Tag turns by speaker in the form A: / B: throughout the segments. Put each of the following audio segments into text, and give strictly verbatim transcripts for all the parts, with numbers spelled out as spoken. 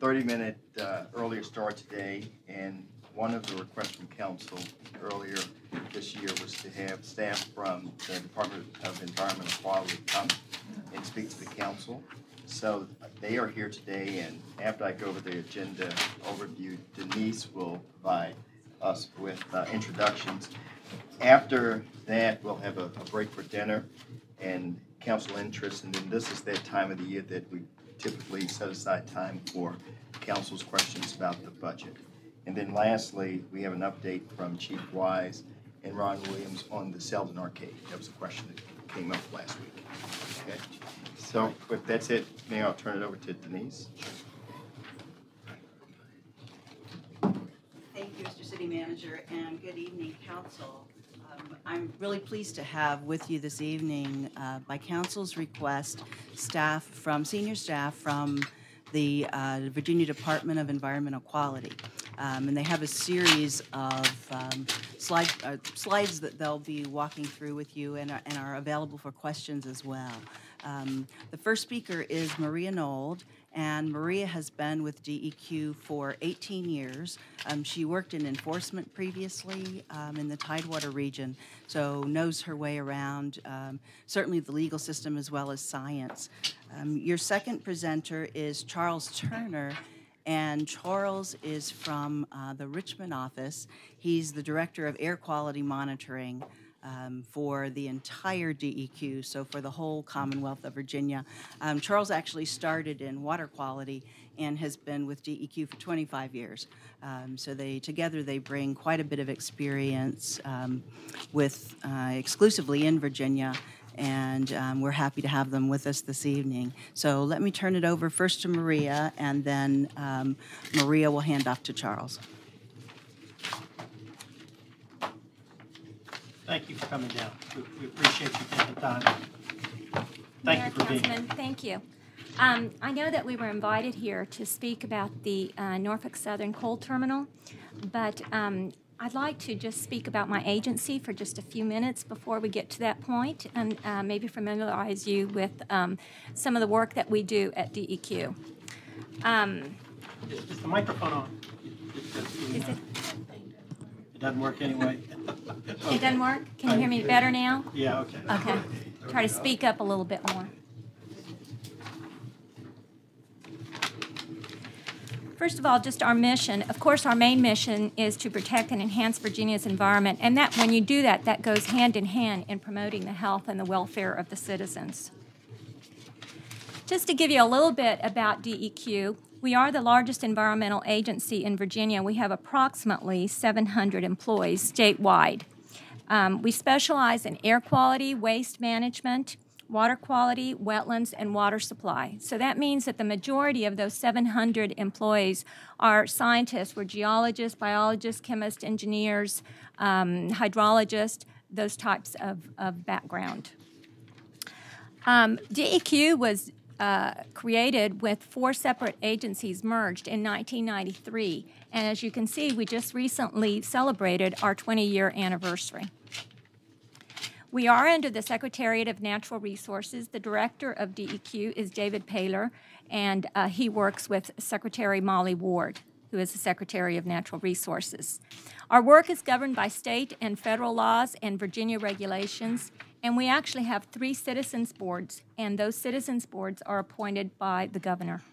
A: thirty minute uh, earlier start today, and one of the requests from council earlier this year was to have staff from the Department of Environmental Quality come and speak to the council. So they are here today, and after I go over the agenda overview, Denise will provide us with uh, introductions. After that, we'll have a, a break for dinner and council interest, and then this is that time of the year that we typically set aside time for council's questions about the budget. And then lastly, we have an update from Chief Wise and Ron Williams on the Selden Arcade. That was a question that came up last week. Okay. So if that's it, Mayor, I'll turn it over to Denise.
B: Thank you, Mister City Manager, and good evening, Council. Um, I'm really pleased to have with you this evening, uh, by Council's request, staff from, senior staff from the uh, Virginia Department of Environmental Quality. Um, and they have a series of um, slide, uh, slides that they'll be walking through with you and are, and are available for questions as well. Um, the first speaker is Maria Nold, and Maria has been with D E Q for eighteen years. Um, she worked in enforcement previously um, in the Tidewater region, so knows her way around, um, certainly the legal system as well as science. Um, your second presenter is Charles Turner, and Charles is from uh, the Richmond office. He's the Director of Air Quality Monitoring Um, for the entire D E Q, so for the whole Commonwealth of Virginia. Um, Charles actually started in water quality and has been with D E Q for twenty-five years. Um, so they together they bring quite a bit of experience um, with uh, exclusively in Virginia, and um, we're happy to have them with us this evening. So let me turn it over first to Maria, and then um, Maria will hand off to Charles.
C: Thank you for coming down. We, we appreciate you taking time. Thank
D: Mayor,
C: you for being here.
D: Thank you. Um, I know that we were invited here to speak about the uh, Norfolk Southern Coal Terminal, but um, I'd like to just speak about my agency for just a few minutes before we get to that point, and uh, maybe familiarize you with um, some of the work that we do at D E Q. Um,
C: Is, is the microphone on?
D: is it?
C: It doesn't work anyway.
D: It doesn't work? Can you hear me better now?
C: Yeah, okay.
D: Okay. Try to speak up a little bit more. First of all, just our mission. Of course, our main mission is to protect and enhance Virginia's environment, and that when you do that, that goes hand in hand in promoting the health and the welfare of the citizens. Just to give you a little bit about D E Q, we are the largest environmental agency in Virginia. We have approximately seven hundred employees statewide. Um, we specialize in air quality, waste management, water quality, wetlands, and water supply. So that means that the majority of those seven hundred employees are scientists. We're geologists, biologists, chemists, engineers, um, hydrologists, those types of, of background. Um, D E Q was Uh, created with four separate agencies merged in nineteen ninety-three. And as you can see, we just recently celebrated our twenty-year anniversary. We are under the Secretariat of Natural Resources. The director of D E Q is David Paler, and uh, he works with Secretary Molly Ward, who is the Secretary of Natural Resources. Our work is governed by state and federal laws and Virginia regulations, and we actually have three citizens boards, and those citizens boards are appointed by the governor.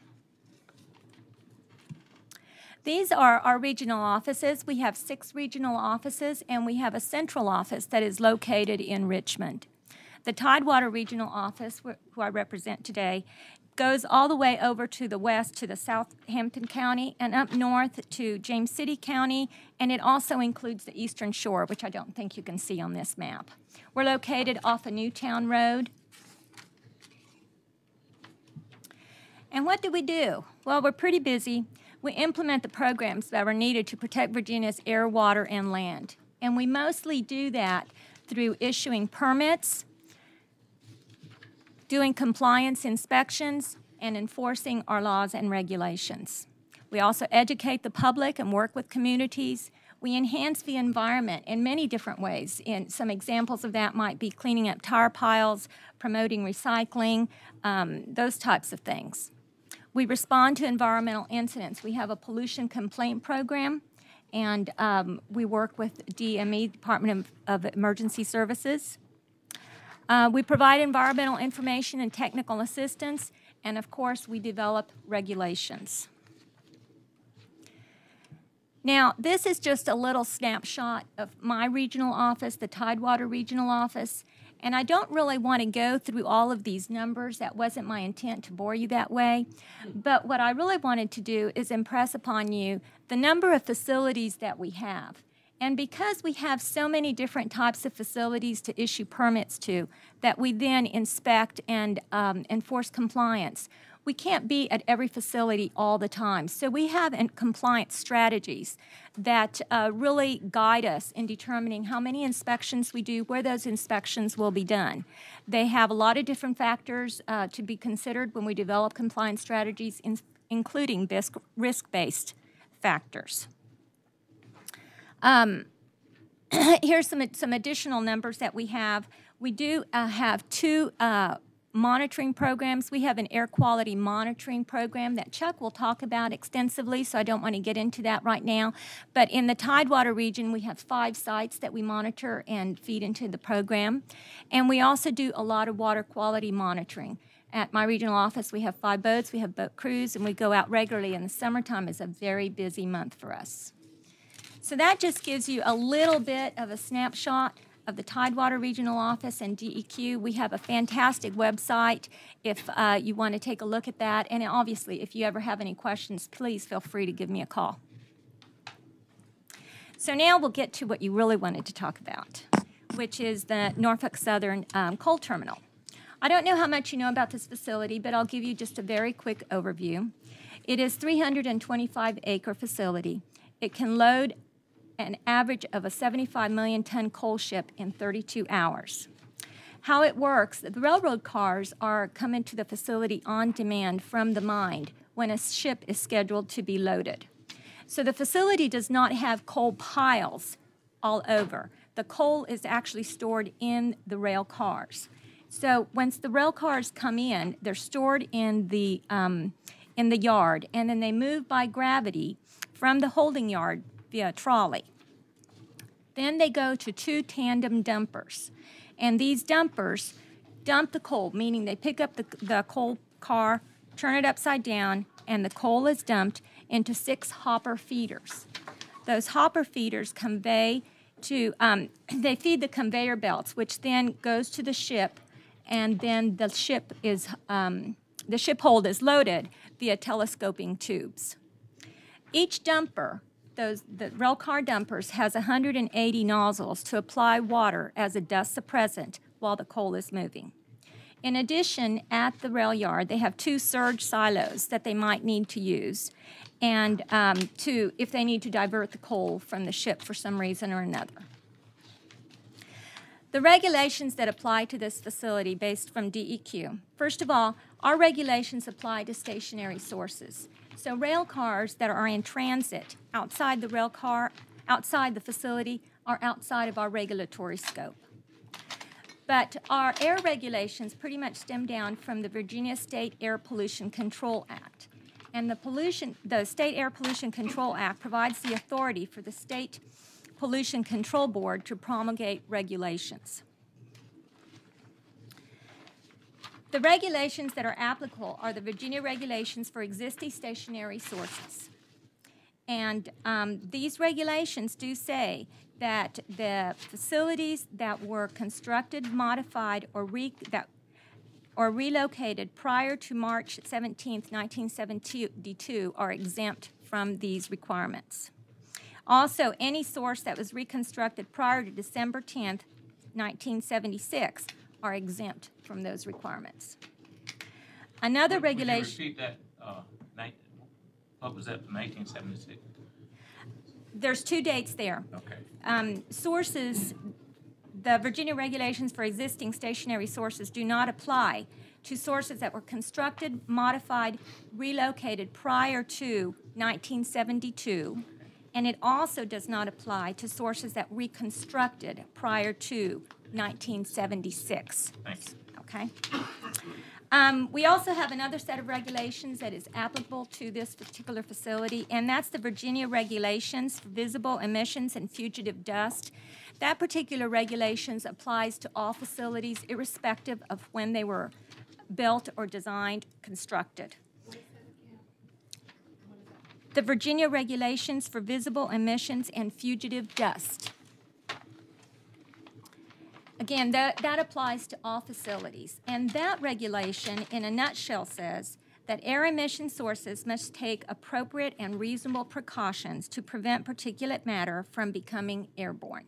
D: These are our regional offices. We have six regional offices, and we have a central office that is located in Richmond. The Tidewater Regional Office, who I represent today, goes all the way over to the west to the Southampton County and up north to James City County, and it also includes the Eastern Shore, which I don't think you can see on this map. We're located off of Newtown Road. And what do we do? Well, we're pretty busy. We implement the programs that are needed to protect Virginia's air, water, and land. And we mostly do that through issuing permits, doing compliance inspections, and enforcing our laws and regulations. We also educate the public and work with communities. We enhance the environment in many different ways. And some examples of that might be cleaning up tire piles, promoting recycling, um, those types of things. we respond to environmental incidents. We have a pollution complaint program, and um, we work with D M E, Department of, of Emergency Services. Uh, we provide environmental information and technical assistance, and of course, we develop regulations. Now, this is just a little snapshot of my regional office, the Tidewater Regional Office, and I don't really want to go through all of these numbers. That wasn't my intent to bore you that way. But what I really wanted to do is impress upon you the number of facilities that we have. And because we have so many different types of facilities to issue permits to, that we then inspect and um, enforce compliance, we can't be at every facility all the time. So we have compliance strategies that uh, really guide us in determining how many inspections we do, where those inspections will be done. They have a lot of different factors uh, to be considered when we develop compliance strategies, in, including risk-based factors. Um, here's some, some additional numbers that we have. We do uh, have two uh, monitoring programs. We have an air quality monitoring program that Chuck will talk about extensively, so I don't want to get into that right now. But in the Tidewater region, we have five sites that we monitor and feed into the program. And we also do a lot of water quality monitoring. At my regional office, we have five boats, we have boat crews, and we go out regularly, and the summertime is a very busy month for us. So that just gives you a little bit of a snapshot of the Tidewater Regional Office and D E Q. We have a fantastic website if uh, you want to take a look at that. And obviously, if you ever have any questions, please feel free to give me a call. So now we'll get to what you really wanted to talk about, which is the Norfolk Southern um, Coal Terminal. I don't know how much you know about this facility, but I'll give you just a very quick overview. It is a three hundred twenty-five acre facility. It can load an average of a seventy-five million ton coal ship in thirty-two hours. How it works, the railroad cars are coming to the facility on demand from the mine when a ship is scheduled to be loaded. So the facility does not have coal piles all over. The coal is actually stored in the rail cars. So once the rail cars come in, they're stored in the, um, in the yard, and then they move by gravity from the holding yard via trolley. Then they go to two tandem dumpers. And these dumpers dump the coal, meaning they pick up the, the coal car, turn it upside down, and the coal is dumped into six hopper feeders. Those hopper feeders convey to, um, they feed the conveyor belts, which then goes to the ship, and then the ship is, um, the ship hold is loaded via telescoping tubes. Each dumper, those, the rail car dumpers, has one hundred eighty nozzles to apply water as a dust suppressant while the coal is moving. In addition, at the rail yard, they have two surge silos that they might need to use, and um, to, if they need to divert the coal from the ship for some reason or another. The regulations that apply to this facility based from D E Q. First of all, our regulations apply to stationary sources. So rail cars that are in transit outside the rail car, outside the facility, are outside of our regulatory scope. But our air regulations pretty much stem down from the Virginia State Air Pollution Control Act. And the, pollution, the State Air Pollution Control Act provides the authority for the State Pollution Control Board to promulgate regulations. The regulations that are applicable are the Virginia regulations for existing stationary sources. And um, these regulations do say that the facilities that were constructed, modified, or, re that, or relocated prior to March seventeenth, nineteen seventy-two are exempt from these requirements. Also, any source that was reconstructed prior to December tenth, nineteen seventy-six are exempt from those requirements. Another
E: Would-
D: regulation...
E: Would you repeat that? Uh, nine- what was that, nineteen seventy-six?
D: There's two dates there.
E: Okay.
D: Um, sources, the Virginia regulations for existing stationary sources do not apply to sources that were constructed, modified, relocated prior to nineteen seventy-two, and it also does not apply to sources that reconstructed prior to nineteen seventy-six.
E: Thanks.
D: Okay? Um, we also have another set of regulations that is applicable to this particular facility, and that's the Virginia regulations for visible emissions and fugitive dust. That particular regulations applies to all facilities irrespective of when they were built or designed, constructed. The Virginia regulations for visible emissions and fugitive dust. Again, that, that applies to all facilities. And that regulation, in a nutshell, says that air emission sources must take appropriate and reasonable precautions to prevent particulate matter from becoming airborne.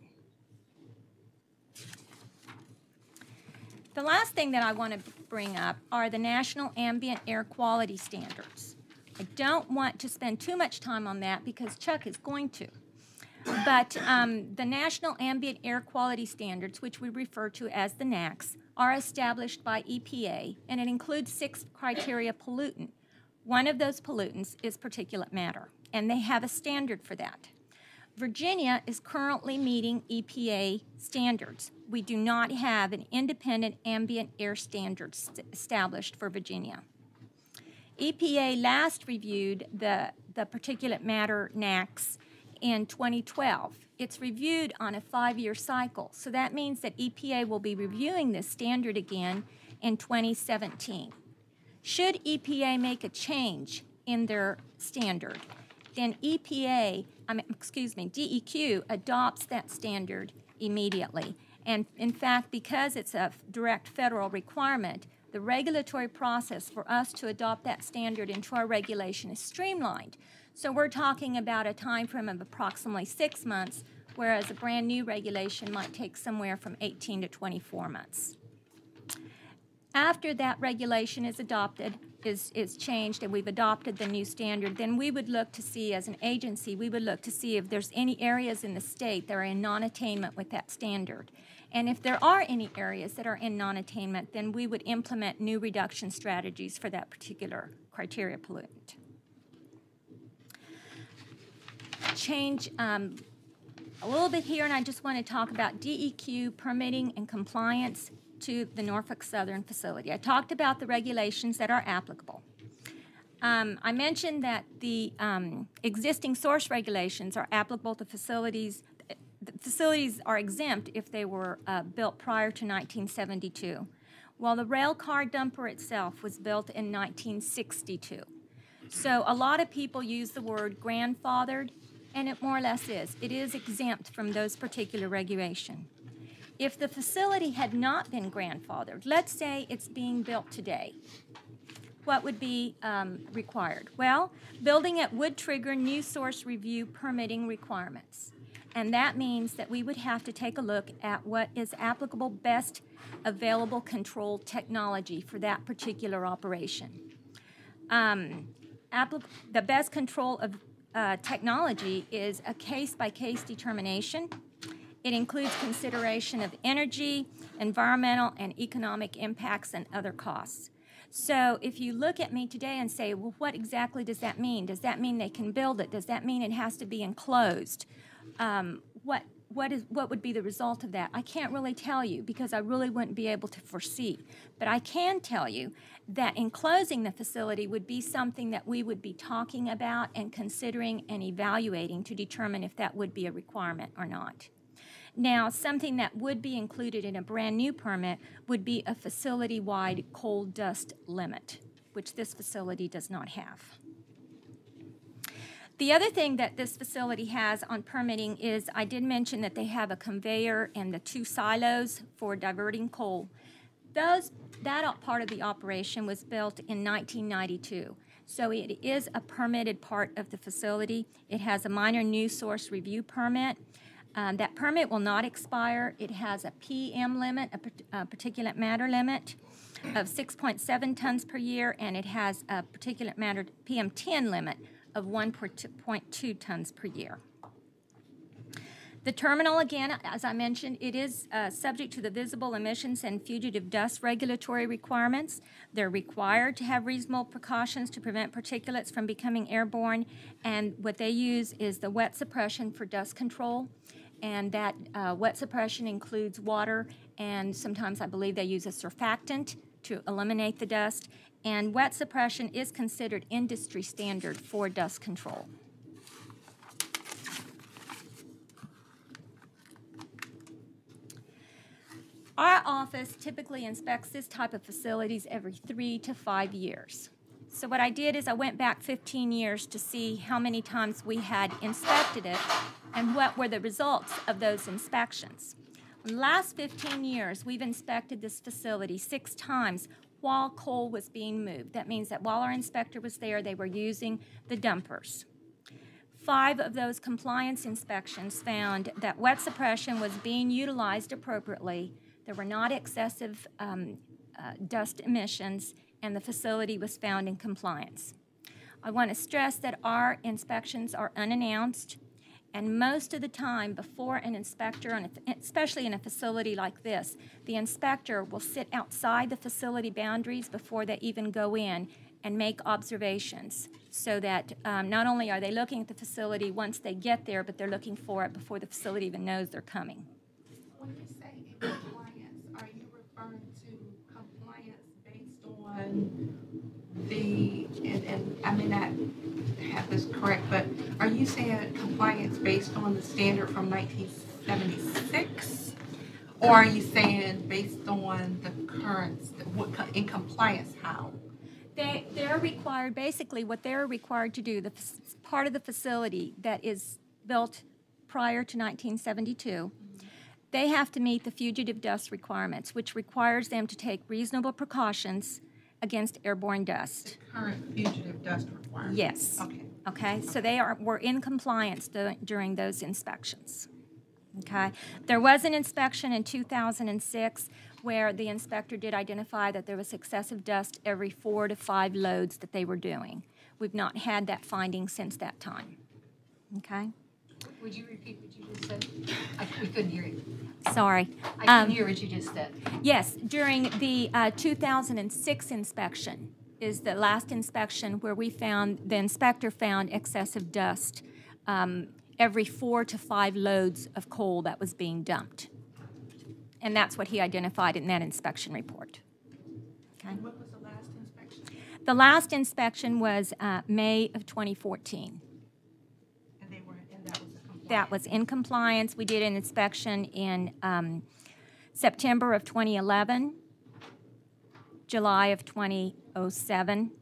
D: The last thing that I want to bring up are the National Ambient Air Quality Standards. I don't want to spend too much time on that because Chuck is going to. But um, the National Ambient Air Quality Standards, which we refer to as the N A Aqs, are established by E P A, and it includes six criteria pollutant. One of those pollutants is particulate matter, and they have a standard for that. Virginia is currently meeting E P A standards. We do not have an independent ambient air standard st- established for Virginia. E P A last reviewed the, the particulate matter N A Aqs in twenty twelve. It's reviewed on a five-year cycle, so that means that E P A will be reviewing this standard again in twenty seventeen. Should E P A make a change in their standard, then E P A, I mean, excuse me, D E Q adopts that standard immediately. And in fact, because it's a direct federal requirement, the regulatory process for us to adopt that standard into our regulation is streamlined. So we're talking about a time frame of approximately six months, whereas a brand new regulation might take somewhere from eighteen to twenty-four months. After that regulation is adopted, is, is changed, and we've adopted the new standard, then we would look to see, as an agency, we would look to see if there's any areas in the state that are in non-attainment with that standard. And if there are any areas that are in non-attainment, then we would implement new reduction strategies for that particular criteria pollutant. Change um, a little bit here, and I just want to talk about D E Q permitting and compliance to the Norfolk Southern facility. I talked about the regulations that are applicable. Um, I mentioned that the um, existing source regulations are applicable to facilities. The facilities are exempt if they were uh, built prior to nineteen seventy-two, while the rail car dumper itself was built in nineteen sixty-two. So a lot of people use the word grandfathered, and it more or less is. It is exempt from those particular regulations. If the facility had not been grandfathered, let's say it's being built today, what would be um, required? Well, building it would trigger new source review permitting requirements. And that means that we would have to take a look at what is applicable best available control technology for that particular operation. Um, applic- the best control of uh, technology is a case-by-case determination. It includes consideration of energy, environmental, and economic impacts and other costs. So if you look at me today and say, well, what exactly does that mean? Does that mean they can build it? Does that mean it has to be enclosed? Um, what, what, is, what would be the result of that? I can't really tell you because I really wouldn't be able to foresee. But I can tell you that enclosing the facility would be something that we would be talking about and considering and evaluating to determine if that would be a requirement or not. Now, something that would be included in a brand new permit would be a facility-wide coal dust limit, which this facility does not have. The other thing that this facility has on permitting is I did mention that they have a conveyor and the two silos for diverting coal. Those, that part of the operation was built in nineteen ninety-two. So it is a permitted part of the facility. It has a minor new source review permit. Um, that permit will not expire. It has a P M limit, a, a particulate matter limit of six point seven tons per year, and it has a particulate matter P M ten limit of one point two tons per year. The terminal, again, as I mentioned, it is uh, subject to the visible emissions and fugitive dust regulatory requirements. They're required to have reasonable precautions to prevent particulates from becoming airborne, and what they use is the wet suppression for dust control. And that uh, wet suppression includes water, and sometimes I believe they use a surfactant to eliminate the dust, and wet suppression is considered industry standard for dust control. Our office typically inspects this type of facilities every three to five years. So what I did is I went back fifteen years to see how many times we had inspected it and what were the results of those inspections. In the last fifteen years, we've inspected this facility six times while coal was being moved. That means that while our inspector was there, they were using the dumpers. Five of those compliance inspections found that wet suppression was being utilized appropriately. There were not excessive um, uh, dust emissions, and the facility was found in compliance. I want to stress that our inspections are unannounced, and most of the time before an inspector, and especially in a facility like this, the inspector will sit outside the facility boundaries before they even go in and make observations, so that um, not only are they looking at the facility once they get there, but they're looking for it before the facility even knows they're coming.
F: When you say in compliance, are you referring to compliance based on the, and, and I may not have this correct, but are you saying compliance based on the standard from nineteen seventy-six? Or are you saying based on the current, what, in compliance how?
D: They, they're required, basically what they're required to do, the part of the facility that is built prior to nineteen seventy-two, they have to meet the fugitive dust requirements, which requires them to take reasonable precautions against airborne dust.
F: The current fugitive dust requirement?
D: Yes.
F: Okay.
D: Okay, so they are were in compliance do, during those inspections. Okay, there was an inspection in two thousand six where the inspector did identify that there was excessive dust every four to five loads that they were doing. We've not had that finding since that time. Okay.
G: Would you repeat what you just said? I, we couldn't hear you.
D: Sorry.
G: I couldn't
D: Um,
G: hear what you just said.
D: Yes, during the uh, two thousand six inspection is the last inspection where we found, the inspector found excessive dust um, every four to five loads of coal that was being dumped. And that's what he identified in that inspection report. Okay.
F: What was the last inspection?
D: The last inspection was uh, May of twenty fourteen.
F: And they were, and that was a compliance?
D: That was in compliance. We did an inspection in um, September of twenty eleven, July of twenty oh seven,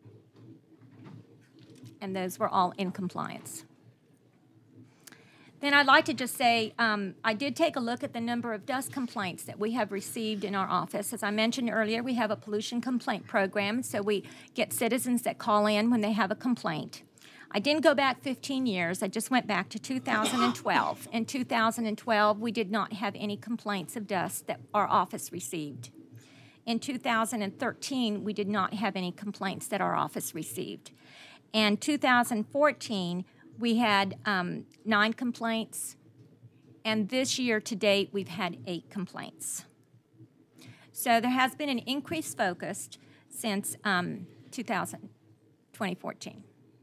D: and those were all in compliance. Then I'd like to just say, um, I did take a look at the number of dust complaints that we have received in our office. As I mentioned earlier, we have a pollution complaint program, so we get citizens that call in when they have a complaint. I didn't go back fifteen years. I just went back to two thousand twelve. In two thousand twelve, we did not have any complaints of dust that our office received. In two thousand thirteen, we did not have any complaints that our office received. In two thousand fourteen, we had um, nine complaints, and this year to date, we've had eight complaints. So there has been an increased focus since um, two thousand, twenty fourteen.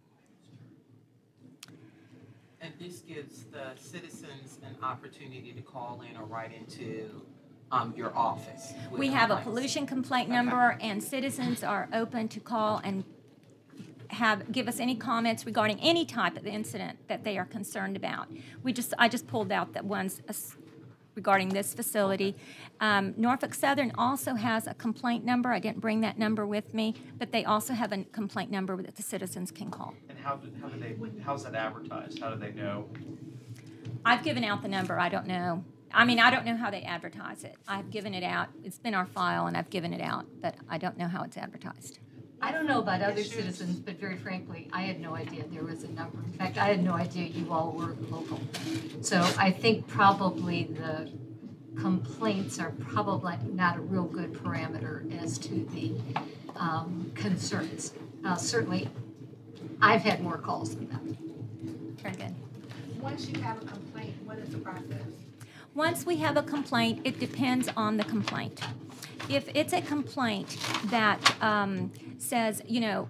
H: And this gives the citizens an opportunity to call in or write into um, your office. with
D: We have a
H: complaints.
D: pollution complaint number, and citizens are open to call and have give us any comments regarding any type of incident that they are concerned about. We just I just pulled out that ones uh, regarding this facility. Um, Norfolk Southern also has a complaint number. I didn't bring that number with me, but they also have a complaint number that the citizens can call.
I: And how do, how do they, how's that advertised? How do they know?
D: I've given out the number. I don't know. I mean, I don't know how they advertise it. I've given it out. It's been our file, and I've given it out, but I don't know how it's advertised.
G: I don't know about other citizens, but very frankly, I had no idea there was a number. In fact, I had no idea you all were local. So I think probably the complaints are probably not a real good parameter as to the um, concerns. Uh, certainly, I've had more calls than that.
D: Very good.
F: Once you have a complaint, what is the process?
D: Once we have a complaint, it depends on the complaint. If it's a complaint that um, says, you know,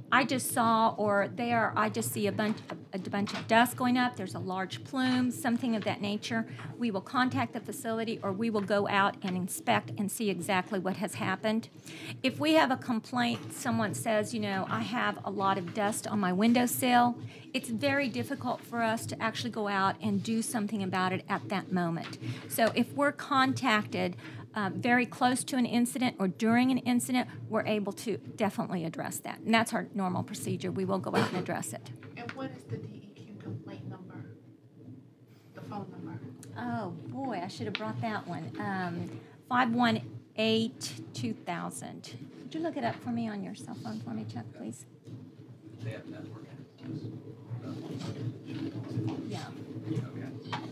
D: I just saw, or there, I just see a bunch, a bunch of dust going up, there's a large plume, something of that nature, we will contact the facility or we will go out and inspect and see exactly what has happened. If we have a complaint, someone says, you know, I have a lot of dust on my windowsill, it's very difficult for us to actually go out and do something about it at that moment. So if we're contacted Uh, very close to an incident or during an incident, we're able to definitely address that. And that's our normal procedure. We will go out and address it.
F: And what is the D E Q complaint number? The phone number?
D: Oh, boy, I should have brought that one. Um, five one eight, two thousand. Could you look it up for me on your cell phone for me, Chuck, please?
I: They have network access.
D: Yeah.
I: Okay.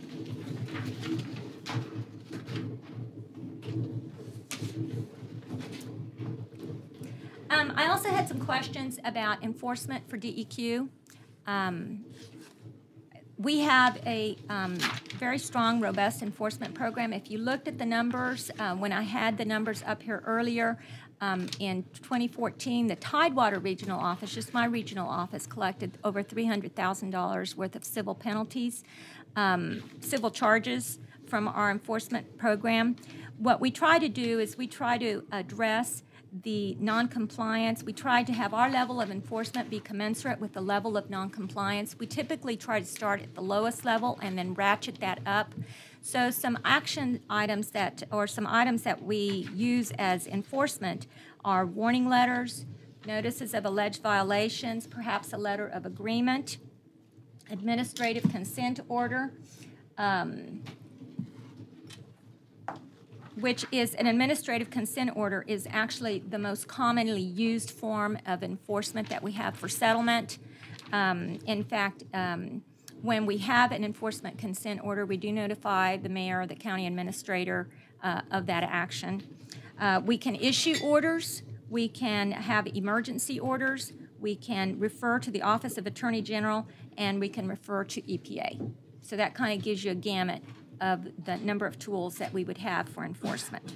D: Um, I also had some questions about enforcement for D E Q. Um, we have a um, very strong, robust enforcement program. If you looked at the numbers, uh, when I had the numbers up here earlier, um, in twenty fourteen, the Tidewater Regional Office, just my regional office, collected over three hundred thousand dollars worth of civil penalties, um, civil charges from our enforcement program. What we try to do is we try to address the noncompliance. We try to have our level of enforcement be commensurate with the level of noncompliance. We typically try to start at the lowest level and then ratchet that up. So some action items that, or some items that we use as enforcement are warning letters, notices of alleged violations, perhaps a letter of agreement, administrative consent order, um, which is an administrative consent order is actually the most commonly used form of enforcement that we have for settlement. Um, in fact, um, when we have an enforcement consent order, we do notify the mayor or the county administrator uh, of that action. Uh, we can issue orders. We can have emergency orders. We can refer to the Office of Attorney General, and we can refer to E P A. So that kind of gives you a gamut of the number of tools that we would have for enforcement.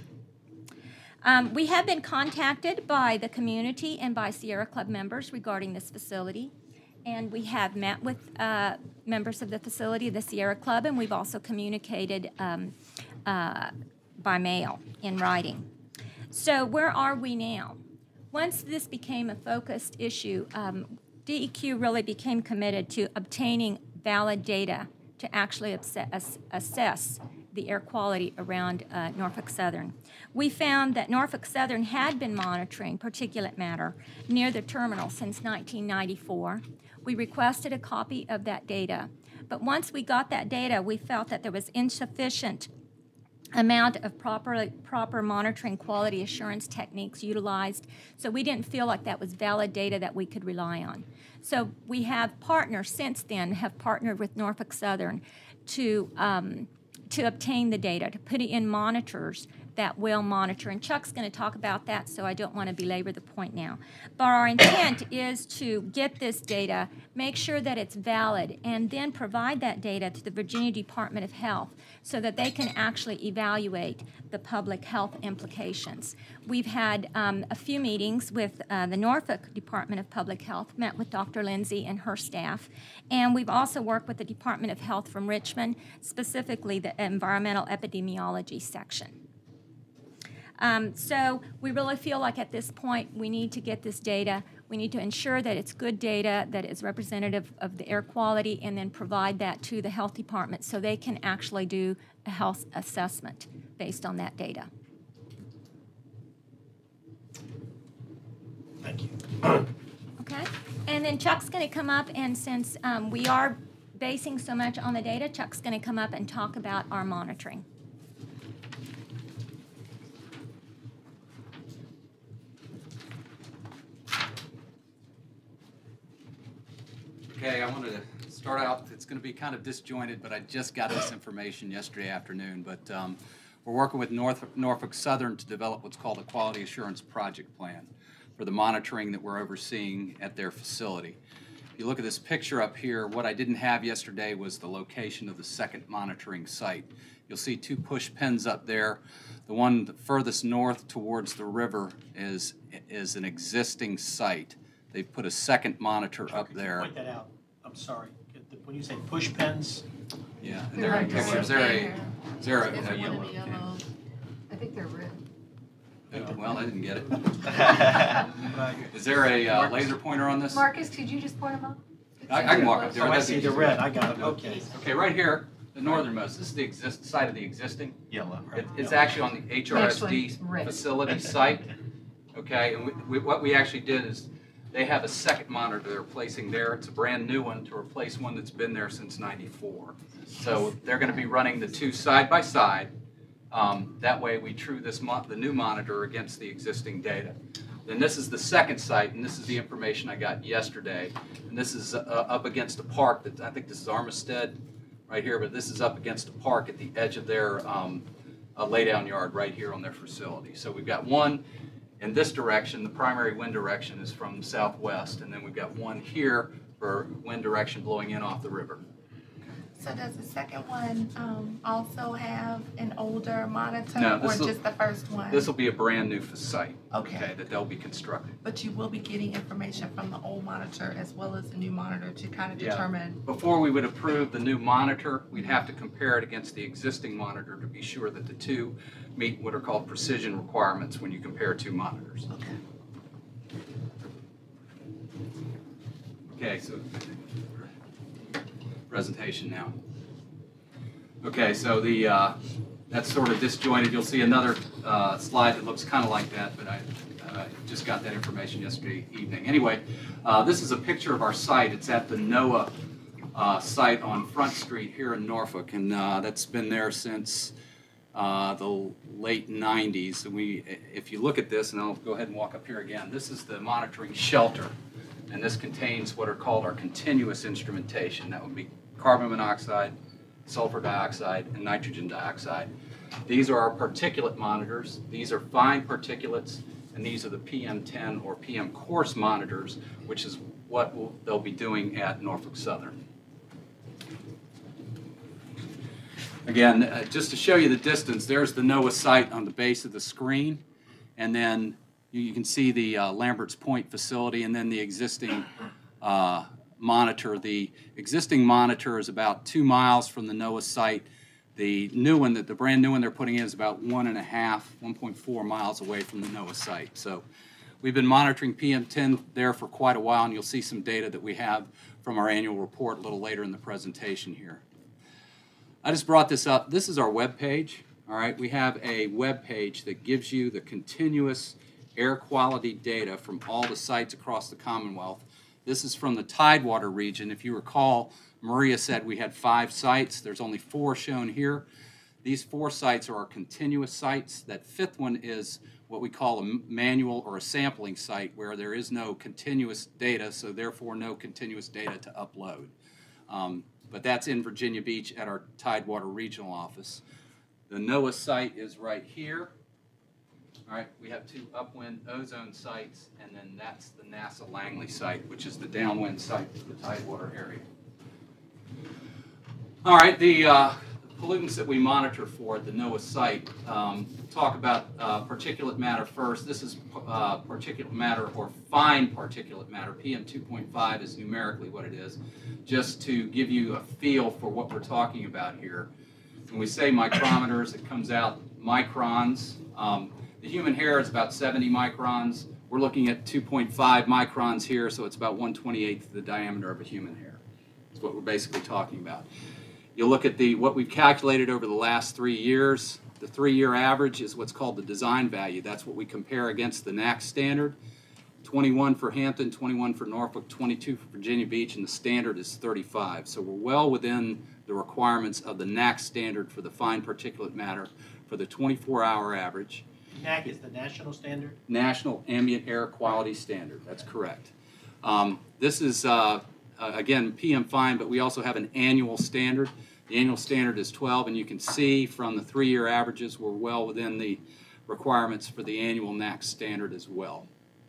D: Um, we have been contacted by the community and by Sierra Club members regarding this facility, and we have met with uh, members of the facility, the Sierra Club, and we've also communicated um, uh, by mail in writing. So where are we now? Once this became a focused issue, um, D E Q really became committed to obtaining valid data to actually assess the air quality around uh, Norfolk Southern. We found that Norfolk Southern had been monitoring particulate matter near the terminal since nineteen ninety-four. We requested a copy of that data, but once we got that data, we felt that there was insufficient amount of proper, proper monitoring quality assurance techniques utilized, so we didn't feel like that was valid data that we could rely on. So we have partners since then, have partnered with Norfolk Southern to, um, to obtain the data, to put it in monitors that will monitor. And Chuck's going to talk about that, so I don't want to belabor the point now. But our intent is to get this data, make sure that it's valid, and then provide that data to the Virginia Department of Health so that they can actually evaluate the public health implications. We've had um, a few meetings with uh, the Norfolk Department of Public Health, met with Doctor Lindsay and her staff, and we've also worked with the Department of Health from Richmond, specifically the environmental epidemiology section. Um, so we really feel like at this point we need to get this data. We need to ensure that it's good data, that is representative of the air quality, and then provide that to the health department so they can actually do a health assessment based on that data.
C: Thank you.
D: Okay, and then Chuck's going to come up, and since um, we are basing so much on the data, Chuck's going to come up and talk about our monitoring.
J: Okay, I wanted to start out, it's going to be kind of disjointed, but I just got this information yesterday afternoon. But um, we're working with North, Norfolk Southern to develop what's called a Quality Assurance Project Plan for the monitoring that we're overseeing at their facility. If you look at this picture up here, what I didn't have yesterday was the location of the second monitoring site. You'll see two push pins up there. The one furthest north towards the river is, is an existing site They've put a second monitor up
C: Could you
J: there.
C: point that out? I'm sorry. When you say push pens,
J: Yeah, and there are pictures. Is there a, is there a,
F: It's
J: a
F: one
J: yellow?
F: of the yellow.
G: I think they're red.
J: Okay. Well, I didn't get it.
C: right?
J: Is there a uh, laser pointer on this?
G: Marcus, could you just point them out?
J: I, I can walk up there.
C: Oh, I
J: That's
C: see the
J: easy.
C: red. I got it. Okay.
J: Okay, right here, the northernmost. This is the exist side of the existing.
I: Yellow.
J: It, it's actually on the H R S D
G: Actually, red.
J: facility site. Okay, and we, we, what we actually did is they have a second monitor they're placing there. It's a brand new one to replace one that's been there since ninety-four. So they're going to be running the two side by side. Um, that way we true this mo the new monitor against the existing data. Then this is the second site, and this is the information I got yesterday. And this is uh, up against a park that I think this is Armistead right here, but this is up against a park at the edge of their um, uh, laydown yard right here on their facility. So we've got one in this direction. The primary wind direction is from southwest, and then we've got one here for wind direction blowing in off the river.
F: So does the second one um, also have an older monitor
J: No,
F: or
J: this'll-
F: just the first one?
J: This will be a brand new site,
F: Okay.
J: that they'll be constructing.
F: But you will be getting information from the old monitor as well as the new monitor to kind of
J: Yeah.
F: determine.
J: Before we would approve the new monitor, we'd have to compare it against the existing monitor to be sure that the two meet what are called precision requirements when you compare two monitors.
F: Okay.
J: Okay, so presentation now. Okay, so the uh, that's sort of disjointed. You'll see another uh, slide that looks kind of like that, but I uh, just got that information yesterday evening. Anyway, uh, this is a picture of our site. It's at the NOAA uh, site on Front Street here in Norfolk, and uh, that's been there since uh, the late nineties. And we, if you look at this, and I'll go ahead and walk up here again, this is the monitoring shelter. And this contains what are called our continuous instrumentation. That would be carbon monoxide, sulfur dioxide, and nitrogen dioxide. These are our particulate monitors. These are fine particulates, and these are the P M ten or P M coarse monitors, which is what we'll, they'll be doing at Norfolk Southern. Again, uh, just to show you the distance, there's the NOAA site on the base of the screen, and then you, you can see the uh, Lambert's Point facility, and then the existing uh, monitor. The existing monitor is about two miles from the NOAA site. The new one, that the brand new one they're putting in, is about one and a half, one point four miles away from the NOAA site. So we've been monitoring P M ten there for quite a while, and you'll see some data that we have from our annual report a little later in the presentation here. I just brought this up. This is our web page. All right, we have a web page that gives you the continuous air quality data from all the sites across the Commonwealth. This is from the Tidewater region. If you recall, Maria said we had five sites. There's only four shown here. These four sites are our continuous sites. That fifth one is what we call a manual or a sampling site, where there is no continuous data, so therefore no continuous data to upload. Um, but that's in Virginia Beach at our Tidewater regional office. The NOAA site is right here. All right, we have two upwind ozone sites, and then that's the NASA Langley site, which is the downwind site of the Tidewater area. All right, the, uh, the pollutants that we monitor for at the NOAA site, um, talk about uh, particulate matter first. This is uh, particulate matter, or fine particulate matter. P M two point five is numerically what it is, just to give you a feel for what we're talking about here. When we say micrometers, it comes out microns. Um, The human hair is about seventy microns. We're looking at two point five microns here, so it's about one twenty-eighth of the diameter of a human hair. That's what we're basically talking about. You look at the what we've calculated over the last three years. The three-year average is what's called the design value. That's what we compare against the N A A C standard. twenty-one for Hampton, twenty-one for Norfolk, twenty-two for Virginia Beach, and the standard is thirty-five. So we're well within the requirements of the N A A C standard for the fine particulate matter for the twenty-four hour average.
C: N A A C is the national standard?
J: National Ambient Air Quality Standard, that's correct. Um, this is, uh, uh, again, P M fine, but we also have an annual standard. The annual standard is twelve, and you can see from the three-year averages we're well within the requirements for the annual N A A C standard as well.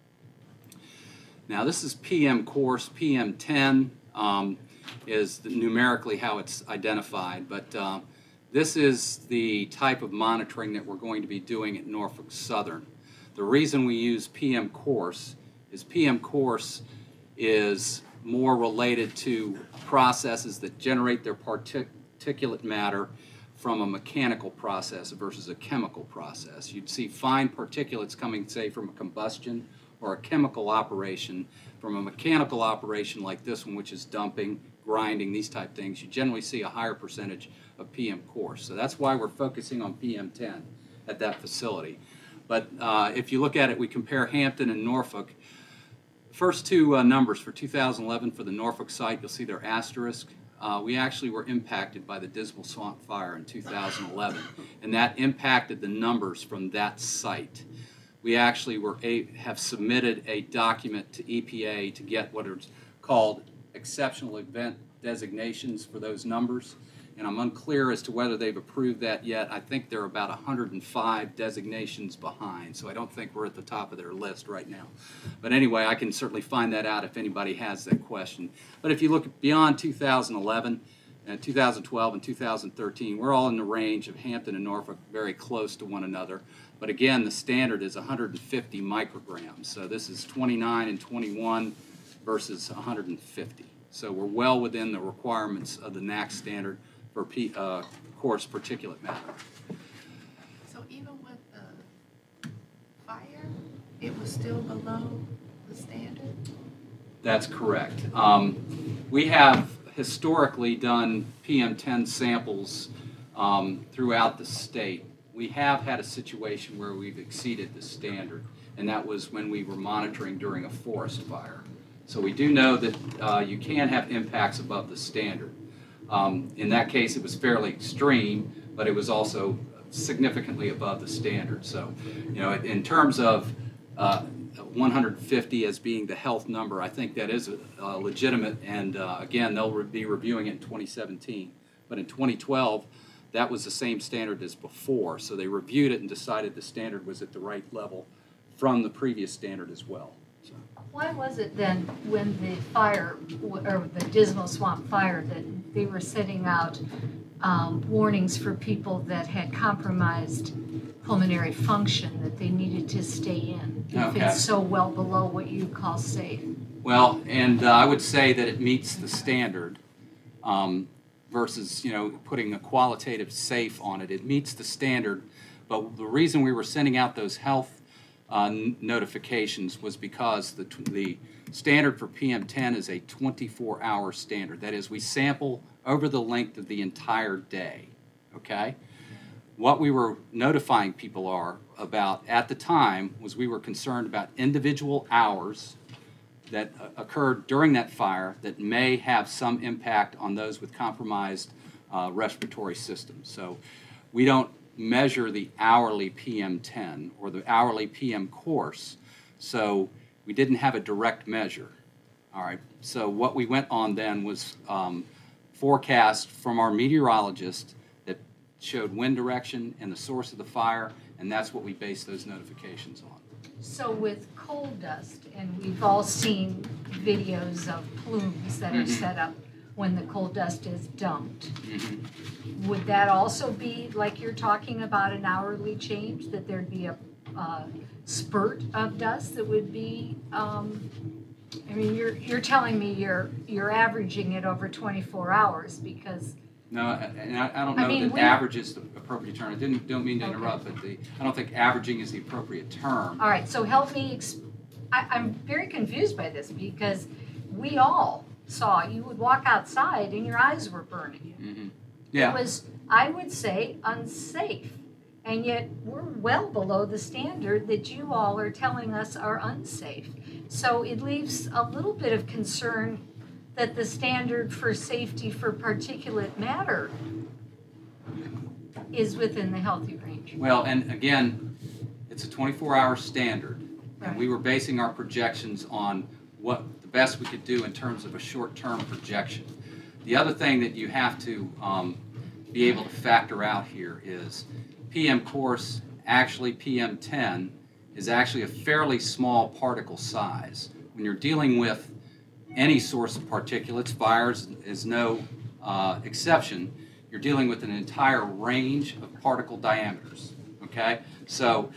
J: Now this is P M coarse. P M ten um, is the, numerically how it's identified, but uh, this is the type of monitoring that we're going to be doing at Norfolk Southern. The reason we use P M coarse is P M coarse is more related to processes that generate their partic particulate matter from a mechanical process versus a chemical process. You'd see fine particulates coming, say, from a combustion or a chemical operation. From a mechanical operation like this one, which is dumping, grinding, these type things, you generally see a higher percentage of P M coarse. So that's why we're focusing on P M ten at that facility. But uh, if you look at it, we compare Hampton and Norfolk. First two uh, numbers for two thousand eleven for the Norfolk site, you'll see their asterisk. Uh, we actually were impacted by the Dismal Swamp Fire in two thousand eleven, and that impacted the numbers from that site. We actually were a, have submitted a document to E P A to get what is called exceptional event designations for those numbers, and I'm unclear as to whether they've approved that yet. I think they're about one hundred five designations behind, so I don't think we're at the top of their list right now. But anyway, I can certainly find that out if anybody has that question. But if you look beyond two thousand eleven, uh, two thousand twelve, and two thousand thirteen, we're all in the range of Hampton and Norfolk, very close to one another. But again, the standard is one hundred fifty micrograms. So this is twenty-nine and twenty-one versus one hundred fifty. So we're well within the requirements of the N A A C standard for P, uh, coarse particulate matter.
F: So even with the fire, it was still below the standard?
J: That's correct. Um, we have historically done P M ten samples um, throughout the state. We have had a situation where we've exceeded the standard, and that was when we were monitoring during a forest fire. So we do know that uh, you can have impacts above the standard. Um, in that case, it was fairly extreme, but it was also significantly above the standard. So, you know, in terms of uh, one hundred fifty as being the health number, I think that is uh, legitimate, and uh, again, they'll re be reviewing it in twenty seventeen. But in twenty twelve, that was the same standard as before, so they reviewed it and decided the standard was at the right level from the previous standard as well. So.
G: Why was it then, when the fire, or the Dismal Swamp Fire, that they were setting out um, warnings for people that had compromised pulmonary function that they needed to stay in, if
J: Okay.
G: it's so well below what you call safe?
J: Well, and uh, I would say that it meets the standard um, versus, you know, putting a qualitative safe on it. It meets the standard, but the reason we were sending out those health uh, notifications was because the, the standard for P M ten is a twenty-four hour standard. That is, we sample over the length of the entire day, okay? What we were notifying people are about at the time was we were concerned about individual hours that occurred during that fire that may have some impact on those with compromised uh, respiratory systems. So we don't measure the hourly P M ten or the hourly P M course, so we didn't have a direct measure. All right, so what we went on then was um, forecast from our meteorologist that showed wind direction and the source of the fire, and that's what we based those notifications on.
G: So with coal dust, and we've all seen videos of plumes that are
J: Mhm.
G: set up when the coal dust is dumped,
J: Mm-hmm.
G: would that also be, like you're talking about, an hourly change, that there'd be a uh, spurt of dust that would be, um, I mean, you're, you're telling me you're, you're averaging it over twenty-four hours because.
J: No, and I, I don't
G: I
J: know
G: mean,
J: that
G: we-
J: average is the appropriate term. I didn't, don't mean to
G: Okay.
J: interrupt, but the, I don't think averaging is the appropriate term.
G: All right, so help me, ex- I, I'm very confused by this because we all saw, you would walk outside and your eyes were burning.
J: Mm-hmm.
G: It
J: Yeah,
G: was, I would say, unsafe. And yet we're well below the standard that you all are telling us are unsafe. So it leaves a little bit of concern that the standard for safety for particulate matter is within the healthy range.
J: well, and again, it's a twenty-four hour standard, and we
G: Right.
J: were basing our projections on what the best we could do in terms of a short-term projection. The other thing that you have to um, be able to factor out here is P M course, actually P M ten, is actually a fairly small particle size. When you're dealing with any source of particulates, fires is no uh, exception, you're dealing with an entire range of particle diameters, okay? So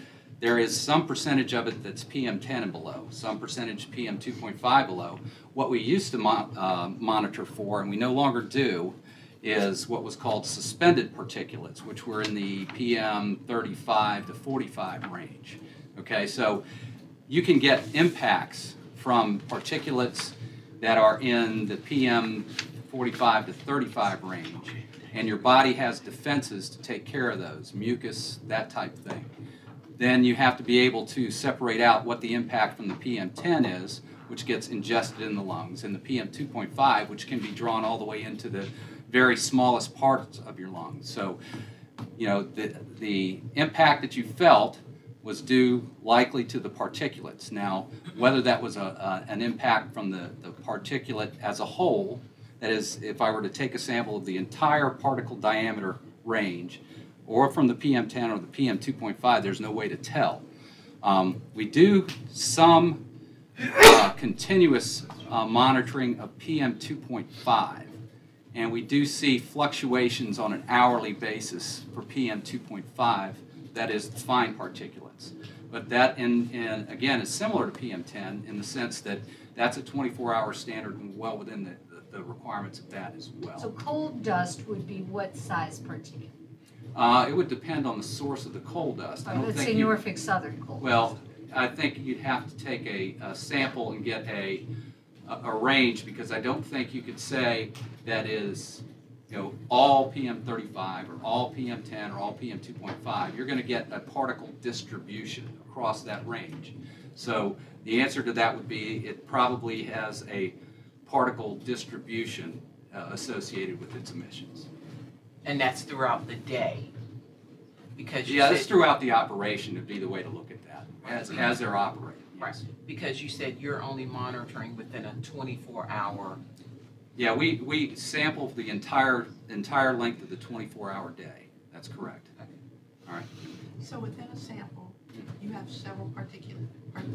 J: there is some percentage of it that's P M ten and below, some percentage P M two point five below. What we used to mo uh, monitor for, and we no longer do, is what was called suspended particulates, which were in the P M thirty-five to forty-five range. Okay, so you can get impacts from particulates that are in the P M forty-five to thirty-five range, and your body has defenses to take care of those, mucus, that type of thing. Then you have to be able to separate out what the impact from the P M ten is, which gets ingested in the lungs, and the P M two point five, which can be drawn all the way into the very smallest parts of your lungs. So, you know, the, the impact that you felt was due likely to the particulates. Now, whether that was a, a, an impact from the, the particulate as a whole, that is, if I were to take a sample of the entire particle diameter range, or from the P M ten or the P M two point five, there's no way to tell. Um, we do some uh, continuous uh, monitoring of P M two point five, and we do see fluctuations on an hourly basis for P M two point five, that is fine particulates. But that, in, in, again, is similar to P M ten in the sense that that's a twenty-four hour standard and well within the, the, the requirements of that as well.
G: So coal dust would be what size particulate?
J: Uh, it would depend on the source of the coal dust. I don't
G: Let's
J: think
G: say
J: you,
G: Norfolk Southern coal.
J: Well, I think you'd have to take a, a sample and get a, a, a range, because I don't think you could say that is, you know, all P M thirty-five or all P M ten or all P M two point five. You're going to get a particle distribution across that range. So the answer to that would be it probably has a particle distribution uh, associated with its emissions.
H: And that's throughout the day? Because you
J: Yeah,
H: said,
J: that's throughout the operation would be the way to look at that, as, as they're operating.
H: right,
J: Yes.
H: because you said you're only monitoring within a twenty-four hour.
J: Yeah, we, we sample the entire entire length of the twenty-four hour day. That's correct. All right.
F: So within a sample, you have several particulate,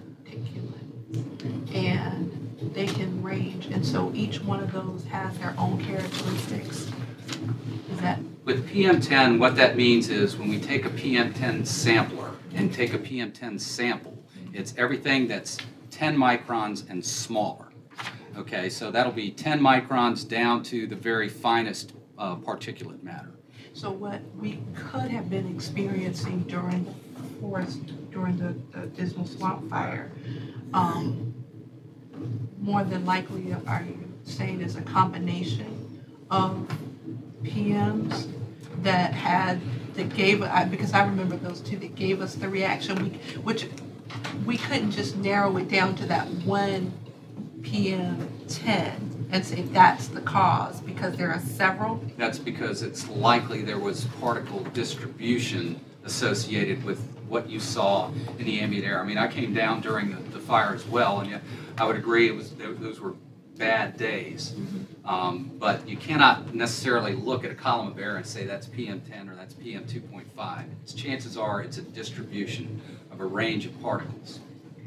F: particulates, and they can range, and so each one of those has their own characteristics. Is that?
J: With P M ten, what that means is when we take a P M ten sampler and take a P M ten sample, it's everything that's ten microns and smaller. Okay, so that'll be ten microns down to the very finest uh, particulate matter.
F: So what we could have been experiencing during the forest, during the, the Dismal Swamp Fire, um, more than likely, are you saying is a combination of P Ms that had, that gave, I- because I remember those two that gave us the reaction, we, which we couldn't just narrow it down to that one P M ten and say that's the cause, because there are several.
J: That's because it's likely there was particle distribution associated with what you saw in the ambient air. I mean, I came down during the, the fire as well, and yet I would agree it was those were bad days. Um, but you cannot necessarily look at a column of air and say that's P M ten or that's P M two point five. Its chances are it's a distribution of a range of particles.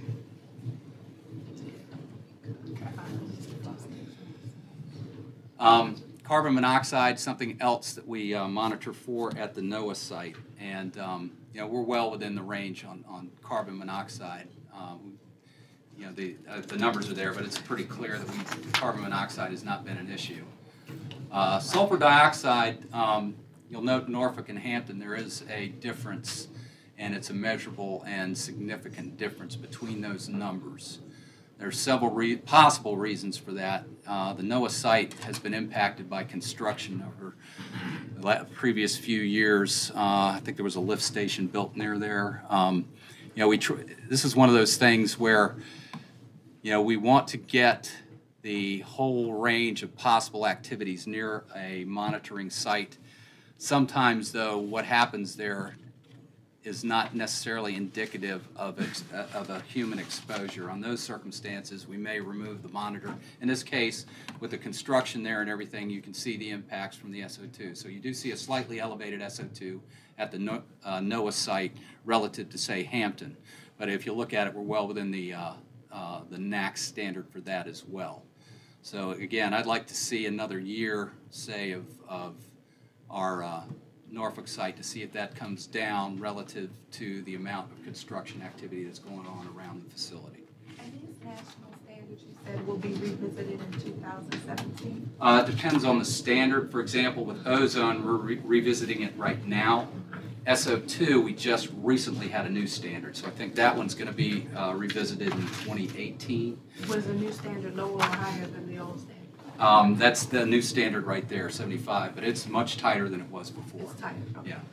J: Um, carbon monoxide, something else that we uh, monitor for at the NOAA site, and um, you know, we're well within the range on, on carbon monoxide. Um, you know, the, uh, the numbers are there, but it's pretty clear that we, carbon monoxide has not been an issue. Uh, sulfur dioxide, um, you'll note Norfolk and Hampton, there is a difference, and it's a measurable and significant difference between those numbers. There are several re possible reasons for that. Uh, the NOAA site has been impacted by construction over the previous few years. Uh, I think there was a lift station built near there. Um, you know, we tr this is one of those things where, you know, we want to get the whole range of possible activities near a monitoring site. Sometimes, though, what happens there is not necessarily indicative of, ex of a human exposure. On those circumstances, we may remove the monitor. In this case, with the construction there and everything, you can see the impacts from the S O two. So you do see a slightly elevated S O two at the no uh, NOAA site relative to, say, Hampton. But if you look at it, we're well within the, uh, uh, the N A A C standard for that as well. So again, I'd like to see another year, say, of, of our uh, Norfolk site to see if that comes down relative to the amount of construction activity that's going on around the facility.
F: And these national standards you said will be revisited in two thousand seventeen?
J: Uh, it depends on the standard. For example, with ozone, we're re revisiting it right now. S O two, we just recently had a new standard, so I think that one's going to be uh, revisited in twenty eighteen.
F: Was the new standard lower or higher than the old standard?
J: Um, that's the new standard right there, seventy-five, but it's much tighter than it was before.
F: It's tighter, okay.
J: Yeah.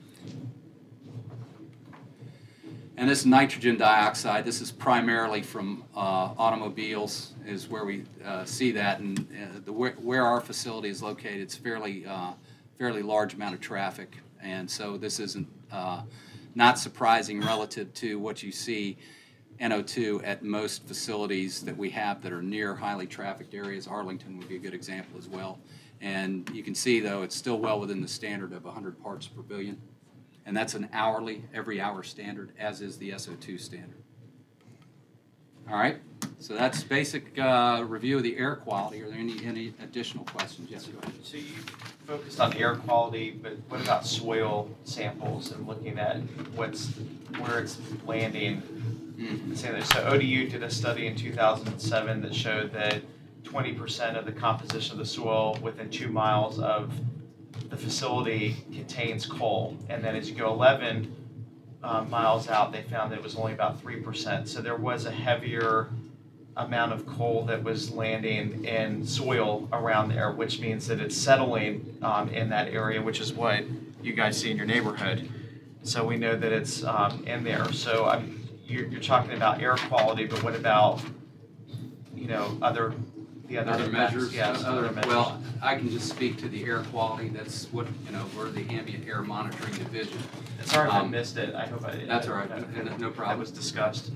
J: And this nitrogen dioxide, this is primarily from uh, automobiles, is where we uh, see that, and uh, the where, where our facility is located, it's fairly uh, fairly large amount of traffic, and so this isn't uh, not surprising relative to what you see N O two at most facilities that we have that are near highly trafficked areas. Arlington would be a good example as well. And you can see, though, it's still well within the standard of one hundred parts per billion. And that's an hourly, every hour standard, as is the S O two standard. All right, so that's basic uh, review of the air quality. Are there any, any additional questions? Yes, go ahead.
I: So you focused on air quality, but what about soil samples and looking at what's where it's landing?
J: Mm-hmm.
I: So O D U did a study in two thousand seven that showed that twenty percent of the composition of the soil within two miles of the facility contains coal. And then as you go eleven uh, miles out, they found that it was only about three percent. So there was a heavier amount of coal that was landing in soil around there, which means that it's settling um, in that area, which is what you guys see in your neighborhood. So we know that it's um, in there. So I'm You're, you're talking about air quality, but what about, you know, other, the other,
J: Other measures?
I: Yes,
J: uh,
I: other measures.
J: Well, I can just speak to the air quality. That's what, you know, we're the ambient air monitoring division.
I: Sorry if I
J: um,
I: missed it. I hope I didn't.
J: That's all right. No- no problem.
I: That was discussed.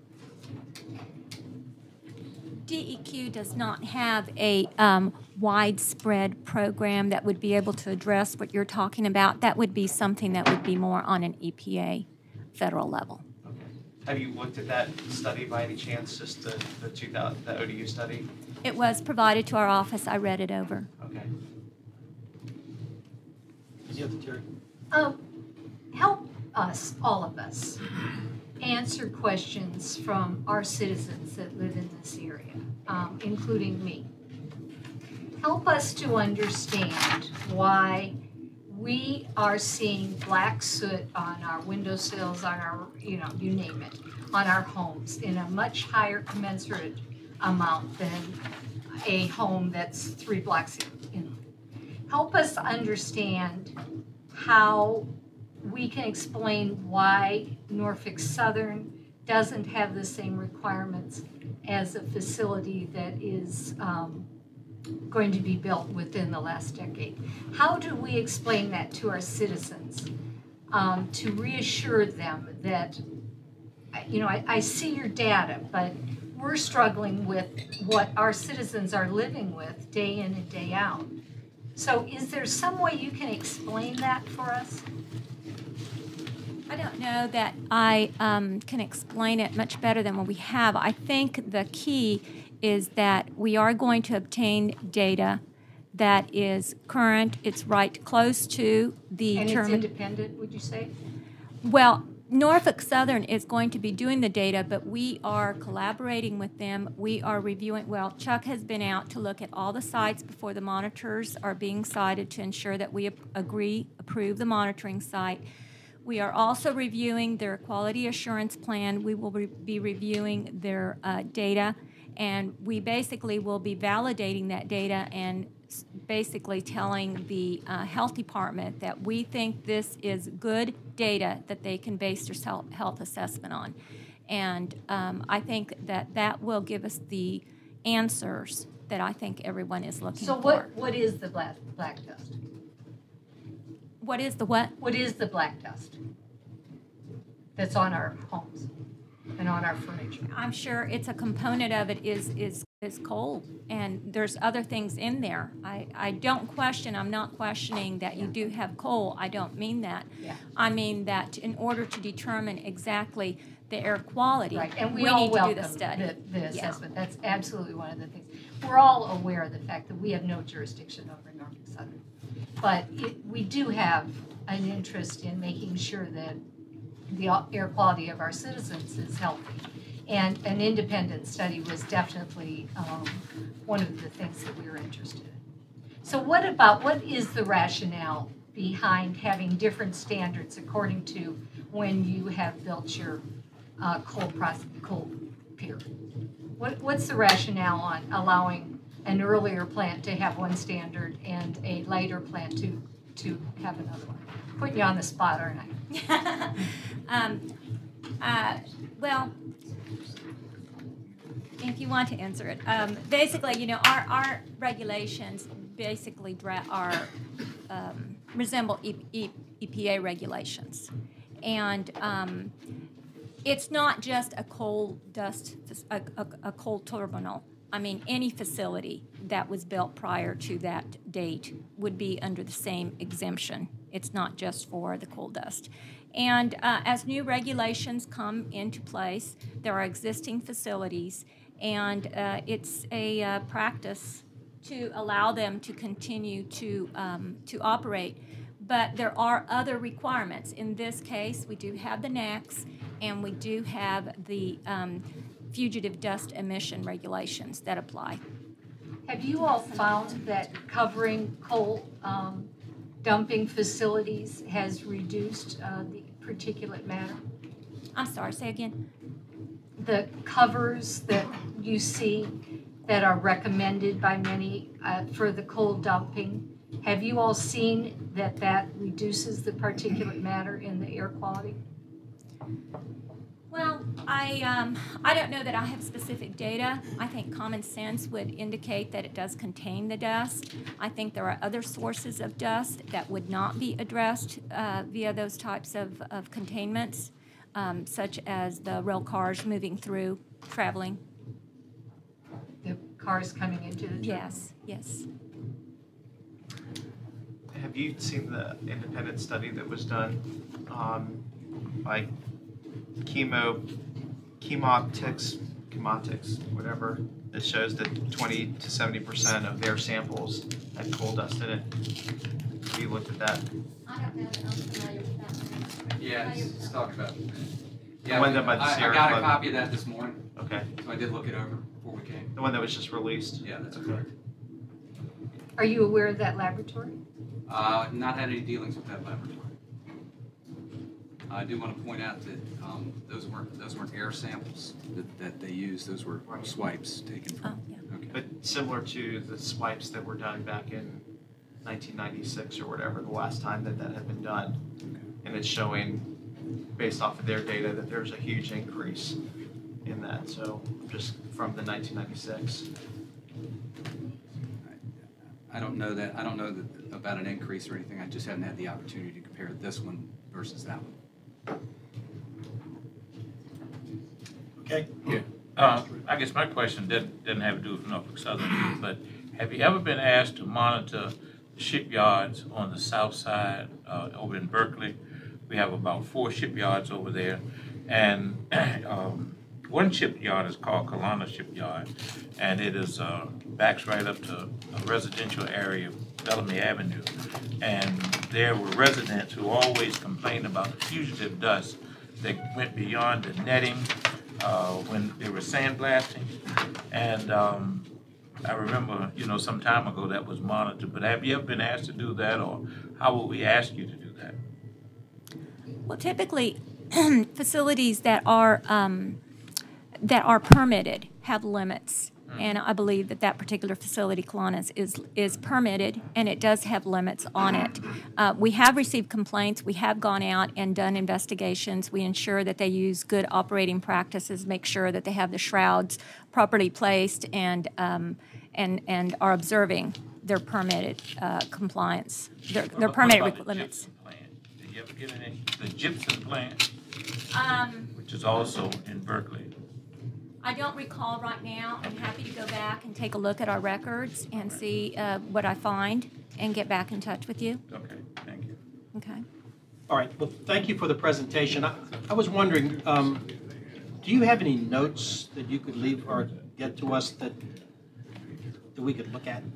D: D E Q does not have a um, widespread program that would be able to address what you're talking about. That would be something that would be more on an E P A federal level.
I: Have you looked at that study by any chance, just the, the two thousand, the O D U study?
D: It was provided to our office. I read it over.
I: Okay.
C: Yes, Jerry.
G: Um, help us, all of us, answer questions from our citizens that live in this area, um, including me. Help us to understand why we are seeing black soot on our windowsills, on our, you know, you name it, on our homes in a much higher commensurate amount than a home that's three blocks in. Help us understand how we can explain why Norfolk Southern doesn't have the same requirements as a facility that is um, going to be built within the last decade. How do we explain that to our citizens um, to reassure them that, you know, I, I see your data, but we're struggling with what our citizens are living with day in and day out. So is there some way you can explain that for us?
D: I don't know that I um, can explain it much better than what we have. I think the key is that we are going to obtain data that is current, it's right close to the
G: And
D: term.
G: it's independent, would you say?
D: Well, Norfolk Southern is going to be doing the data, but we are collaborating with them. We are reviewing, well, Chuck has been out to look at all the sites before the monitors are being sited to ensure that we agree, approve the monitoring site. We are also reviewing their quality assurance plan. We will re be reviewing their uh, data, and we basically will be validating that data and basically telling the uh, health department that we think this is good data that they can base their health assessment on. And um, I think that that will give us the answers that I think everyone is looking
G: So
D: for.
G: what, what is the black, black dust?
D: What is the what?
G: What is the black dust that's on our homes and on our furniture?
D: I'm sure it's a component of it is is is coal, and there's other things in there. I, I don't question, I'm not questioning that you do have coal. I don't mean that.
G: Yeah.
D: I mean that in order to determine exactly the air quality,
G: Right, and we,
D: we
G: all
D: need to do
G: welcome
D: the study.
G: the, the
D: Yeah.
G: assessment. That's absolutely one of the things. We're all aware of the fact that we have no jurisdiction over Norfolk Southern. but it, we do have an interest in making sure that the air quality of our citizens is healthy. And an independent study was definitely um, one of the things that we were interested in. So what about, what is the rationale behind having different standards according to when you have built your uh, coal, process, coal pier? What, what's the rationale on allowing an earlier plant to have one standard and a later plant to, to have another one? Putting you on the spot, aren't I?
D: um, uh, well, if you want to answer it, um, basically, you know, our, our regulations basically dra- are um, resemble e- e- E P A regulations, and um, it's not just a coal dust, a, a, a coal terminal. I mean, any facility that was built prior to that date would be under the same exemption. It's not just for the coal dust. And uh, as new regulations come into place, there are existing facilities, and uh, it's a uh, practice to allow them to continue to, um, to operate. But there are other requirements. In this case, we do have the N A A Cs, and we do have the um, fugitive dust emission regulations that apply.
G: Have you all found that covering coal um, dumping facilities has reduced uh, the particulate matter?
D: I'm sorry, say again.
G: The covers that you see that are recommended by many uh, for the coal dumping, have you all seen that that reduces the particulate matter in the air quality?
D: Well, I, um, I don't know that I have specific data. I think common sense would indicate that it does contain the dust. I think there are other sources of dust that would not be addressed uh, via those types of, of containments, um, such as the rail cars moving through, traveling.
G: The cars coming into the terminal?
D: Yes, yes.
I: Have you seen the independent study that was done um, by chemo, chemotics, chemotics, whatever, that shows that twenty to seventy percent of their samples had coal dust in it? Have you looked at that?
G: I don't know that I'm familiar with that.
J: Yeah, it's, it's talking about.
I: The
J: Yeah,
I: one
J: we-
I: done by the
J: I, I
I: Sierra
J: got a
I: Club.
J: copy of that this morning,
I: Okay,
J: so I did look it over before we came.
I: the one that was just released?
J: Yeah, that's
I: Okay.
J: correct.
G: Are you aware of that laboratory?
J: Uh, not had any dealings with that laboratory. I do want to point out that um, those weren't those weren't air samples that, that they used. Those were
I: Right.
J: swipes taken
D: Oh,
J: from.
D: yeah.
J: Okay.
I: But similar to the swipes that were done back in nineteen ninety-six or whatever, the last time that that had been done. And it's showing, based off of their data, that there's a huge increase in that, so just from the nineteen ninety-six.
J: I don't know that. I don't know that about an increase or anything. I just haven't had the opportunity to compare this one versus that one.
C: Okay?
E: Yeah. Uh, I guess my question doesn't, doesn't have to do with Norfolk Southern, but have you ever been asked to monitor shipyards on the south side, uh, over in Berkeley? We have about four shipyards over there, and um, one shipyard is called Kalana Shipyard, and it is uh, backs right up to a residential area, Bellamy Avenue, and there were residents who always complained about the fugitive dust that went beyond the netting uh, when they were sandblasting, and um, I remember, you know, some time ago that was monitored. But have you ever been asked to do that, or how would we ask you to do that?
D: Well, typically, facilities that are um, that are permitted have limits, and I believe that that particular facility, Kiwanis, is is permitted, and it does have limits on it. Uh, we have received complaints. We have gone out and done investigations. We ensure that they use good operating practices, make sure that they have the shrouds properly placed, and um, and and are observing their permitted uh, compliance, their, their
E: What
D: permitted
E: about the
D: limits.
E: gypsum plant? Did you ever get any, the gypsum plant,
D: Um,
E: which is also in Berkeley?
D: I don't recall right now. I'm happy to go back and take a look at our records and see uh, what I find and get back in touch with you.
E: Okay, thank you.
D: Okay.
C: All right, well, thank you for the presentation. I, I was wondering, um, do you have any notes that you could leave or get to us that, that we could look at?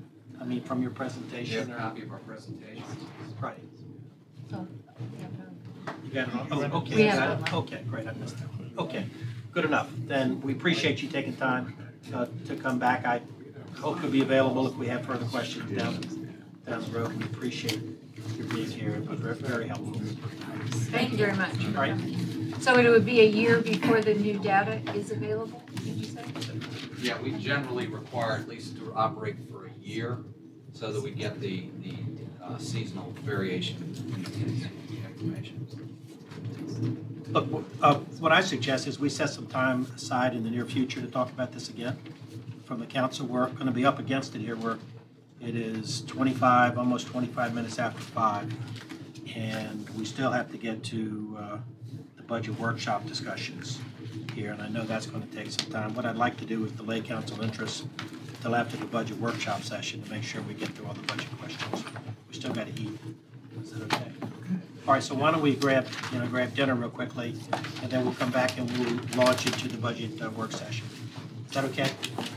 C: I mean, from your
J: Here's
C: presentation?
J: a
C: or-
J: copy of our presentation.
C: Right.
G: So,
C: You got it on, oh, okay.
G: We
C: you
G: have
C: got it?
G: it.
C: Okay, great, I missed that. Okay, good enough. Then we appreciate you taking time uh, to come back. I hope you'll be available if we have further questions down, down the road. We appreciate your being here. It was very, very helpful.
G: thank you very much.
C: All right.
G: So it would be a year before the new data is available, did you say?
J: Yeah, we generally require at least to operate for a year so that we get the, the uh, seasonal variation in in the information.
C: Look, uh, what I suggest is we set some time aside in the near future to talk about this again. From the council, we're going to be up against it here. We're, it is twenty-five, almost twenty-five minutes after five, and we still have to get to uh, the budget workshop discussions here, and I know that's going to take some time. What I'd like to do is delay council interest till after the budget workshop session to make sure we get through all the budget questions. We still got to eat. Is that okay? All right, so why don't we grab, you know, grab dinner real quickly, and then we'll come back and we'll launch into the budget uh, work session. Is that okay?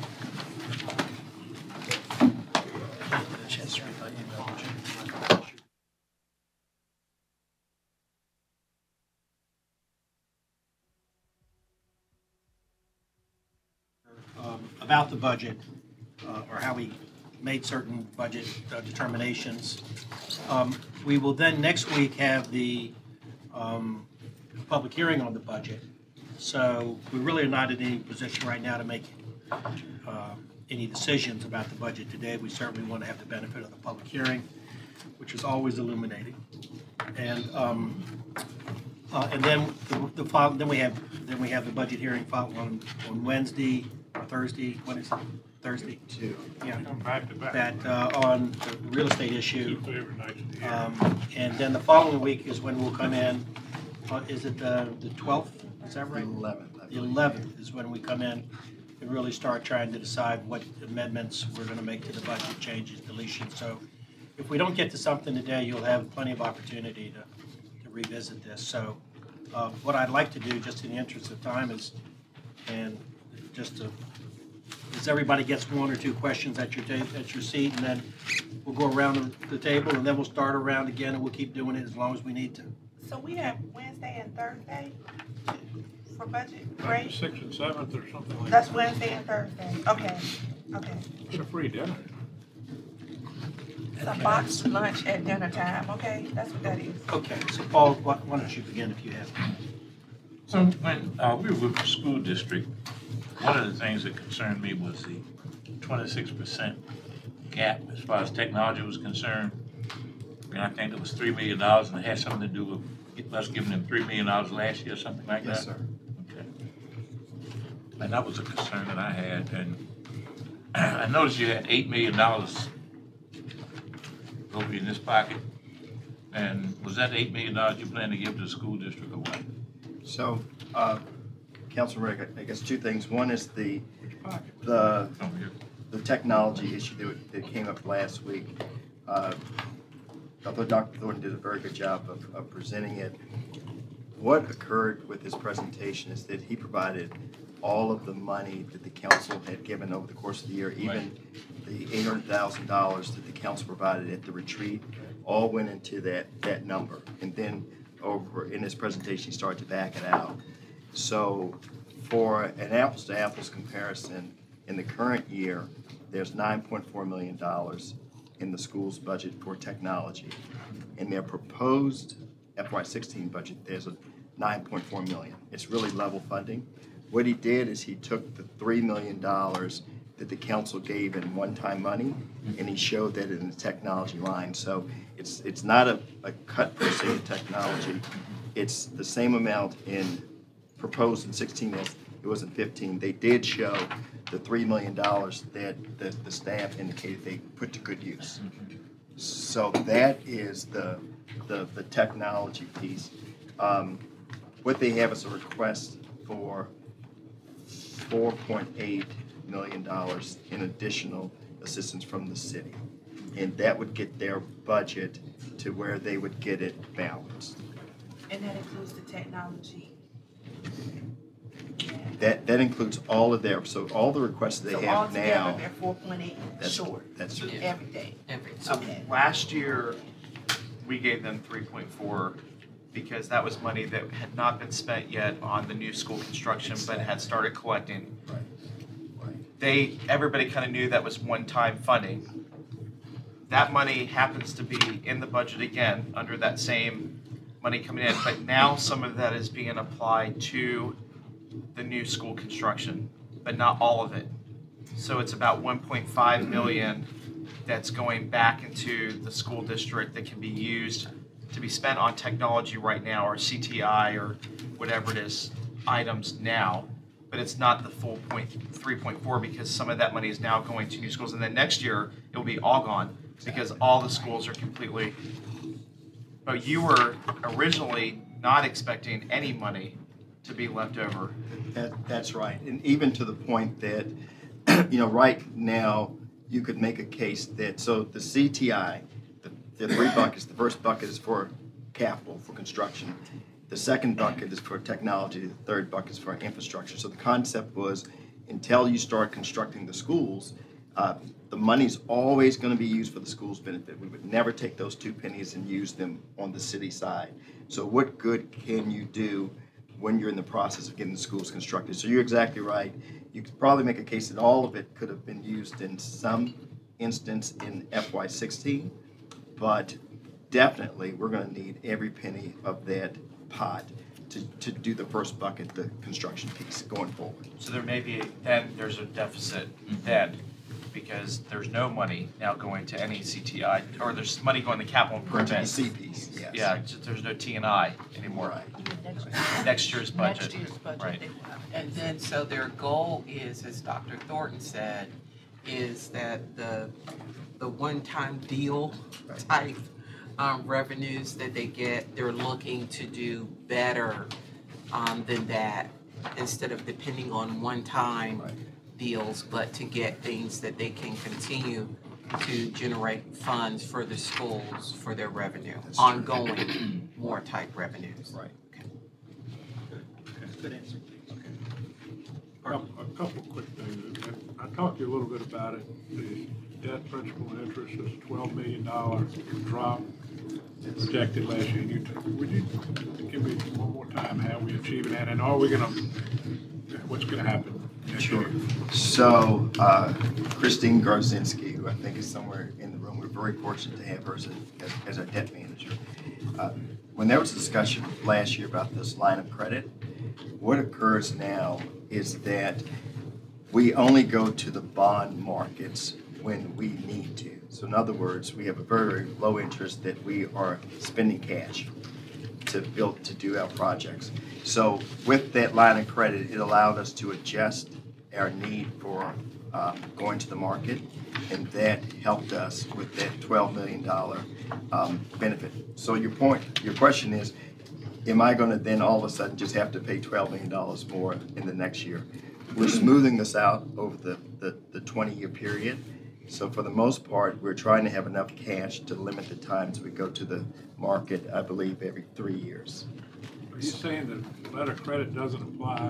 C: Um, About the budget, uh, or how we made certain budget uh, determinations. Um, We will then next week have the um, public hearing on the budget. So we really are not in any position right now to make uh, any decisions about the budget today. We certainly want to have the benefit of the public hearing, which is always illuminating. And um, uh, and then the, the file, then we have then we have the budget hearing filed on on Wednesday or Thursday. What is it? Thursday.
A: Two.
C: Yeah.
K: Come back to back.
C: That uh, on the real estate issue.
K: Two favorite nights of the year.
C: Um, And then the following week is when we'll come in, uh, is it the the twelfth, is that right?
A: Eleventh.
C: The eleventh is when we come in and really start trying to decide what amendments we're gonna make to the budget, changes, deletions. So if we don't get to something today, you'll have plenty of opportunity to to revisit this. So uh, what I'd like to do, just in the interest of time, is, and just to, is everybody gets one or two questions at your ta, at your seat, and then we'll go around the- the table, and then we'll start around again, and we'll keep doing it as long as we need to.
F: So we have Wednesday and Thursday for budget,
K: Like the
F: great?
K: sixth and seventh or something like that.
F: That's Wednesday and Thursday, okay, okay.
K: It's a free dinner.
F: It's a boxed lunch at dinner time, okay, that's what that is.
C: Okay, so Paul, why why don't you begin if you have?
E: So when uh, we were with the school district, one of the things that concerned me was the twenty-six percent gap as far as technology was concerned. And I think it was three million dollars, and it had something to do with us giving them three million dollars last year, something like that.
A: Yes, sir.
E: Okay. And that was a concern that I had, and I noticed you had eight million dollars over in this pocket. And was that eight million dollars you plan to give to the school district or what?
A: So, uh, Councilman Rick, I guess two things. One is the, the,
E: Over here.
A: the technology issue that, that came up last week. Uh, Although Doctor Thornton did a very good job of, of presenting it, what occurred with his presentation is that he provided all of the money that the council had given over the course of the year, even the eight hundred thousand dollars that the council provided at the retreat, all went into that, that number. And then over in his presentation, he started to back it out. So for an apples to apples comparison, in the current year, there's nine point four million dollars in the school's budget for technology. In their proposed F Y sixteen budget, there's a nine point four million. It's really level funding. What he did is he took the three million dollars that the council gave in one-time money, and he showed that in the technology line. So it's it's not a, a cut per se in technology. It's the same amount in proposed in sixteen as it was in fifteen. They did show the three million dollars that the, the staff indicated they put to good use. So that is the, the, the technology piece. Um, what they have is a request for four point eight million dollars in additional assistance from the city. And that would get their budget to where they would get it balanced.
F: And that includes the technology. Yeah.
A: That, that includes all of their, so all the requests they
F: So
A: have
F: altogether,
A: now.
F: they're four point eight
A: That's-
F: short,
A: That's,
F: everything.
H: Every,
I: So
F: Okay.
I: last year, we gave them three point four because that was money that had not been spent yet on the new school construction, but had started collecting.
A: Right. Right.
I: They, everybody kind of knew that was one-time funding. That money happens to be in the budget again, under that same money coming in, but now some of that is being applied to the new school construction, but not all of it. So it's about one point five million that's going back into the school district that can be used to be spent on technology right now, or C T I, or whatever it is, items now. But it's not the full point, three point four, because some of that money is now going to new schools. And then next year, it will be all gone, because all the schools are completely, but you were originally not expecting any money to be left over.
A: that, that's right. And even to the point that, you know, right now, you could make a case that, so the C T I, the, the three buckets, the first bucket is for capital, for construction. The second bucket is for technology, the third bucket is for infrastructure. So the concept was, until you start constructing the schools, uh, the money's always going to be used for the school's benefit. We would never take those two pennies and use them on the city side. So what good can you do when you're in the process of getting the schools constructed? So you're exactly right. You could probably make a case that all of it could have been used in some instance in F Y sixteen, but definitely we're going to need every penny of that pot to, to do the first bucket, the construction piece, going forward.
I: So there may be, then there's a deficit then, because there's no money now going to any C T I, or there's money going to capital
A: To the
I: improvement.
A: C piece, yes.
I: Yeah, just there's no T and I anymore.
A: Right.
I: Next year's budget.
H: Next year's budget.
I: Right.
H: they will have. And then, so their goal is, as Doctor Thornton said, is that the, the one-time deal
A: Right.
H: type um, revenues that they get, they're looking to do better um, than that, instead of depending on one-time
A: Right.
H: deals, but to get things that they can continue to generate funds for the schools for their revenue,
A: That's true.
H: ongoing, more type revenues.
A: Right.
C: Good answer.
K: Couple- A couple of quick things. I talked to you a little bit about it. The debt, principal, and interest is a twelve million dollars drop projected last year. You, t- would you give me one more time how we achieving that, and are we gonna, what's gonna happen next
A: Sure.
K: year?
A: So uh, Christine Garzinski, who I think is somewhere in the room, we're very fortunate to have her as, a, as, as our debt manager. Uh, when there was a discussion last year about this line of credit, what occurs now is that we only go to the bond markets when we need to. So in other words, we have a very, very low interest that we are spending cash to build, to do our projects. So with that line of credit, it allowed us to adjust our need for um, going to the market, and that helped us with that twelve million dollars um, benefit. So your point, your question is, am I going to then all of a sudden just have to pay twelve million dollars more in the next year? We're smoothing this out over the, the, the twenty-year period. So for the most part, we're trying to have enough cash to limit the times we go to the market, I believe, every three years.
K: Are you saying that letter of credit doesn't apply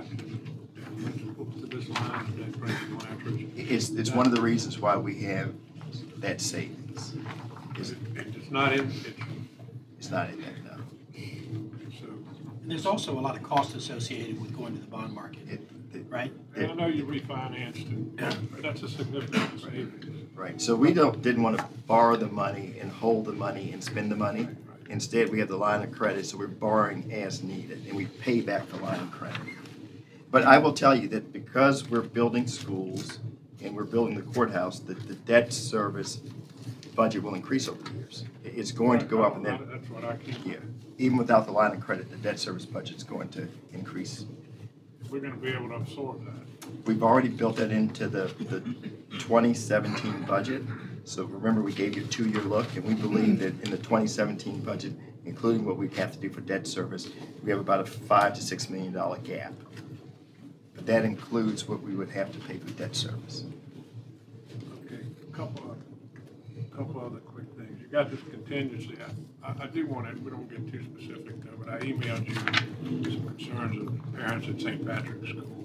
K: to this line of debt, principal, and interest?
A: It's, it's one of the reasons why we have that savings.
K: Is
A: It's,
K: it- It's not in, it's,
A: it's not in there, no.
K: so,
C: And there's also a lot of cost associated with going to the bond market,
A: It, it,
C: right?
K: and I know you refinanced it, but that's a significant savings.
A: right, so we don't, didn't want to borrow the money and hold the money and spend the money. Instead, we have the line of credit, so we're borrowing as needed, and we pay back the line of credit. But I will tell you that because we're building schools and we're building the courthouse, the, the debt service budget will increase over the years. It's going to go up, and then,
K: That's what I keep,
A: yeah, even without the line of credit, the debt service budget's going to increase.
K: we're gonna be able to absorb that.
A: We've already built that into the, the twenty seventeen budget. So remember, we gave you a two-year look, and we believe that in the twenty seventeen budget, including what we have to do for debt service, we have about a five to six million dollar gap. But that includes what we would have to pay for debt service.
K: Okay, a couple of, couple other quick things. You got this contingency. I, I, I do want to, we don't get too specific though, but I emailed you some concerns of parents at Saint Patrick's School.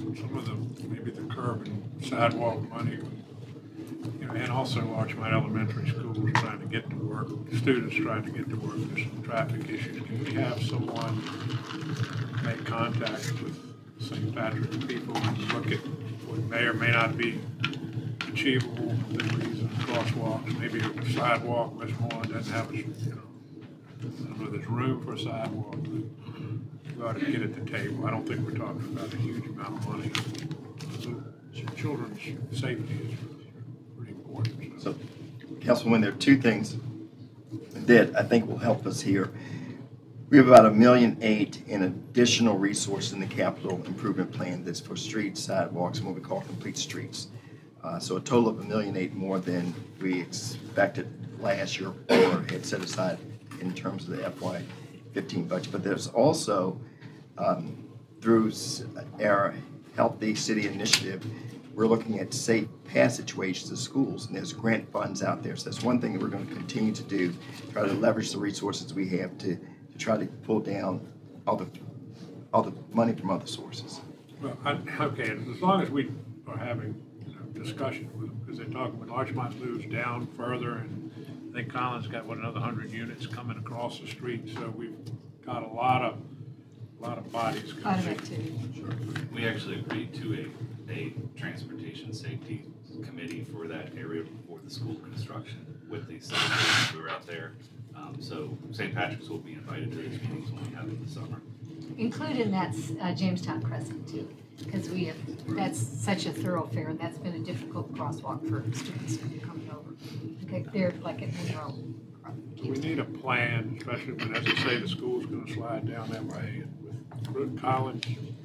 K: some of the, maybe the curb and sidewalk money, you know, and also Larchmont Elementary School is trying to get to work, students trying to get to work, there's some traffic issues. Can we have someone make contact with Saint Patrick's people and look at what may or may not be achievable within reason, crosswalks, maybe a sidewalk, Westmoreland doesn't have a, you know, I don't know if there's room for a sidewalk, but we ought to get at the table. I don't think we're talking about a huge amount of money. So children's safety is pretty important.
A: So, Councilwoman, there are two things that I think will help us here. We have about a million eight in additional resources in the capital improvement plan that's for streets, sidewalks, and what we call complete streets. Uh, so a total of a million eight more than we expected last year or had set aside in terms of the F Y fifteen budget. But there's also, um, through our Healthy City Initiative, we're looking at safe passageways to schools, and there's grant funds out there. So that's one thing that we're going to continue to do, try to leverage the resources we have to, to try to pull down all the all the money from other sources.
K: Well, I, okay, and as long as we are having, you know, discussion with them, because they're talking when Larchmont moves down further, and I think Collins got what, another hundred units coming across the street, so we've got a lot of a lot of bodies
G: Lot of
K: coming.
G: activity.
L: Sure. We actually agreed to a, a transportation safety committee for that area for the school construction with the citizens who are out there. Um, so Saint Patrick's will be invited to these meetings when we have it in the summer.
G: Included in that's uh, Jamestown Crescent too, because we have, that's such a thoroughfare, and that's been a difficult crosswalk for students coming over. Okay, they're like at Monroe.
K: We need a plan, especially when, as I say, the school's gonna slide down that way, and with Collins.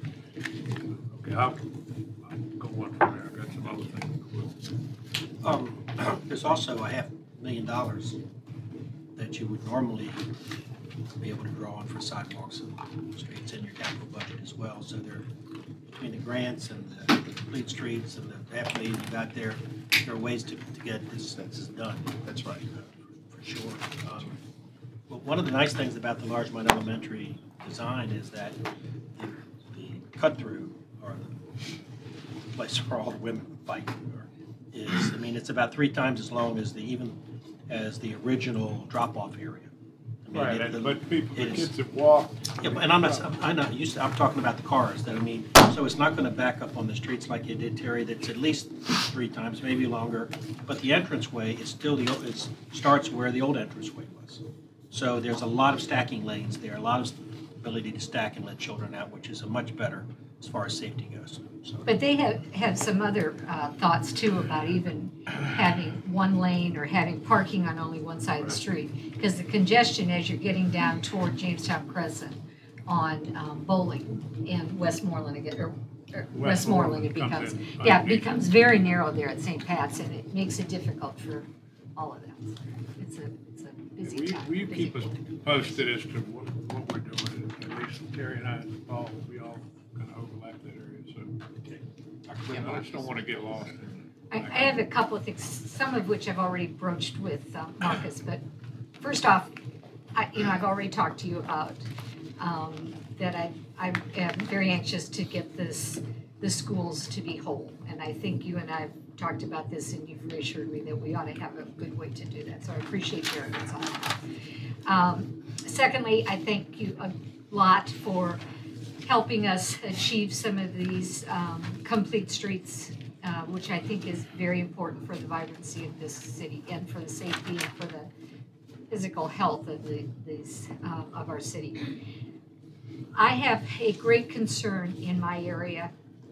K: Okay, I'll, I'll go on from there, I got some other things.
C: Um, there's also a half million dollars that you would normally be able to draw on for sidewalks and streets in your capital budget as well. So there, between the grants and the complete streets and the half million you got there, there are ways to, to get this, this done.
A: That's right.
C: For sure. Um, well, one of the nice things about the Larchmont Elementary design is that the, the cut through, or the place where all the women fight, or is, I mean, it's about three times as long as the, even as the original drop-off area. I mean,
K: Right,
C: it- the-
K: and but people, the
C: it is-
K: kids that walk.
C: Yeah, and I'm not, I'm not used to, I'm talking about the cars, that I mean, so it's not gonna back up on the streets like it did, Terry, that's at least three times, maybe longer, but the entranceway is still the, it starts where the old entranceway was. So there's a lot of stacking lanes there, a lot of ability to stack and let children out, which is a much better as far as safety goes, so.
G: But they have, have some other uh, thoughts too about even having one lane or having parking on only one side of the street. Because the congestion as you're getting down toward Jamestown Crescent on um, Bowling and Westmoreland again, or, or Westmoreland, it becomes, yeah, it becomes very narrow there at Saint Pat's, and it makes it difficult for all of them. It's a, it's a busy
K: We,
G: time.
K: will you
G: busy
K: keep us
G: point.
K: posted as to what, what we're doing, at least Terry and I and Paul, we all kind of overlap that area, so. I just don't want to get lost in.
G: I, I have a couple of things, some of which I've already broached with um, Marcus, but first off, I, you know, I've already talked to you about um, that I, I am very anxious to get this, the schools to be whole. And I think you and I have talked about this, and you've reassured me that we ought to have a good way to do that. So I appreciate your efforts on that. Um, secondly, I thank you a lot for helping us achieve some of these um, complete streets, uh, which I think is very important for the vibrancy of this city and for the safety and for the physical health of the, these, um, of our city. I have a great concern in my area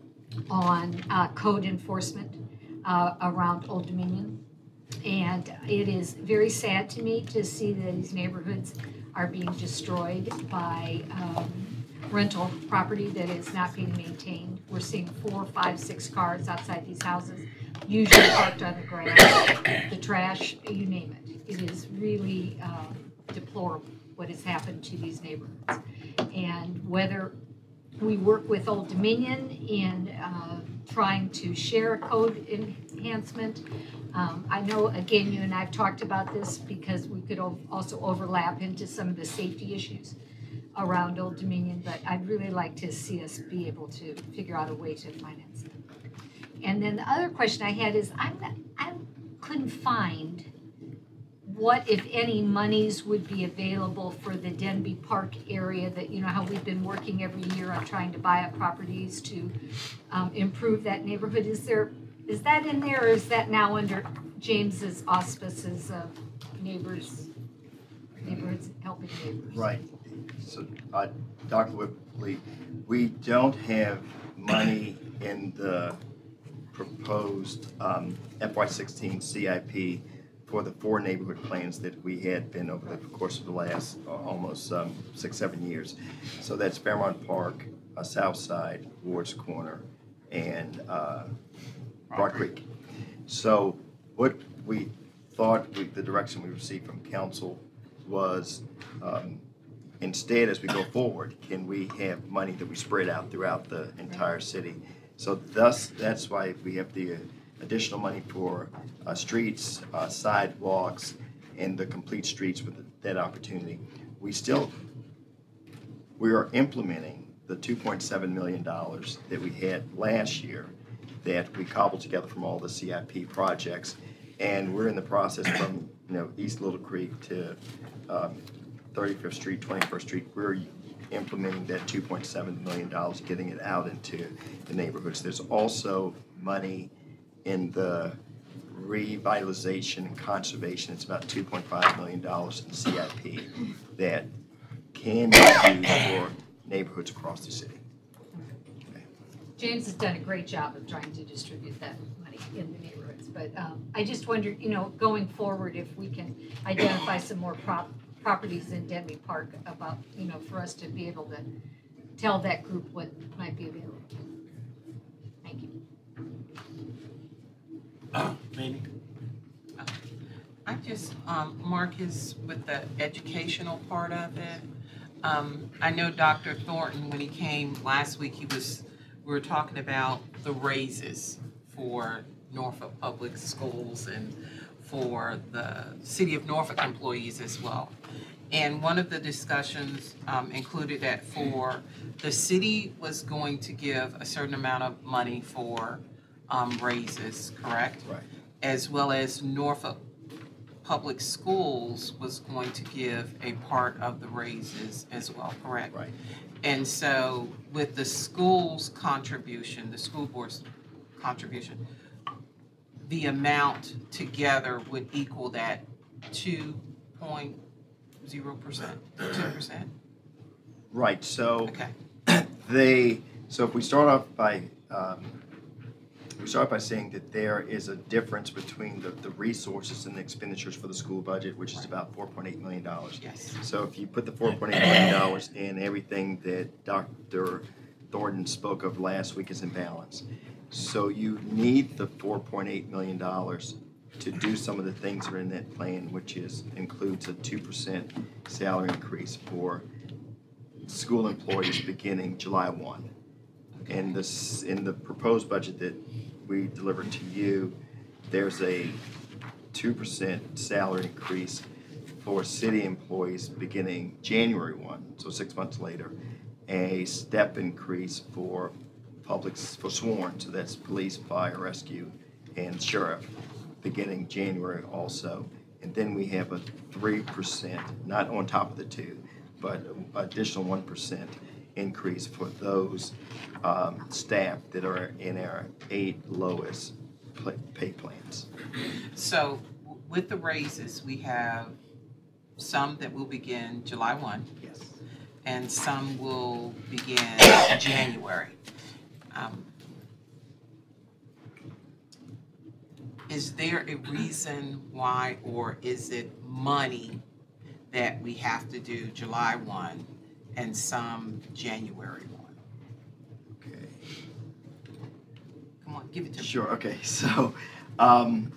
G: on uh, code enforcement uh, around Old Dominion. And it is very sad to me to see that these neighborhoods are being destroyed by um, rental property that is not being maintained. We're seeing four, five, six cars outside these houses, usually parked on the grass, the trash, you name it. It is really um, deplorable what has happened to these neighborhoods. And whether we work with Old Dominion in uh, trying to share a code enhancement. Um, I know, again, you and I have talked about this because we could also overlap into some of the safety issues. around Old Dominion, but I'd really like to see us be able to figure out a way to finance it. And then the other question I had is, I'm not, I couldn't find what, if any, monies would be available for the Denby Park area that, you know, how we've been working every year on trying to buy up properties to um, improve that neighborhood. Is there, is that in there, or is that now under James's auspices of neighbors, neighborhoods helping neighbors?
A: Right. So, uh, Doctor Whipley, we don't have money in the proposed um, F Y sixteen C I P for the four neighborhood plans that we had been over the course of the last uh, almost um, six, seven years. So that's Fairmont Park, uh, South Side, Ward's Corner, and uh, Rock Creek. So what we thought, we, the direction we received from council was um, instead, as we go forward, can we have money that we spread out throughout the entire city? So thus, that's why we have the uh, additional money for uh, streets, uh, sidewalks, and the complete streets with that opportunity. We still, we are implementing the two point seven million dollars that we had last year that we cobbled together from all the C I P projects. And we're in the process from, you know, East Little Creek to um, thirty-fifth Street, twenty-first Street. We're implementing that two point seven million dollars, getting it out into the neighborhoods. There's also money in the revitalization and conservation. It's about two point five million dollars in C I P that can be used for neighborhoods across the city. Okay.
G: James has done a great job of trying to distribute that money in the neighborhoods, but um, I just wondered, you know, going forward, if we can identify some more prop properties in Denby Park about, you know, for us to be able to tell that group what might be available. Thank you.
C: Mamie?
H: I just, um, Marcus, with the educational part of it, um, I know Doctor Thornton, when he came last week, he was, we were talking about the raises for Norfolk Public Schools and for the City of Norfolk employees as well. And one of the discussions um, included that for the city was going to give a certain amount of money for um, raises, correct?
A: Right.
H: As well as Norfolk Public Schools was going to give a part of the raises as well, correct?
A: Right.
H: And so with the school's contribution, the school board's contribution, the amount together would equal that two point zero percent, two percent?
A: Right, so
H: Okay.
A: they, so if we start off by, um, we start by saying that there is a difference between the, the resources and the expenditures for the school budget, which is about four point eight million dollars.
H: Yes.
A: So if you put the four point eight million dollars in, everything that Doctor Thornton spoke of last week is in balance. So you need the four point eight million dollars to do some of the things that are in that plan, which is includes a two percent salary increase for school employees beginning July first. And this, in the proposed budget that we delivered to you, there's a two percent salary increase for city employees beginning January first, so six months later, a step increase for public, for sworn, so that's police, fire, rescue, and sheriff, beginning January also. And then we have a three percent, not on top of the two, but additional one percent increase for those um, staff that are in our eight lowest pay plans.
H: So with the raises, we have some that will begin July first.
A: Yes.
H: And some will begin January. Um, Is there a reason why, or is it money that we have to do July first and some January first?
A: Okay.
H: Come on, give it to me.
A: Sure, okay, so, um,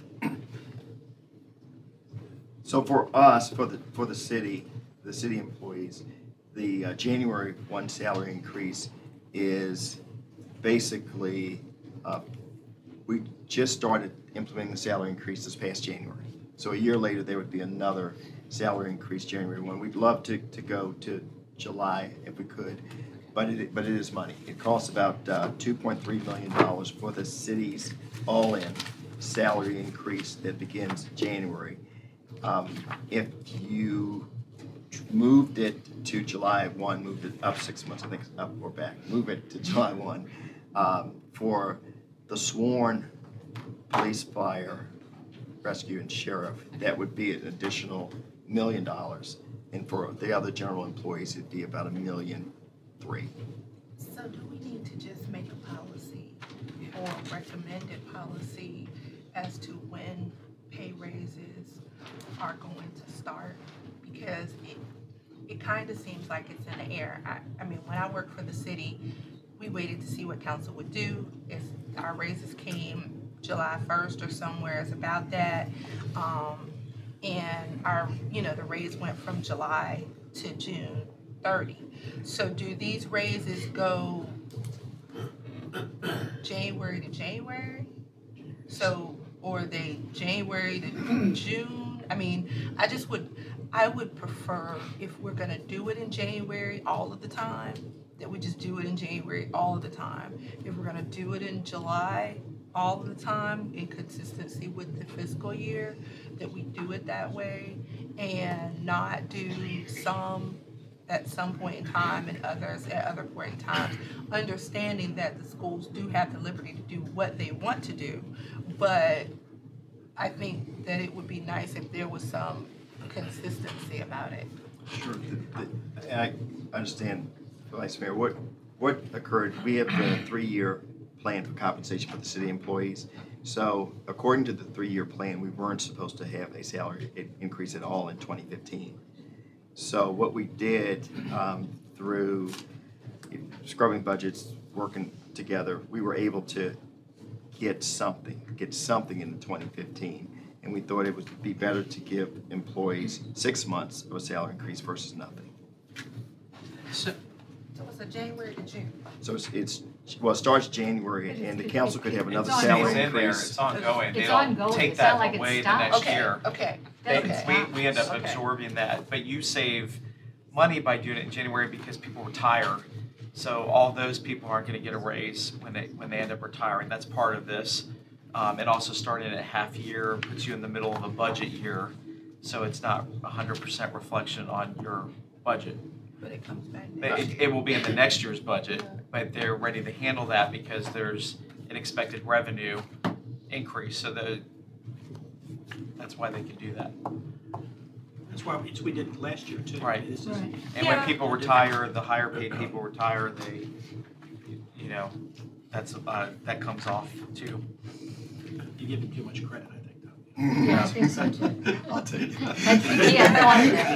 A: so for us, for the, for the city, the city employees, the uh, January first salary increase is basically, uh, we just started implementing the salary increase this past January. So a year later, there would be another salary increase January first. We'd love to, to go to July if we could, but it, but it is money. It costs about uh, two point three million dollars for the city's all-in salary increase that begins January. Um, If you moved it to July first, moved it up six months, I think it's up or back, move it to July first, um, for the sworn police, fire, rescue, and sheriff, that would be an additional million dollars. And for the other general employees, it'd be about a million three.
F: So do we need to just make a policy or recommended policy as to when pay raises are going to start? Because it, it kind of seems like it's in the air. I, I mean, when I worked for the city, we waited to see what council would do. If our raises came July first or somewhere, it's about that. Um, and our, you know, the raise went from July to June thirty. So do these raises go January to January? So, or are they January to June? I mean, I just would, I would prefer if we're gonna do it in January all of the time, that we just do it in January all of the time. If we're gonna do it in July all of the time, in consistency with the fiscal year, that we do it that way and not do some at some point in time and others at other point in times, understanding that the schools do have the liberty to do what they want to do. But I think that it would be nice if there was some consistency about it.
A: Sure. The- the- I understand, Vice Mayor, what, what occurred, we have the three-year plan for compensation for the city employees. So according to the three-year plan, we weren't supposed to have a salary increase at all in twenty fifteen. So what we did um, through scrubbing budgets, working together, we were able to get something, get something in twenty fifteen. And we thought it would be better to give employees six months of a salary increase versus nothing.
H: So,
F: So it's a January to June.
A: So it's, it's well, it starts January, and the council could have another
G: It's
A: salary
I: It's in there,
A: increase.
I: it's ongoing. They
G: It's
I: don't
G: ongoing.
I: take
G: It's not
I: that
G: like it
I: away the
G: stops.
I: next
F: Okay,
I: year.
F: okay.
I: They,
G: Doesn't
I: we,
G: stop.
I: we end up
F: Okay.
I: absorbing that, but you save money by doing it in January because people retire. So all those people aren't gonna get a raise when they, when they end up retiring. That's part of this. Um, and also starting at half year puts you in the middle of a budget year. So it's not a hundred percent reflection on your budget.
F: But it comes back
I: But
F: next
I: It,
F: year.
I: it will be in the next year's budget, but they're ready to handle that because there's an expected revenue increase. So the, that's why they can do that.
C: That's why we, we did it last year too.
I: Right.
C: This is,
G: Right.
I: And
G: Yeah.
I: when people retire, the higher paid people retire, they, you know, that's, uh, that comes off too.
C: you give him too much credit, I think, though.
G: Yeah, I think so too.
A: I'll take it.
G: I think, yeah, no,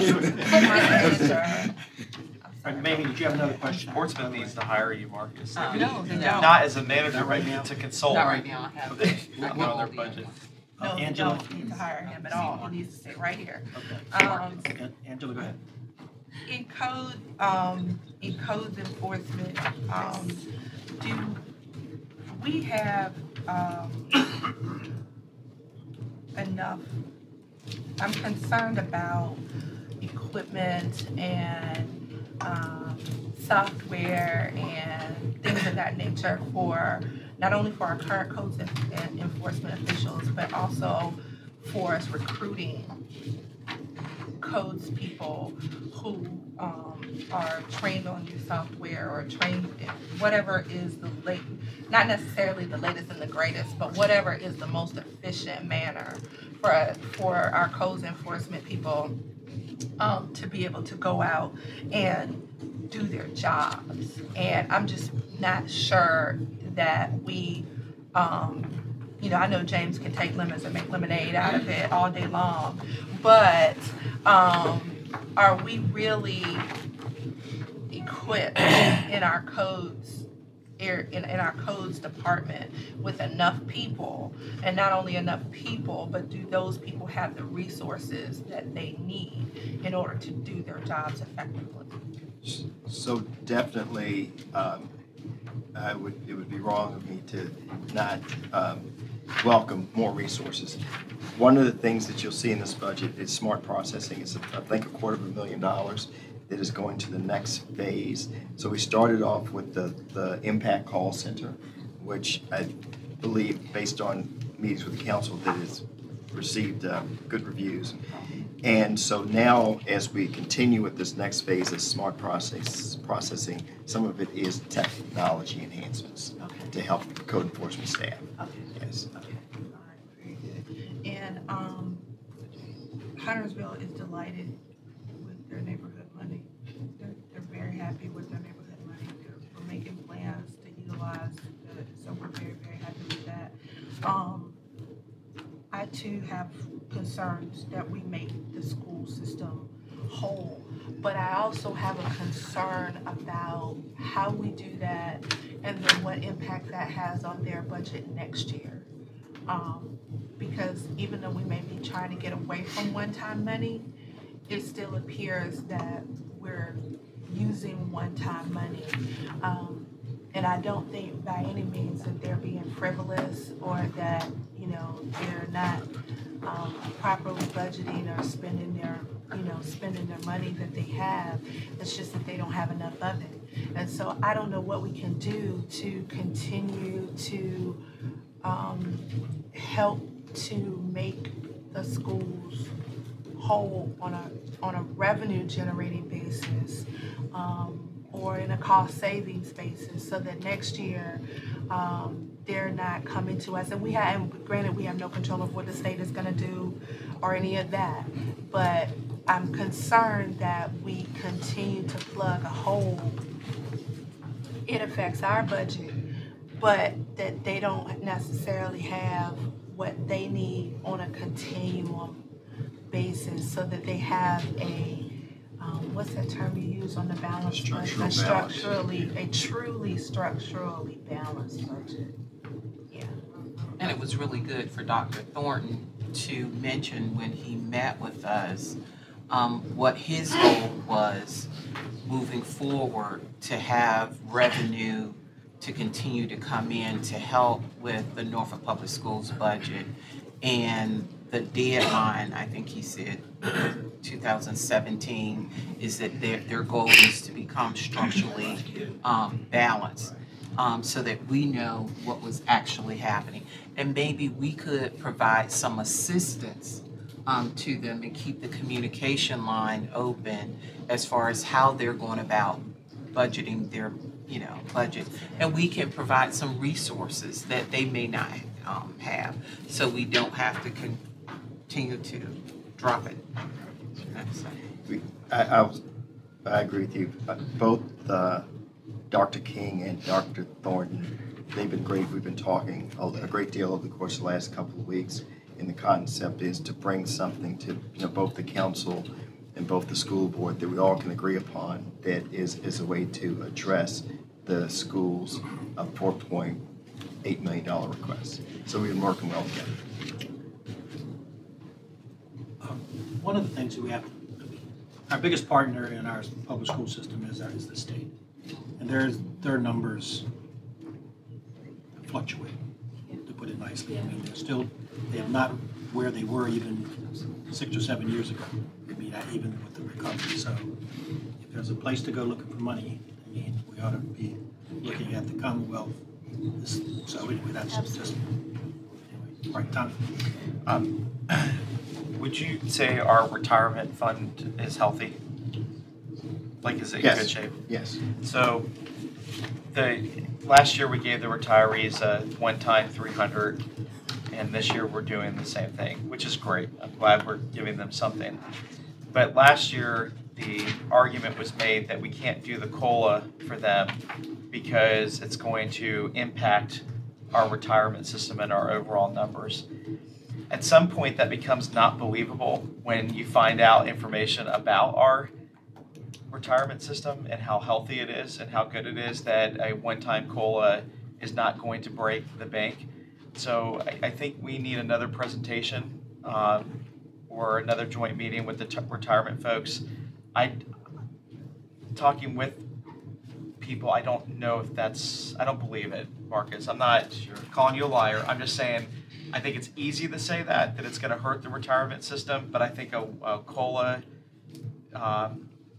G: I
C: All right, Mamie, did you have another question?
I: Portsmouth needs to hire you, Marcus.
H: Uh, no, they don't.
I: Not as a manager,
C: Not right
I: but
C: now?
I: to consult.
H: Not right now, I have.
I: They
H: I
I: work
H: have
I: on their
H: all the
I: budget.
H: info.
C: Uh,
F: No, you
C: Angela?
F: don't need to hire him at all. He needs to stay right here.
C: Okay.
F: Um,
C: An- Angela, go ahead.
F: In code, um, in codes enforcement, um, do we have, um, enough? I'm concerned about equipment and, um, software and things of that nature for, not only for our current codes and and enforcement officials, but also for us recruiting codes people who um, are trained on new software or trained in whatever is the late, not necessarily the latest and the greatest, but whatever is the most efficient manner for for our codes enforcement people um, to be able to go out and do their jobs. And I'm just not sure that we, um, you know, I know James can take lemons and make lemonade out of it all day long, but um, are we really equipped in our codes, in, in our codes department with enough people? And not only enough people, but do those people have the resources that they need in order to do their jobs effectively?
A: So definitely, um, I would, it would be wrong of me to not um, welcome more resources. One of the things that you'll see in this budget is smart processing. It's, I think, a quarter of a million dollars. that is going to the next phase. So we started off with the, the Impact Call Center, which I believe, based on meetings with the council, that has received uh, good reviews. And so now, as we continue with this next phase of smart process processing, some of it is technology enhancements
F: Okay.
A: to help code enforcement staff.
F: Okay.
A: Yes.
F: Okay, all right, very good. And, um, Huntersville is delighted with their neighborhood money. They're, they're very happy with their neighborhood money. They're, we're making plans to utilize it, so we're very, very happy with that. Um, I too have concerns that we make the school system whole, but I also have a concern about how we do that and then what impact that has on their budget next year. Um, because even though we may be trying to get away from one-time money, it still appears that we're using one-time money. Um, and I don't think by any means that they're being frivolous or that, you know, they're not um, properly budgeting or spending their, you know, spending their money that they have. It's just that they don't have enough of it. And so I don't know what we can do to continue to um, help to make the schools whole on a on a revenue generating basis, um, or in a cost savings basis, so that next year um, they're not coming to us. And we have, and granted, we have no control of what the state is going to do or any of that, but I'm concerned that we continue to plug a hole. It affects our budget, but that they don't necessarily have what they need on a continuum basis, so that they have a, um, what's that term you use on the balance budget? A structurally, a truly structurally balanced budget. Yeah.
H: And it was really good for Doctor Thornton to mention when he met with us um, what his goal was moving forward to have revenue to continue to come in to help with the Norfolk Public Schools budget. And the deadline, I think he said, two thousand seventeen, is that their, their goal is to become structurally um, balanced, um, so that we know what was actually happening. And maybe we could provide some assistance um, to them and keep the communication line open as far as how they're going about budgeting their, you know, budget. And we can provide some resources that they may not um, have, so we don't have to continue to drop it.
A: We, I, I, was, I agree with you. Uh, Both uh, Doctor King and Doctor Thornton, they've been great. We've been talking a, a great deal over the course of the last couple of weeks. And the concept is to bring something to, you know, both the council and both the school board that we all can agree upon, that is, is a way to address the school's uh, four point eight million dollars request. So we've been working well together.
C: Um, One of the things that we have, our biggest partner in our public school system is, our, is the state. And there's, their numbers fluctuate, to put it nicely. I mean, they're still, they are not where they were even six or seven years ago. I mean, even with the recovery. So if there's a place to go looking for money, I mean, we ought to be looking at the Commonwealth. This, so anyway, that's just, anyway, right, Tom.
I: Um, would you say our retirement fund is healthy? Like, is it in
A: Yes.
I: good shape?
A: Yes.
I: So, the, last year we gave the retirees a one-time three hundred, and this year we're doing the same thing, which is great. I'm glad we're giving them something. But last year, the argument was made that we can't do the COLA for them because it's going to impact our retirement system and our overall numbers. At some point, that becomes not believable when you find out information about our retirement system and how healthy it is and how good it is, that a one-time COLA is not going to break the bank. So I, I think we need another presentation um, or another joint meeting with the t- retirement folks. I, talking with people, I don't know if that's, I don't believe it, Marcus. I'm not sure. calling you a liar. I'm just saying, I think it's easy to say that, that it's going to hurt the retirement system, but I think a, a COLA um,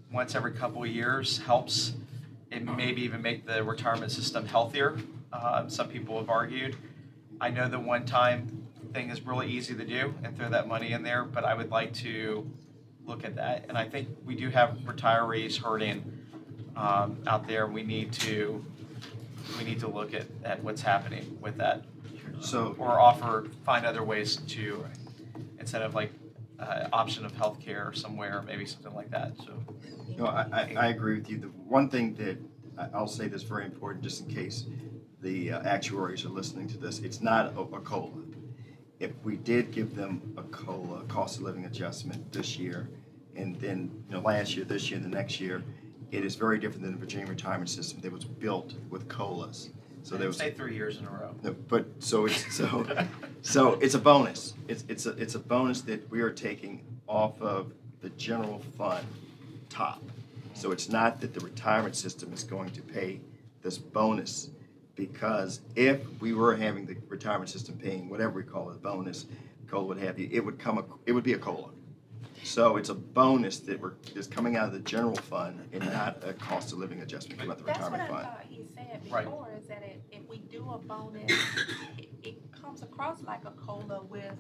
I: once every couple of years helps. It maybe even make the retirement system healthier. Uh, some people have argued. I know the one-time thing is really easy to do and throw that money in there, but I would like to look at that. And I think we do have retirees hurting um, out there. We need to we need to look at, at what's happening with that.
A: So,
I: or offer, find other ways to, instead of like uh, option of healthcare somewhere, maybe something like that. So,
A: no, I, I, I agree with you. The one thing that I- I'll say that's very important, just in case the uh, actuaries are listening to this, it's not a, a COLA. If we did give them a COLA, cost of living adjustment this year, and then, you know, last year, this year, the next year, it is very different than the Virginia retirement system that was built with COLAs. So there was
I: say three years in a row.
A: no, but so it's so so it's a bonus. It's it's a it's a bonus that we are taking off of the general fund top. So it's not that the retirement system is going to pay this bonus, because if we were having the retirement system paying whatever we call it, bonus, COLA, what have you, it would come a, it would be a COLA. So it's a bonus that we're is coming out of the general fund and not a cost of living adjustment from the
F: That's what
A: retirement
F: I
A: fund.
F: thought he said
I: Right.
F: before, is that it, if we do a bonus, it, it comes across like a COLA with,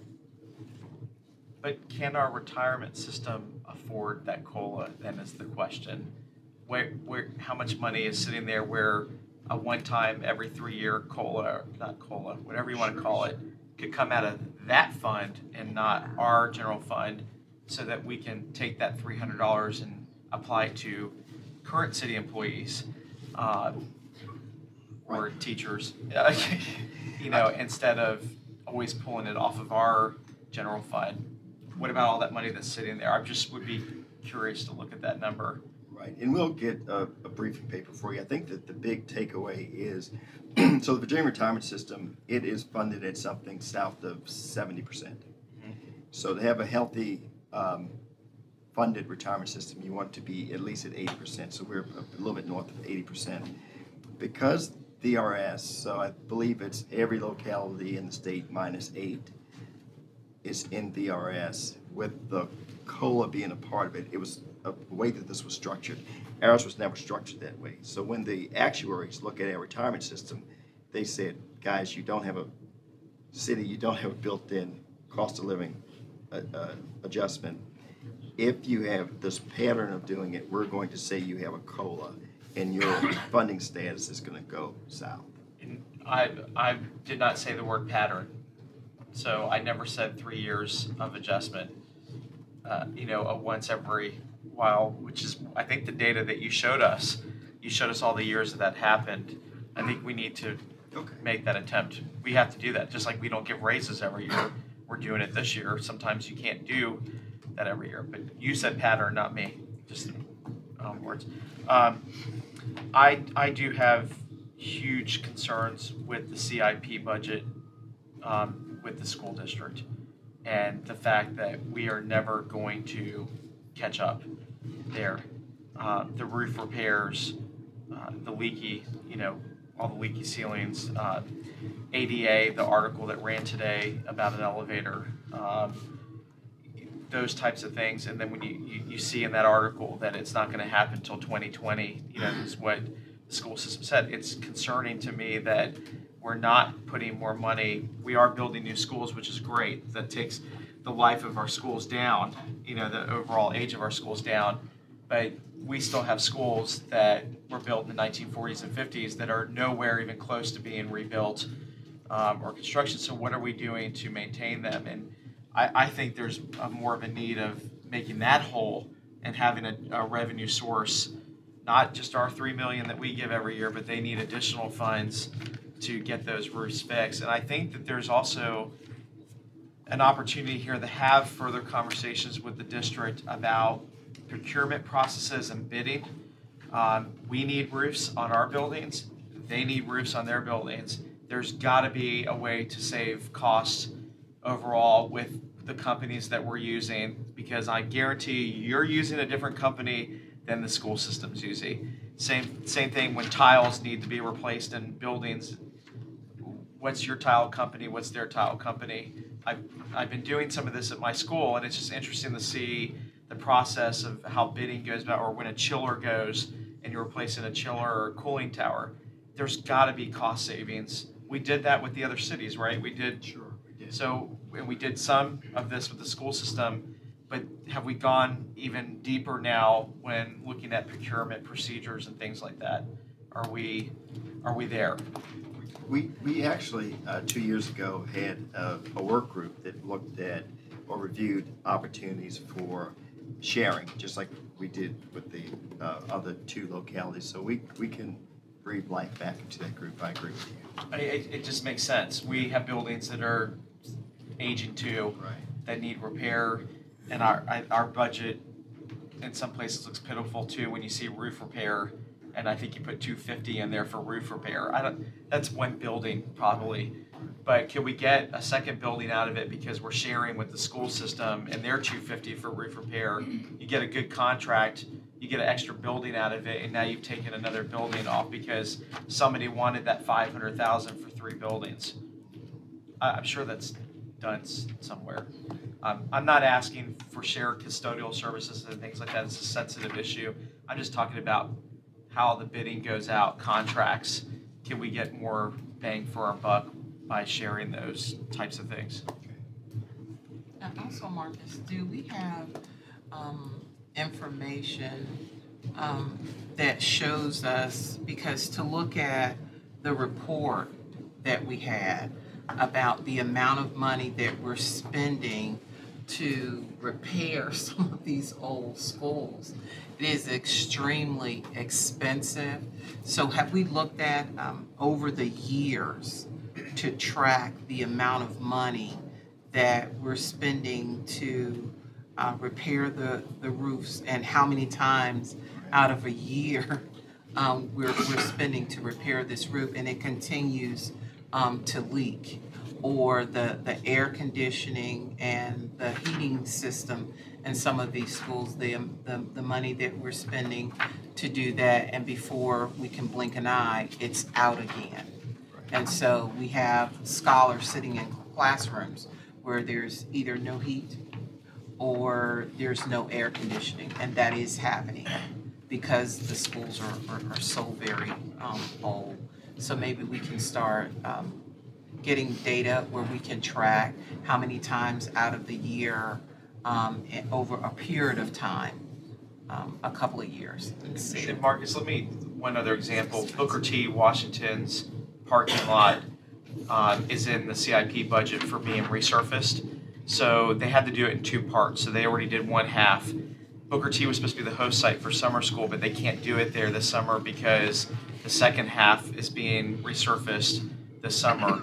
I: But can our retirement system afford that COLA? Then is the question. Where where how much money is sitting there where a one-time every three-year COLA, or not COLA, whatever you want to call it, could come out of that fund and not our general fund, so that we can take that three hundred dollars and apply it to current city employees uh, or teachers, you know, instead of always pulling it off of our general fund. What about all that money that's sitting there? I just would be curious to look at that number.
A: Right, and we'll get a, a briefing paper for you. I think that the big takeaway is, so the Virginia retirement system, it is funded at something south of seventy percent. So to have a healthy um, funded retirement system, you want to be at least at eighty percent. So we're a little bit north of eighty percent. Because D R S, so I believe it's every locality in the state minus eight is in D R S, with the COLA being a part of it. It was a way that this was structured. Ours was never structured that way. So when the actuaries look at our retirement system, they said, guys, you don't have a city, you don't have a built-in cost of living uh, uh, adjustment. If you have this pattern of doing it, we're going to say you have a COLA, and your funding status is going to go south.
I: And I I did not say the word pattern, so I never said three years of adjustment. Uh, you know, a once every while, which is I think the data that you showed us. You showed us all the years that that happened. I think we need to
A: Okay.
I: make that attempt. We have to do that, just like we don't give raises every year. We're doing it this year. Sometimes you can't do that every year, but you said pattern, not me. Just um, words. Um, I I do have huge concerns with the C I P budget um, with the school district, and the fact that we are never going to catch up there. Uh, the roof repairs, uh, the leaky, you know, all the leaky ceilings, uh, A D A, the article that ran today about an elevator, um, those types of things. And then when you, you, you see in that article that it's not going to happen until twenty twenty, you know, is what the school system said. It's concerning to me that we're not putting more money. We are building new schools, which is great. That takes the life of our schools down, you know, the overall age of our schools down. But we still have schools that were built in the nineteen forties and fifties that are nowhere even close to being rebuilt um, or construction. So what are we doing to maintain them? And I, I think there's a more of a need of making that whole and having a, a revenue source, not just our three million that we give every year, but they need additional funds to get those roofs fixed. And I think that there's also an opportunity here to have further conversations with the district about procurement processes and bidding. Um, we need roofs on our buildings. They need roofs on their buildings. There's got to be a way to save costs overall with the companies that we're using, because I guarantee you're using a different company than the school system's using. Same same thing when tiles need to be replaced in buildings. What's your tile company? What's their tile company? I've, I've been doing some of this at my school, and it's just interesting to see the process of how bidding goes about, or when a chiller goes and you're replacing a chiller or a cooling tower, there's got to be cost savings. We did that with the other cities, right? We did.
A: Sure, we did.
I: So, and we did some of this with the school system, but have we gone even deeper now when looking at procurement procedures and things like that? Are we, are we there?
A: We, we actually, uh, two years ago, had a, a work group that looked at or reviewed opportunities for sharing, just like we did with the uh, other two localities. So we, we can breathe life back into that group. I agree with you.
I: I, it, it just makes sense. We have buildings that are aging too,
A: Right.
I: that need repair, and our, I- our budget in some places looks pitiful too when you see roof repair, and I think you put two fifty in there for roof repair. I don't, that's one building probably, but can we get a second building out of it because we're sharing with the school system and they're two fifty for roof repair? You get a good contract, you get an extra building out of it, and now you've taken another building off because somebody wanted that five hundred thousand for three buildings. I, I'm sure that's done s- somewhere. Um, I'm not asking for shared custodial services and things like that. It's a sensitive issue. I'm just talking about how the bidding goes out, contracts. Can we get more bang for our buck by sharing those types of things?
H: And also, Marcus, do we have um, information um, that shows us, because to look at the report that we had about the amount of money that we're spending to repair some of these old schools, it is extremely expensive. So have we looked at um, over the years to track the amount of money that we're spending to uh, repair the, the roofs, and how many times out of a year um, we're, we're spending to repair this roof and it continues um, to leak? Or the, the air conditioning and the heating system in some of these schools, the, the, the money that we're spending to do that, and before we can blink an eye, it's out again. And so we have scholars sitting in classrooms where there's either no heat or there's no air conditioning, and that is happening because the schools are, are, are so very um, old. So maybe we can start um, getting data where we can track how many times out of the year um, over a period of time, um, a couple of years. And see.
I: And Marcus, let me, one other example, Booker T. Washington's parking lot uh, is in the C I P budget for being resurfaced. So they had to do it in two parts, so they already did one half. Booker T was supposed to be the host site for summer school, but they can't do it there this summer because the second half is being resurfaced this summer.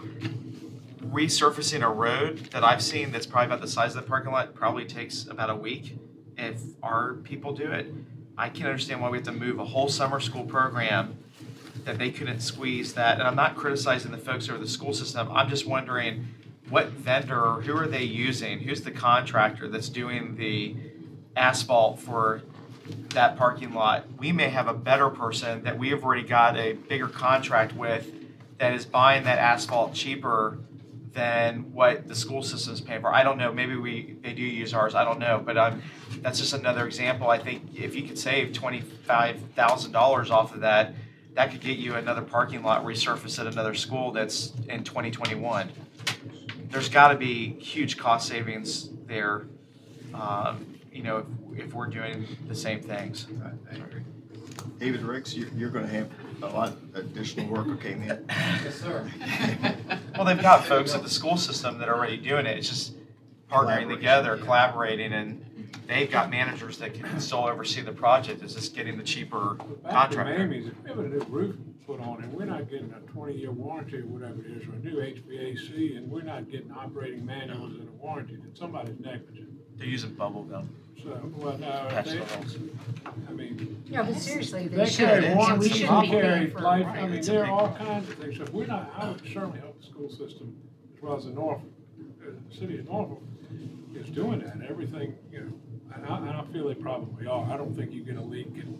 I: Resurfacing a road that I've seen that's probably about the size of the parking lot probably takes about a week if our people do it. I can't understand why we have to move a whole summer school program that they couldn't squeeze that. And I'm not criticizing the folks over the school system. I'm just wondering what vendor, who are they using? Who's the contractor that's doing the asphalt for that parking lot? We may have a better person that we have already got a bigger contract with that is buying that asphalt cheaper than what the school system is paying for. I don't know, maybe we they do use ours, I don't know, but um, that's just another example. I think if you could save twenty-five thousand dollars off of that, that could get you another parking lot resurfaced at another school that's in twenty twenty-one. There's gotta be huge cost savings there, um, you know, if, if we're doing the same things.
A: Right, I agree. David Ricks, you're, you're gonna have a lot of additional work, okay, man?
I: Yes, sir. Well, they've got folks at the school system that are already doing it. It's just partnering together,
A: yeah.
I: collaborating, and they've got managers that can still oversee the project. It's just getting the cheaper
K: Back to
I: contractor.
K: Mamie's, if we have a new roof put on and we're not getting a twenty-year warranty or whatever it is, or a new H V A C, and we're not getting operating manuals and a warranty, then somebody's negligent.
I: They're using bubble gum.
K: So, well, no,
I: Patch
K: they,
I: holes.
K: I mean,
G: Yeah, but seriously, they
K: they
G: should,
K: carry
G: and
K: warranty,
G: we
K: they
G: shouldn't be
K: carry
G: paying for
K: life,
G: it.
K: I mean,
I: It's a
K: there are
I: big
K: all
I: problem.
K: kinds of things. So if we're not, I would certainly hope the school system, as well as the Norfolk, uh, the city of Norfolk, is doing that. Everything, you know, and I, and I feel they probably are. I don't think you get a leak in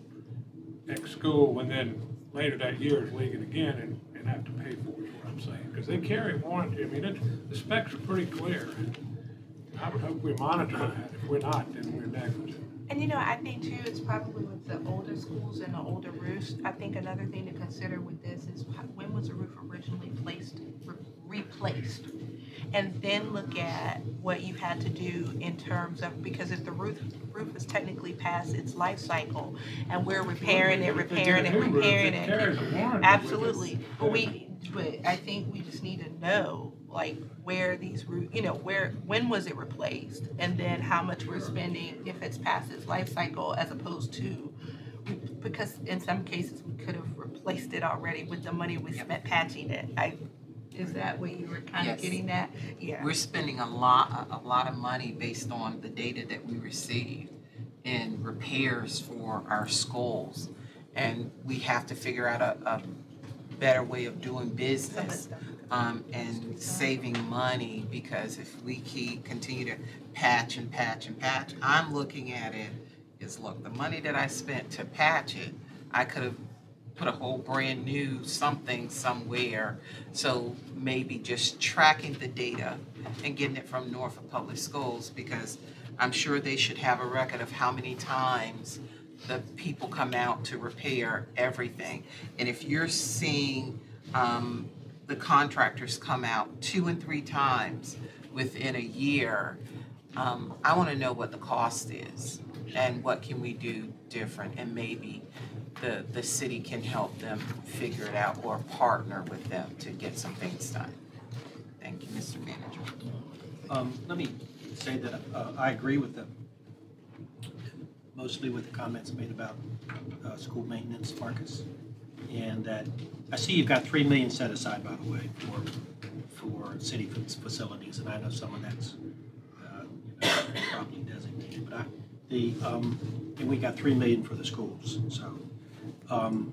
K: X school and then later that year it's leaking again and, and have to pay for it, is what I'm saying. Because they carry warranty. I mean, it, the specs are pretty clear. And I would hope we monitor that. If we're not, then we're negligent.
F: And you know, I think too, it's probably with the older schools and the older roofs. I think another thing to consider with this is when was the roof originally placed, re- replaced? And then look at what you had to do in terms of, because if the roof, roof is technically past its life cycle and we're repairing it, repairing it, repairing it. Absolutely. But we, but I think we just need to know, like, where these roof, you know, where, when was it replaced? And then how much we're spending if it's past its life cycle, as opposed to, because in some cases we could have replaced it already with the money we spent patching it. I, is that what you were kind of
H: Yes.
F: getting at? Yeah.
H: We're spending a lot, a, a lot of money based on the data that we receive in repairs for our schools. And we have to figure out a, a better way of doing business, um, and saving money, because if we keep, continue to patch and patch and patch, I'm looking at it as, look, the money that I spent to patch it, I could have put a whole brand new something somewhere. So maybe just tracking the data and getting it from Norfolk Public Schools, because I'm sure they should have a record of how many times the people come out to repair everything. And if you're seeing um, the contractors come out two and three times within a year, um, I want to know what the cost is and what can we do different, and maybe the, the city can help them figure it out or partner with them to get some things done. Thank you, Mister Manager.
C: Um, let me say that uh, I agree with the, mostly with the comments made about uh, school maintenance, Marcus. And that, I see you've got three million set aside, by the way, for, for city facilities, and I know some of that's uh, you know, probably designated, but I, the, um, and we got three million for the schools, so. Um,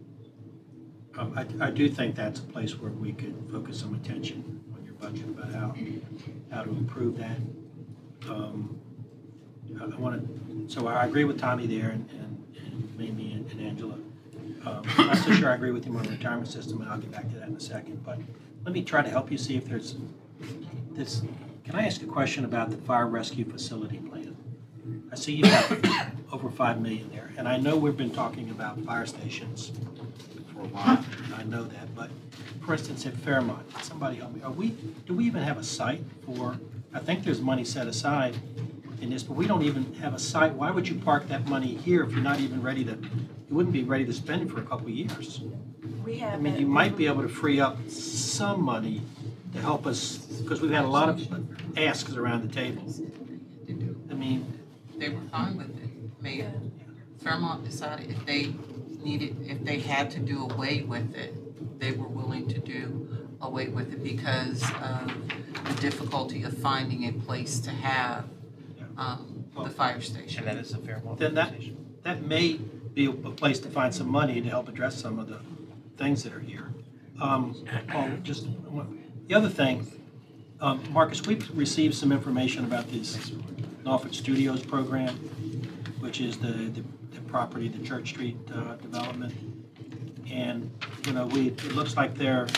C: um, I, I do think that's a place where we could focus some attention on your budget about how, how to improve that. Um, I, I want to, so I agree with Tommy there, and, and, and Mimi and, and Angela. Um, I'm not so sure I agree with him on the retirement system, and I'll get back to that in a second. But let me try to help you see if there's this. Can I ask a question about the fire rescue facility plan? I see you've got over five million there, and I know we've been talking about fire stations for a while. I know that, but for instance, at Fairmont, somebody help me. Are we? Do we even have a site for? I think there's money set aside in this, but we don't even have a site. Why would you park that money here if you're not even ready to? You wouldn't be ready to spend it for a couple of years.
F: We have.
C: I mean, you might be able to free up some money to help us, because we've had a lot of asks around the table. I mean,
H: They were fine with it. Mayor, Fairmont decided if they needed, if they had to do away with it, they were willing to do away with it because of the difficulty of finding a place to have um, the fire station.
I: And that is a Fairmont.
C: then that, that may be a place to find some money to help address some of the things that are here. Um, Paul, just, the other thing, um, Marcus, we've received some information about this Norfolk Studios program, which is the, the, the property, the Church Street uh, development. And, you know, we, it looks like they're,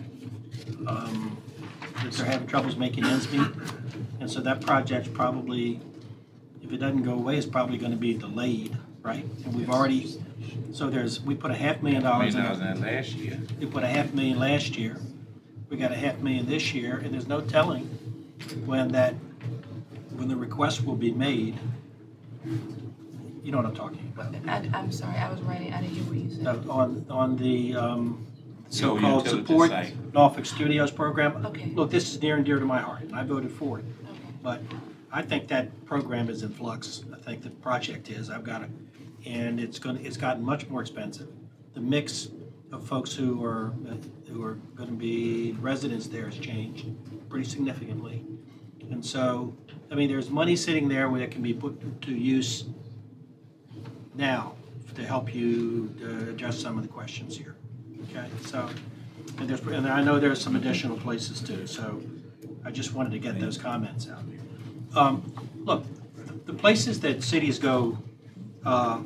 C: um, that they're having troubles making ends meet. And so that project's probably, if it doesn't go away, it's probably gonna be delayed, right? And we've already, so there's, we put a half million dollars in.
E: Million dollars in last year.
C: We put a half million last year. We got a half million this year, and there's no telling when that, when the request will be made. You know what I'm talking about.
F: I, I'm sorry, I was writing, I didn't hear what you said.
C: Uh, On, on the um,
E: So
C: so-called
E: utility
C: Support
E: site.
C: Norfolk Studios program.
F: Okay.
C: Look, this is near and dear to my heart, and I voted for it.
F: Okay.
C: But I think that program is in flux. I think the project is. I've got it, and it's going. It's gotten much more expensive. The mix of folks who are uh, who are going to be residents there has changed pretty significantly, and so I mean, there's money sitting there where it can be put to use now to help you uh, address some of the questions here. Okay, so and there's and I know there's some additional places too. So I just wanted to get those comments out. Um, look, the places that cities go uh,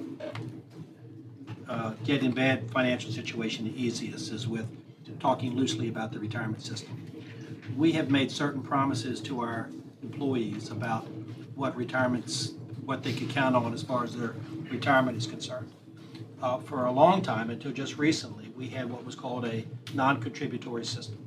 C: uh, get in bad financial situation the easiest is with talking loosely about the retirement system. We have made certain promises to our employees about what retirement what they could count on as far as their retirement is concerned. Uh, for a long time, until just recently, we had what was called a non-contributory system.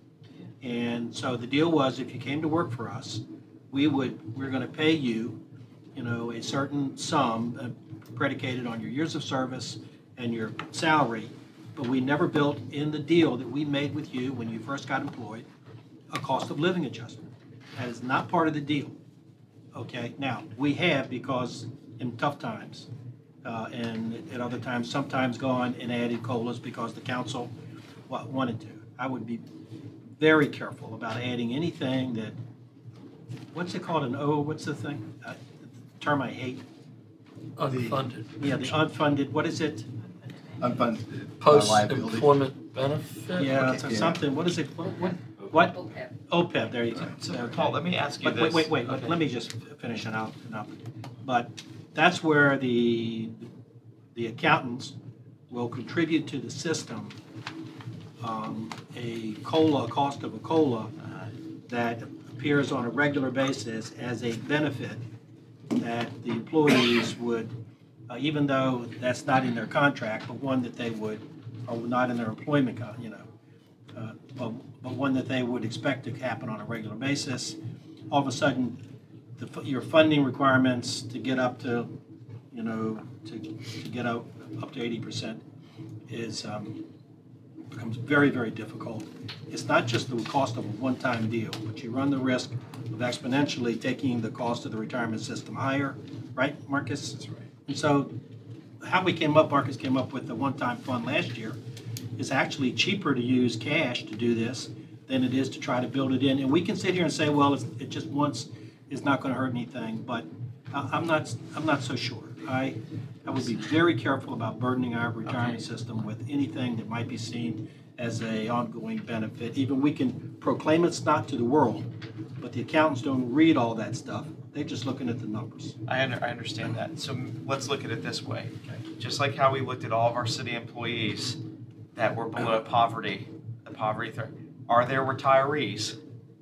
C: And so the deal was, if you came to work for us, we would, we're going to pay you, you know, a certain sum uh, predicated on your years of service and your salary, but we never built in the deal that we made with you when you first got employed a cost of living adjustment. That is not part of the deal. Okay, now, we have, because in tough times, uh, and at other times, sometimes gone and added COLAs because the council wa- wanted to. I would be very careful about adding anything that, what's it called, an O, what's the thing? Uh, term I hate.
M: Unfunded.
C: Yeah, the unfunded, what is it?
A: Unfunded uh, liability.
M: Post-employment benefit?
C: Yeah,
A: Okay,
C: it's
A: yeah.
C: something, what is it, what, what? What? O P E B, there you go.
I: So,
C: Okay.
I: Paul, let me ask you
C: But
I: this.
C: wait, wait, wait, let- let me just finish it out. and I'll- But that's where the, the accountants will contribute to the system um, a COLA, cost of a COLA, that appears on a regular basis as a benefit that the employees would, uh, even though that's not in their contract, but one that they would, or not in their employment, con- you know, uh, but, but one that they would expect to happen on a regular basis. All of a sudden, the, fu- your funding requirements to get up to, you know, to, to get up, up to eighty percent is, um, becomes very, very difficult. It's not just the cost of a one-time deal, but you run the risk of exponentially taking the cost of the retirement system higher, right, Marcus? That's right. And so how we came up, Marcus came up with the one-time fund last year, is actually cheaper to use cash to do this than it is to try to build it in. And we can sit here and say, well, it's, it just once is not going to hurt anything, but I- I'm not, I'm not so sure. I, I would be very careful about burdening our retirement system with anything that might be seen as a ongoing benefit. Even we can proclaim it's not to the world, but the accountants don't read all that stuff. They're just looking at the numbers.
I: I, under, I understand that. So m- let's look at it this way. Just like how we looked at all of our city employees that were below poverty, the poverty threat, are there retirees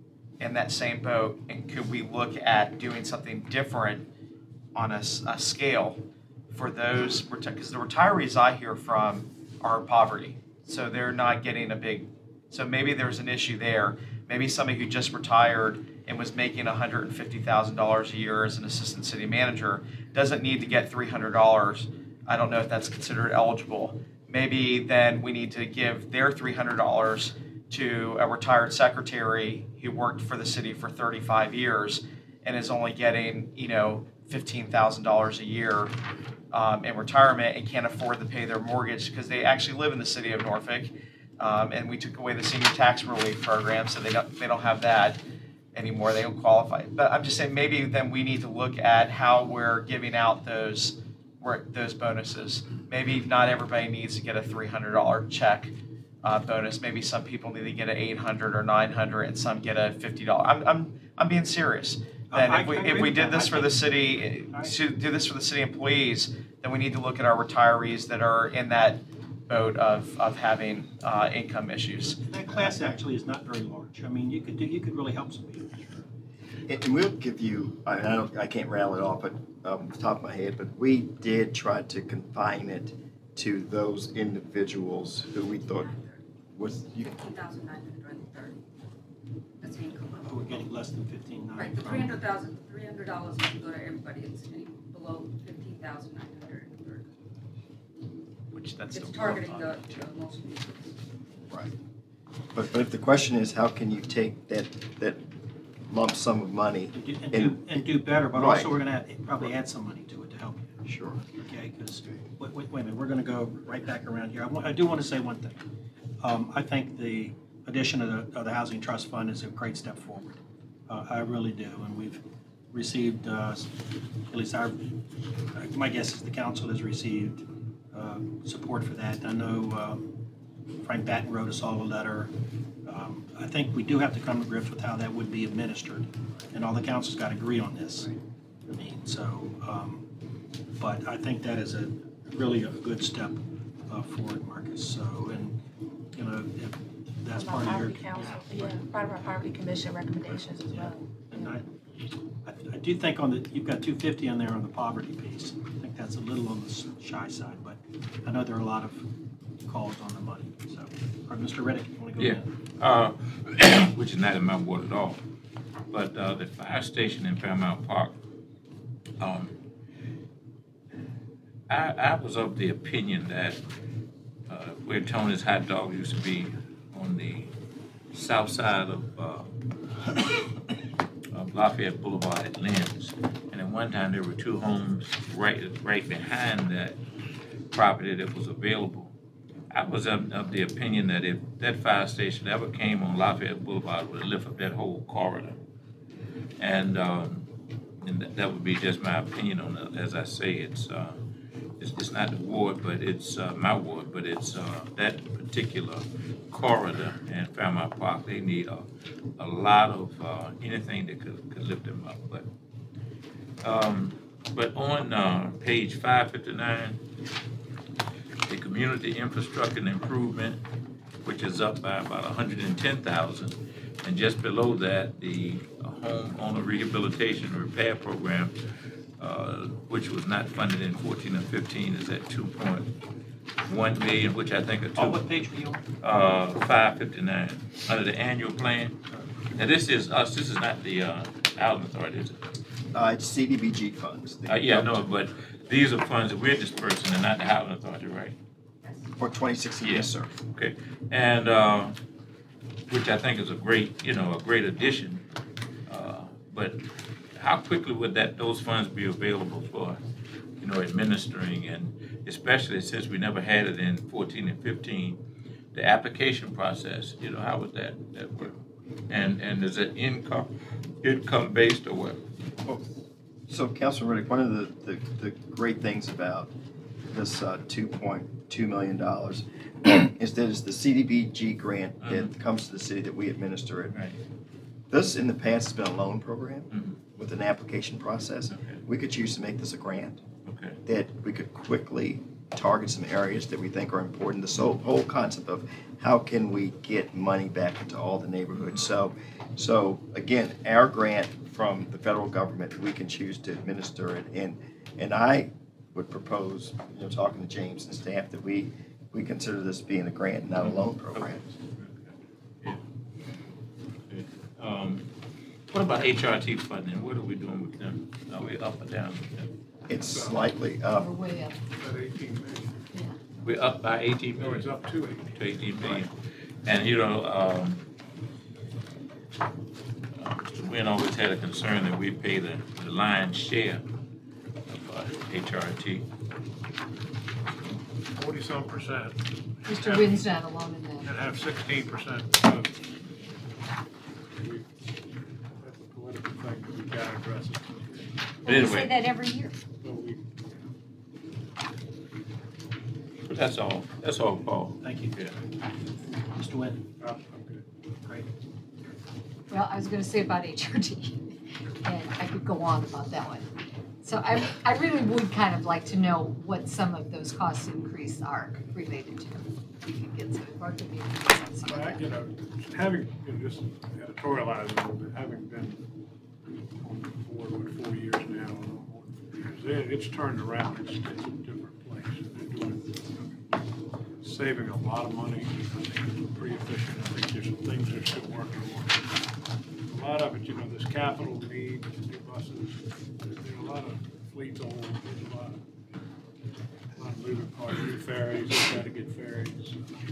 I: in that same boat? And could we look at doing something different on a, s- a scale for those, because the retirees I hear from are poverty. So they're not getting a big, so maybe there's an issue there. Maybe somebody who just retired and was making one hundred fifty thousand dollars a year as an assistant city manager doesn't need to get three hundred dollars. I don't know if that's considered eligible. Maybe then we need to give their three hundred dollars to a retired secretary who worked for the city for thirty-five years and is only getting, you know, fifteen thousand dollars a year um, in retirement and can't afford to pay their mortgage because they actually live in the city of Norfolk. Um, and we took away the senior tax relief program, so they don't they don't have that anymore. They don't qualify. But I'm just saying maybe then we need to look at how we're giving out those those bonuses. Maybe not everybody needs to get a three hundred dollars check uh, bonus. Maybe some people need to get an eight hundred dollars or nine hundred dollars and some get a fifty dollars. I'm I'm I'm being serious. Then
C: I-
I: if we
C: I
I: if
C: agree
I: we
C: with
I: did
C: that.
I: this
C: I
I: for the
C: think-
I: city,
C: I-
I: to do this for the city employees, then we need to look at our retirees that are in that boat of of having uh, income issues.
C: That class actually is not very large. I mean, you could do, you could really help some people.
A: And and we'll give you, I I don't, I can't rattle it off, but um, off the top of my head, but we did try to confine it to those individuals who we thought was, you,
N: Fifteen thousand nine hundred and thirty. That's income.
C: Oh, we're getting less than fifteen nine.
N: Right, the three hundred thousand, three hundred dollars can go to everybody, it's any below fifteen thousand nine hundred and thirty.
I: Which that's
N: It's
I: still
N: targeting the, the most people.
A: right. But, but if the question is, how can you take that, that lump sum of money?
C: And do, and do, and do better, but
A: Right.
C: also we're gonna add, probably add some money to it to help you.
A: Sure.
C: Okay, because, wait, wait, wait a minute, we're gonna go right back around here. I want, I do want to say one thing. Um, I think the addition of the, of the Housing Trust Fund is a great step forward. Uh, I really do, and we've received, uh, at least our, my guess is the council has received, uh, support for that. I know, um, Frank Batten wrote us all a letter. Um, I think we do have to come to grips with how that would be administered, and all the council's got to agree on this. I mean, so, um, but I think that is a really a good step uh, forward, Marcus. So, and, you know, if that's
F: Our
A: Oh,
C: part of your.
F: poverty council, yeah, part of our poverty commission recommendations as well.
C: And I, I, I do think on the, you've got two fifty on there on the poverty piece. I think that's a little on the s- shy side, but I know there are a lot of calls on the money, so. All right, Mister Riddick, you want to go
E: Yeah,
C: ahead?
E: uh, which is not in my ward at all. But uh, the fire station in Fairmount Park, um, I, I was of the opinion that uh, where Tony's Hot Dog used to be on the south side of, uh, of Lafayette Boulevard at Lynn's, and at one time there were two homes right right behind that property that was available. I was of, of the opinion that if that fire station ever came on Lafayette Boulevard, it would lift up that whole corridor. And, um, and that, that would be just my opinion on it. As I say, it's, uh, it's, it's not the ward, but it's uh, my ward, but it's uh, that particular corridor in Fairmount Park. They need a, a lot of uh, anything that could, could lift them up. But, um, but on uh, page five fifty-nine, the community infrastructure and improvement, which is up by about one hundred ten thousand, and just below that, the uh, homeowner rehabilitation and repair program, uh, which was not funded in fourteen or fifteen, is at two point one million, which I think are two.
C: Oh, what page were you on?
E: Uh, five fifty-nine, under the annual plan. Now, this is us, this is not the uh, housing authority, is it?
A: Uh, it's C D B G funds.
E: Uh, yeah, no, but these are funds that we're dispersing and not the housing authority, right?
A: For twenty sixteen, yes, sir.
E: Okay, and, uh, which I think is a great, you know, a great addition. Uh, But how quickly would that, those funds be available for, you know, administering, and especially since we never had it in fourteen and fifteen, the application process, you know, how would that, that work? And, and is it income, income based or what?
A: Well, so Councilor Riddick, one of the, the, the great things about this uh, two point two million dollars is that it's the C D B G grant that
E: Mhm.
A: comes to the city that we administer it.
E: Right.
A: This, in the past, has been a loan program
E: Mhm.
A: with an application process.
E: Okay.
A: We could choose to make this a grant
E: Okay.
A: that we could quickly target some areas that we think are important. The whole, whole concept of how can we get money back into all the neighborhoods. So, so again, our grant from the federal government, we can choose to administer it. And, and I would propose, you know, talking to James and staff, that we, we consider this being a grant, not a loan program.
E: Yeah. Okay. Um, What about H R T funding? What are we doing with them? Are we up or down with them?
A: It's slightly up.
G: We're way up.
K: About eighteen million.
E: We're up by eighteen
K: No,
E: million?
K: it's up to eighteen.
E: To eighteen million. And, you know, um, uh, Mister Nguyen always had a concern that we pay the, the lion's share of uh, H R T.
K: Forty-some percent.
G: Mister Wynn's not alone in that.
K: And have sixteen percent vote. We- That's a political thing that we've got to address it.
E: But
D: We say
E: anyway,
D: that every year.
K: So we,
E: but that's all, that's all, Paul.
C: Thank you.
E: Yeah.
C: Mister Wynn?
K: I'm I'm good.
C: Great.
G: Well, I was gonna say about H R T, and I could go on about that one. So I, I really would kind of like to know what some of those cost increases are related to. If you could get some, or give me some of
K: Well, I-
G: that.
K: you know, having, you know, just editorialize a little bit, having been on the board, what, four years now, and more years, it- it's turned around, it's, it's a different place. They're doing, saving a lot of money, I think it's pretty efficient, I think there's some things they're still working on. A lot of it, you know, this capital need, new buses, there's a lot of fleets on, there's a lot of a lot of moving parts, new ferries, we've got to get ferries.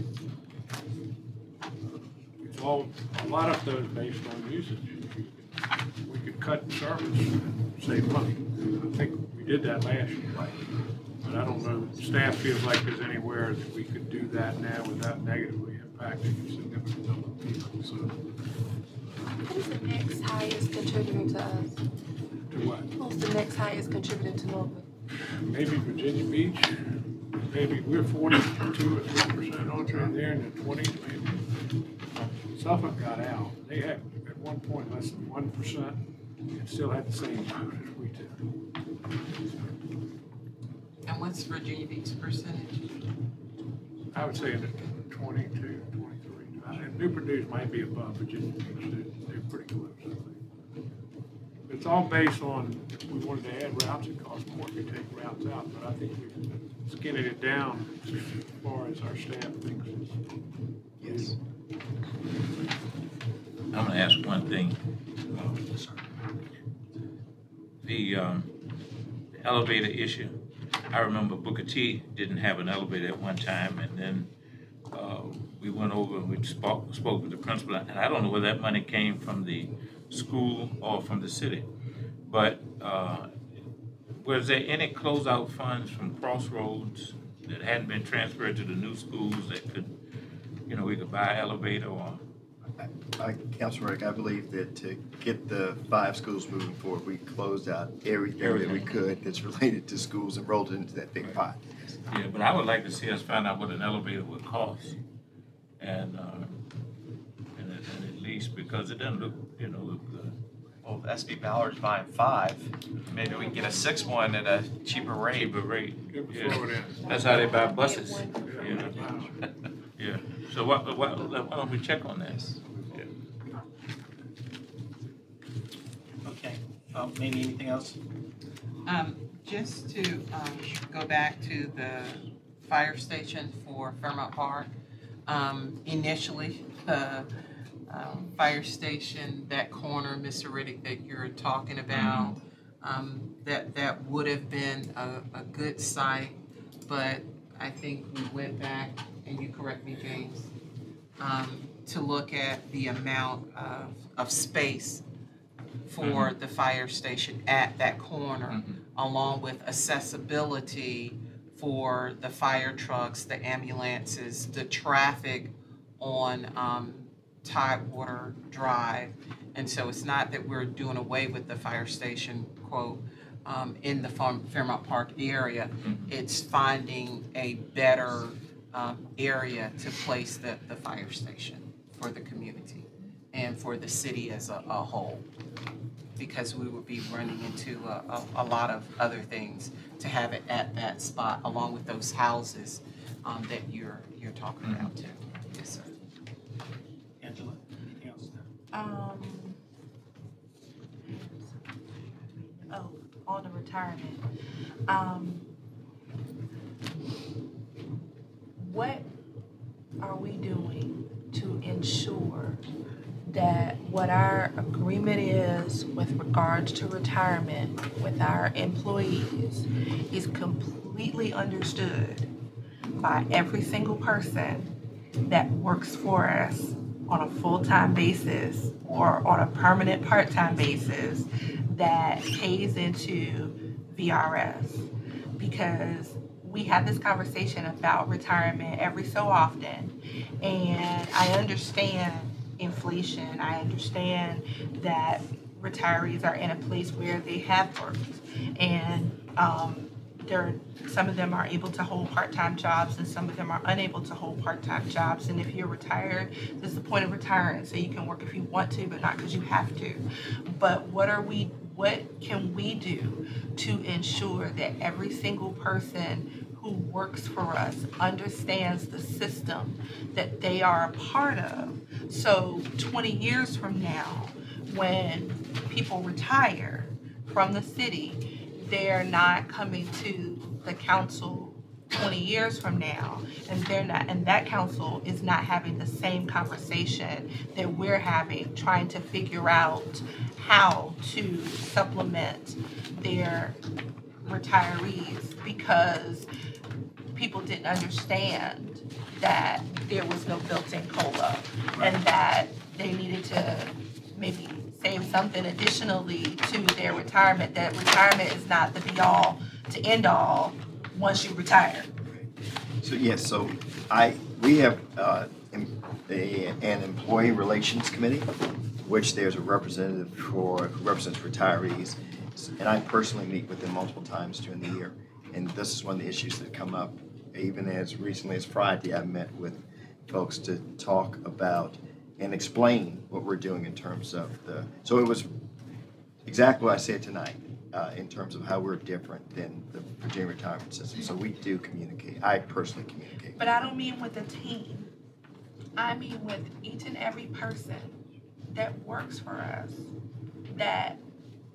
K: It's all, a lot of those based on usage. We could cut service and save money. I think we did that last year. But I don't know, staff feels like there's anywhere that we could do that now without negatively impacting a significant number of people, so.
F: Who's the next highest contributing to us?
K: To what?
F: Who's the next highest contributing to Norfolk?
K: Maybe Virginia Beach, maybe we're forty-two or three percent on there, they're in the twenties maybe. Suffolk got out, they had at one point less than one percent, and still had the same vote as we did.
H: And what's Virginia Beach's percentage?
K: I would say in the twenty-two, twenty-three, and Newport News might be above Virginia Beach, they're, they're pretty close, I think. But it's all based on, if we wanted to add routes, it costs more if we take routes out, but I think we're skinning it down as far as our staff thinks is.
A: Yes.
E: I'm gonna ask one thing. The, um, the elevator issue. I remember Booker T didn't have an elevator at one time, and then, uh, we went over and we spoke, spoke with the principal, and I don't know where that money came from, the school or from the city. But, uh, was there any closeout funds from Crossroads that hadn't been transferred to the new schools that could, you know, we could buy an elevator or?
A: I, Councilor Rick, I believe that to get the five schools moving forward, we closed out everything that we
E: Everything.
A: could that's related to schools and rolled it into that big pot.
E: Yeah, but I would like to see us find out what an elevator would cost. And, uh, and at, and at least, because it doesn't look, you know, look good.
I: Well, if S B Ballard's buying five, maybe we can get a sixth one at a cheaper rate.
E: Cheaper rate.
K: Give
E: Yeah.
K: throw it in.
E: That's how they buy buses, you know?
K: Wow.
E: Yeah, so why, why, why don't we check on that? Yeah.
C: Okay, um, maybe anything else?
H: Um, just to, um, go back to the fire station for Fairmount Park. Um, initially, the, um, fire station, that corner, Mister Riddick, that you're talking about, um, that, that would have been a, a good site, but I think we went back, and you correct me, James, um, to look at the amount of, of space for the fire station at that corner,
E: Mhm.
H: along with accessibility for the fire trucks, the ambulances, the traffic on, um, Tidewater Drive. And so it's not that we're doing away with the fire station, quote, um, in the Farm- Fairmount Park area. It's finding a better, um, area to place the, the fire station for the community and for the city as a, a whole. Because we would be running into a, a, a lot of other things to have it at that spot, along with those houses, um, that you're, you're talking about too. Yes, sir.
C: Angela, anything else?
F: Um, oh, on the retirement, um, what are we doing to ensure that what our agreement is with regards to retirement with our employees is completely understood by every single person that works for us on a full-time basis or on a permanent part-time basis that pays into V R S? Because we have this conversation about retirement every so often, and I understand inflation. I understand that retirees are in a place where they have worked, and um, there, some of them are able to hold part-time jobs, and some of them are unable to hold part-time jobs. And if you're retired, this is the point of retiring, so you can work if you want to, but not because you have to. But what are we? What can we do to ensure that every single person who works for us understands the system that they are a part of? So twenty years from now, when people retire from the city, they're not coming to the council twenty years from now, and they're not, and that council is not having the same conversation that we're having, trying to figure out how to supplement their retirees, because people didn't understand that there was no built-in COLA, and that they needed to maybe save something additionally to their retirement, that retirement is not the be-all to end-all once you retire.
A: So yes, so I, we have uh, em- a- an employee relations committee, which there's a representative for, who represents retirees. And I personally meet with them multiple times during the year. And this is one of the issues that come up. Even as recently as Friday, I met with folks to talk about and explain what we're doing in terms of the, so it was exactly what I said tonight, uh, in terms of how we're different than the Virginia retirement system. So we do communicate. I personally communicate.
F: But I don't mean with a team. I mean with each and every person that works for us, that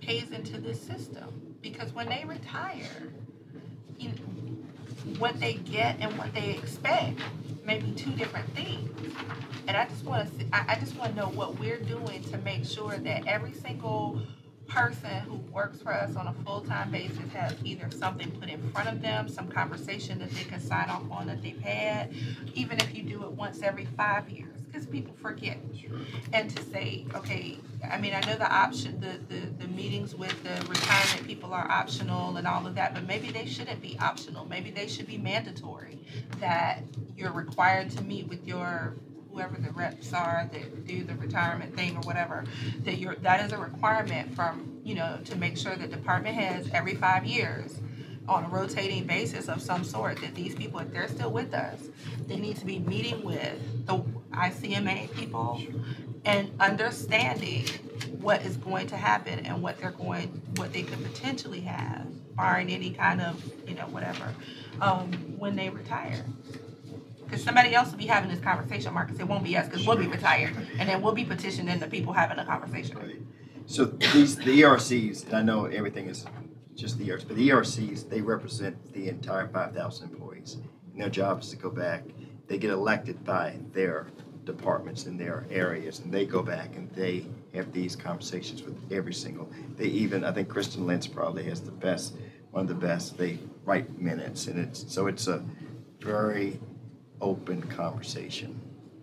F: pays into this system. Because when they retire, you know, what they get and what they expect may be two different things. And I just want to, I, I just want to know what we're doing to make sure that every single person who works for us on a full-time basis has either something put in front of them, some conversation that they can sign off on that they've had, even if you do it once every five years, because people forget. Sure. And to say, okay, I mean, I know the option, the, the, the meetings with the retirement people are optional and all of that, but maybe they shouldn't be optional. Maybe they should be mandatory, that you're required to meet with your whoever the reps are that do the retirement thing or whatever, that you're, that is a requirement from, you know, to make sure that department heads every five years on a rotating basis of some sort, that these people, if they're still with us, they need to be meeting with the I C M A people and understanding what is going to happen and what they're going, what they could potentially have, barring any kind of, you know, whatever, um, when they retire. Because somebody else will be having this conversation, Marcus. It won't be us, because we'll be retired, and then we'll be petitioning the people having a conversation.
A: Right. So these the E R Cs, and I know everything is just the E R Cs, but the E R Cs, they represent the entire five thousand employees. And their job is to go back. They get elected by their departments in their areas, and they go back and they have these conversations with every single. They even, I think Kristen Lentz probably has the best, one of the best. They write minutes, and it's so it's a very open conversation.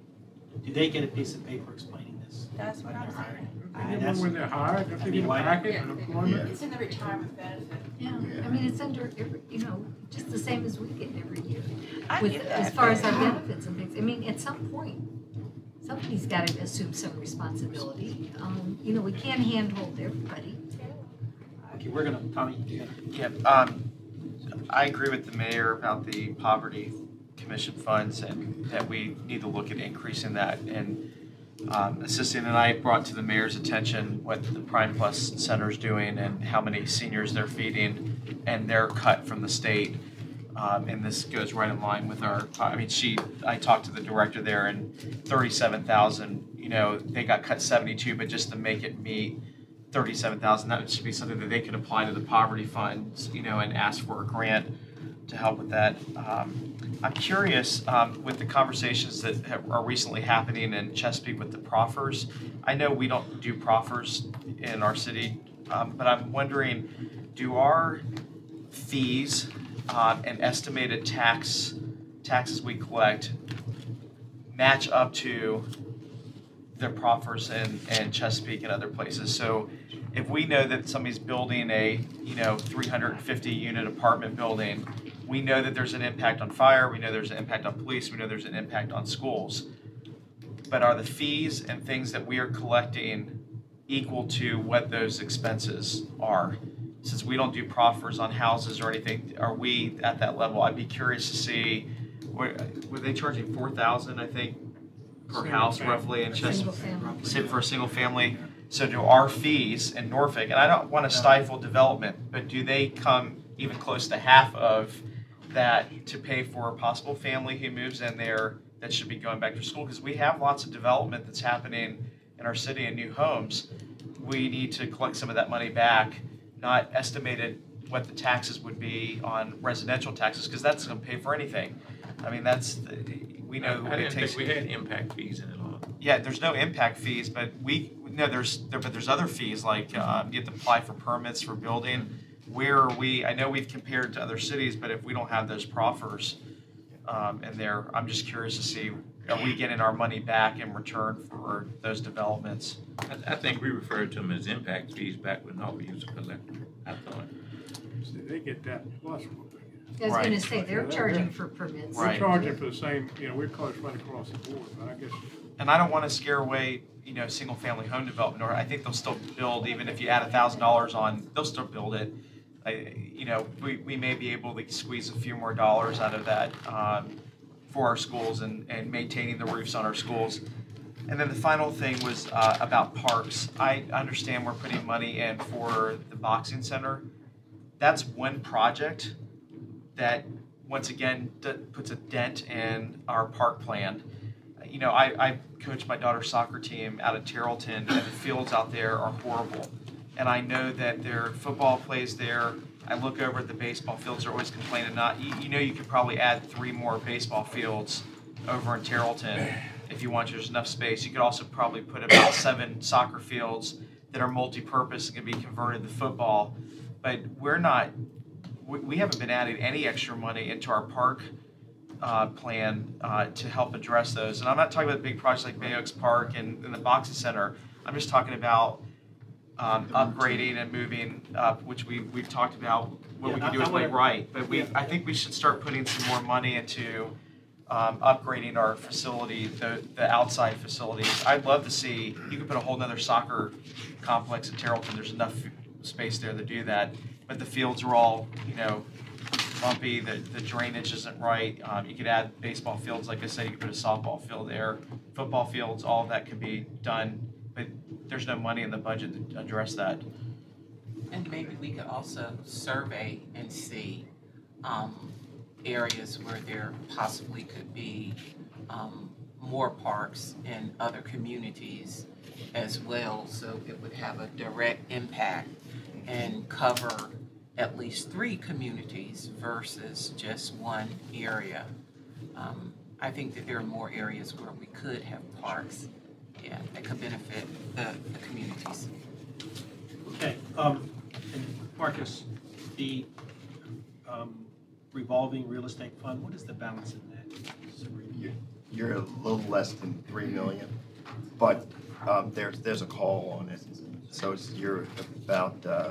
C: Do they get a piece of paper explaining this?
F: That's what I'm saying.
K: Anyone when they're hired, if they get a packet, an employment?
F: It's in the retirement benefit.
G: Yeah, I mean, it's under, every you know, just the same as we get every year.
F: I
G: With,
F: get
G: as
F: that.
G: far as our benefits and things, I mean, at some point, somebody's got to assume some responsibility. Um, you know, we can't handhold everybody.
C: Okay, we're gonna, Tommy, you gotta-
I: Yeah, um, I agree with the mayor about the poverty commission funds and that we need to look at increasing that. And um, Assistant and I brought to the mayor's attention what the Prime Plus Center is doing and how many seniors they're feeding and their cut from the state. Um, and this goes right in line with our, I mean, she, I talked to the director there and thirty-seven thousand, you know, they got cut seventy-two, but just to make it meet thirty-seven thousand, that should be something that they could apply to the poverty funds, you know, and ask for a grant to help with that. Um, I'm curious, um, with the conversations that have, are recently happening in Chesapeake with the proffers. I know we don't do proffers in our city, um, but I'm wondering, do our fees um, and estimated tax taxes we collect match up to the proffers in, in Chesapeake and other places? So if we know that somebody's building a, you know, three hundred fifty unit apartment building, we know that there's an impact on fire, we know there's an impact on police, we know there's an impact on schools. But are the fees and things that we are collecting equal to what those expenses are? Since we don't do proffers on houses or anything, are we at that level? I'd be curious to see, were, were they charging four thousand, I think, per
K: Single
I: house
K: family.
I: roughly in
G: Single
I: Chesapeake?
G: family.
I: Sit for a single family? So do our fees in Norfolk, and I don't want to stifle development, but do they come even close to half of that to pay for a possible family who moves in there that should be going back to school? Because we have lots of development that's happening in our city and new homes. We need to collect some of that money back, not estimated what the taxes would be on residential taxes, because that's going to pay for anything. I mean, that's, the, we know
E: I
I: what it
E: didn't
I: takes.
E: think we had impact fees in it all.
I: Yeah, there's no impact fees, but we, no, there's, there, but there's other fees, like um, you have to apply for permits for building. Where are we, I know we've compared to other cities, but if we don't have those proffers um, in there, I'm just curious to see, are we getting our money back in return for those developments?
E: I, I think we referred to them as impact fees back when all we used to collect, I thought.
K: See, they get that plus what they get.
G: I was gonna
I: Right.
G: say, they're charging for permits.
K: We're
I: Right.
K: charging for the same, you know, we're charging right across the board, but I guess.
I: And I don't want to scare away, you know, single-family home development, or I think they'll still build, even if you add a thousand dollars on, they'll still build it. I, you know, we, we may be able to squeeze a few more dollars out of that um, for our schools and, and maintaining the roofs on our schools. And then the final thing was uh, about parks. I understand we're putting money in for the boxing center. That's one project that, once again, d- puts a dent in our park plan. You know, I, I coach my daughter's soccer team out of Terrellton, and the fields out there are horrible. and I know that their football plays there. I look over at the baseball fields, they're always complaining not, you, you know you could probably add three more baseball fields over in Terrellton if you want, there's enough space. You could also probably put about seven soccer fields that are multi-purpose and can be converted to football. But we're not, we, we haven't been adding any extra money into our park uh, plan uh, to help address those. And I'm not talking about big projects like Bay Oaks Park and, and the Boxing Center. I'm just talking about um, upgrading and moving up, which we, we've talked about what
C: Yeah,
I: we can do
C: I-
I: with
C: I
I: Lake
C: wanna-
I: Wright. But we,
C: yeah.
I: I think we should start putting some more money into um, upgrading our facility, the, the outside facilities. I'd love to see, you could put a whole nother soccer complex in Terrellton. There's enough space there to do that. But the fields are all, you know, bumpy, the, the drainage isn't right. Um, you could add baseball fields, like I said, you could put a softball field there. Football fields, all of that could be done, but there's no money in the budget to address that.
H: And maybe we could also survey and see um, areas where there possibly could be um, more parks in other communities as well, so it would have a direct impact and cover at least three communities versus just one area. Um, I think that there are more areas where we could have parks, yeah, that could benefit the, the communities.
C: Okay, um, and Marcus, the, um, revolving real estate fund, what is the balance in that?
A: You're- You're a little less than three million, but, um, there's, there's a call on it. So it's, you're about, uh,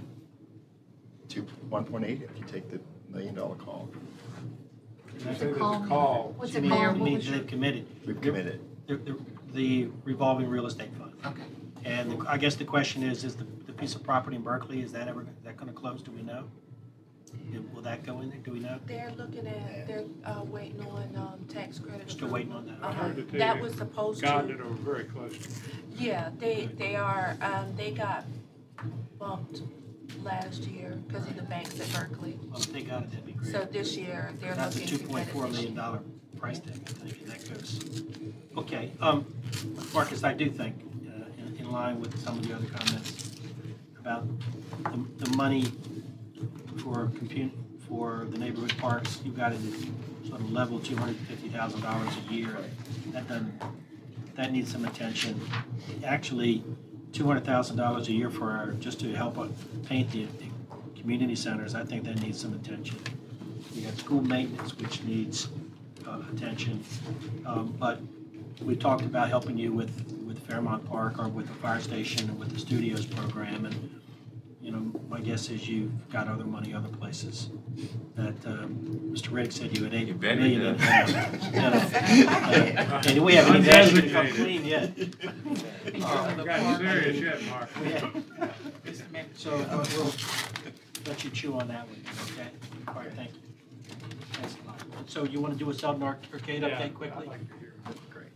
A: two, one point eight if you take the million dollar call.
K: You say there's a call.
G: What's
C: You
G: it
C: mean-
G: called?
C: you
G: What
C: mean
G: was your-
C: they've committed.
A: We've committed.
C: The, the, the revolving real estate fund.
H: Okay.
C: And the- I guess the question is, is the, the piece of property in Berkeley, is that ever, is that gonna close, do we know? Will that go in there, do we know?
F: They're looking at, they're uh, waiting on um, tax credit.
C: Still waiting on that.
K: I
F: Uh-huh.
K: heard that they
F: That
K: had
F: was supposed
K: gotten
F: to,
K: it or very close to.
F: yeah, they, they are, um, they got bumped last year because of the banks at Berkeley.
C: Well, if they got it, that'd be great.
F: So this year, they're
C: That's a
F: looking
C: two
F: to
C: point
F: get
C: four
F: it this
C: million
F: year.
C: dollar price tag, I think, and that goes. Okay, um, Marcus, I do think, uh, in, in line with some of the other comments about the, the money for compute, for the neighborhood parks, you got it at sort of level two hundred fifty thousand dollars a year. That doesn't, that needs some attention. Actually, two hundred thousand dollars a year for, our- just to help uh, paint the, the community centers, I think that needs some attention. We got school maintenance, which needs uh, attention. Um, But we talked about helping you with, with Fairmont Park or with the fire station and with the studios program. And, you know, my guess is you've got other money other places. That um, Mister Riddick said you had eight
E: You bet
C: million.
E: he
C: in
E: does.
C: there. Uh, And we haven't even asked you to come clean yet.
K: I've got serious yet, Mark.
C: Yeah. So uh, we'll let you chew on that one, okay? All right, thank you. Thanks a lot. So you want to do a Selden Arcade
K: Yeah,
C: update quickly?
K: I'd like to hear.
A: Great.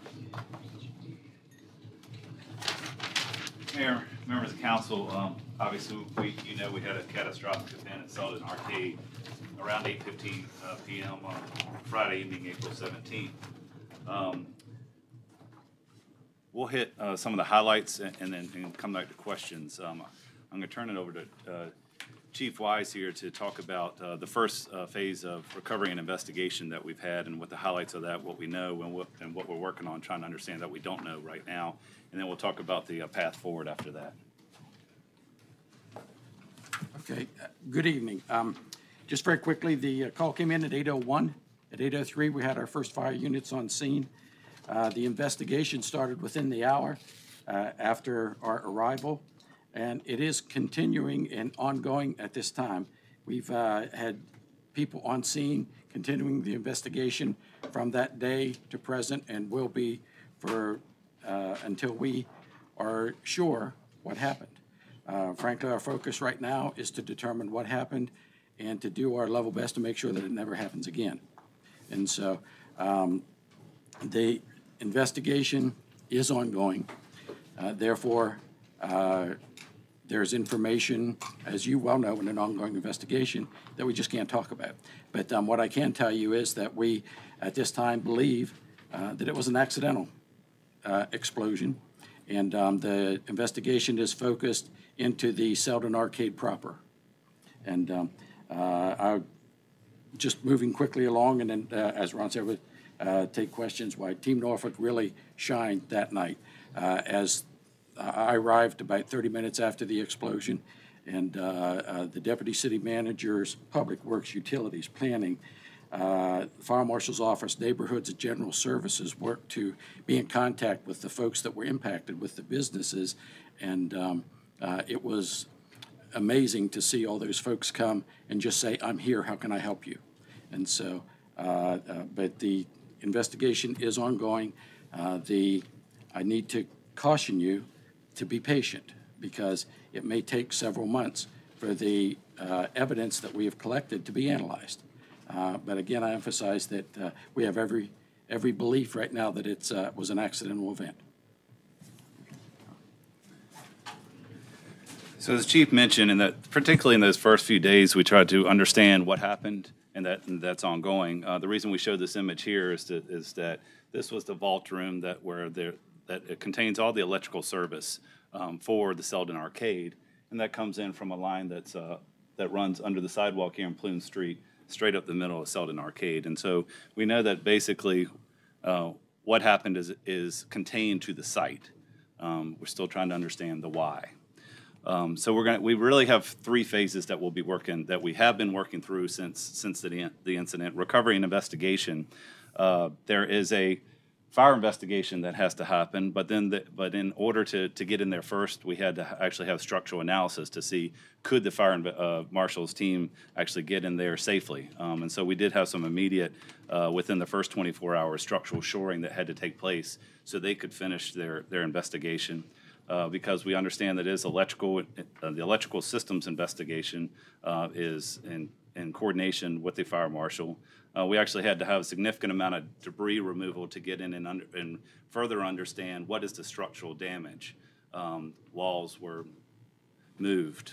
L: Mayor, members of council, um, obviously, we, you know, we had a catastrophic event at Selden Arcade around eight fifteen uh, P M on Friday evening, April seventeenth. Um, We'll hit uh, some of the highlights and and then and come back to questions. Um, I'm going to turn it over to uh, Chief Wise here to talk about uh, the first uh, phase of recovery and investigation that we've had and what the highlights of that, what we know, and what, and what we're working on, trying to understand that we don't know right now. And then we'll talk about the uh, path forward after that.
O: Okay, uh, good evening. Um, Just very quickly, the uh, call came in at eight oh one. At eight oh three, we had our first fire units on scene. Uh, The investigation started within the hour uh, after our arrival, and it is continuing and ongoing at this time. We've uh, had people on scene continuing the investigation from that day to present and will be for, uh, until we are sure what happened. Uh, Frankly, our focus right now is to determine what happened and to do our level best to make sure that it never happens again. And so um, the investigation is ongoing. Uh, Therefore, uh, there's information, as you well know, in an ongoing investigation that we just can't talk about. But um, what I can tell you is that we, at this time, believe uh, that it was an accidental uh, explosion. And um, the investigation is focused into the Selden Arcade proper. And um, uh, I, just moving quickly along, and then, uh, as Ron said, we'll uh, take questions why Team Norfolk really shined that night. Uh, as I arrived about thirty minutes after the explosion, and uh, uh, the Deputy City Manager's Public Works, Utilities, Planning, uh, Fire Marshal's Office, Neighborhoods and General Services worked to be in contact with the folks that were impacted, with the businesses, and um, uh, it was amazing to see all those folks come and just say, I'm here, how can I help you? And so, uh, uh, but the investigation is ongoing. Uh, the, I need to caution you to be patient, because it may take several months for the uh, evidence that we have collected to be analyzed. Uh, but again, I emphasize that uh, we have every, every belief right now that it uh, was an accidental event.
L: So as Chief mentioned, and that particularly in those first few days, we tried to understand what happened, and that and that's ongoing. Uh, the reason we showed this image here is, to, is that this was the vault room that where there that it contains all the electrical service um, for the Selden Arcade, and that comes in from a line that's uh, that runs under the sidewalk here in Plume Street, straight up the middle of Selden Arcade. And so we know that basically uh, what happened is is contained to the site. Um, we're still trying to understand the why. Um, so we're going we really have three phases that we'll be working, that we have been working through since since the, the incident. Recovery and investigation. Uh, there is a fire investigation that has to happen, but then the, but in order to, to get in there first, we had to actually have structural analysis to see could the fire uh, marshal's team actually get in there safely. Um, and so we did have some immediate, uh, within the first twenty-four hours, structural shoring that had to take place so they could finish their, their investigation. Uh, because we understand that it is electrical, uh, the electrical systems investigation uh, is in, in coordination with the fire marshal. Uh, we actually had to have a significant amount of debris removal to get in and, under, and further understand what is the structural damage. Um, walls were moved.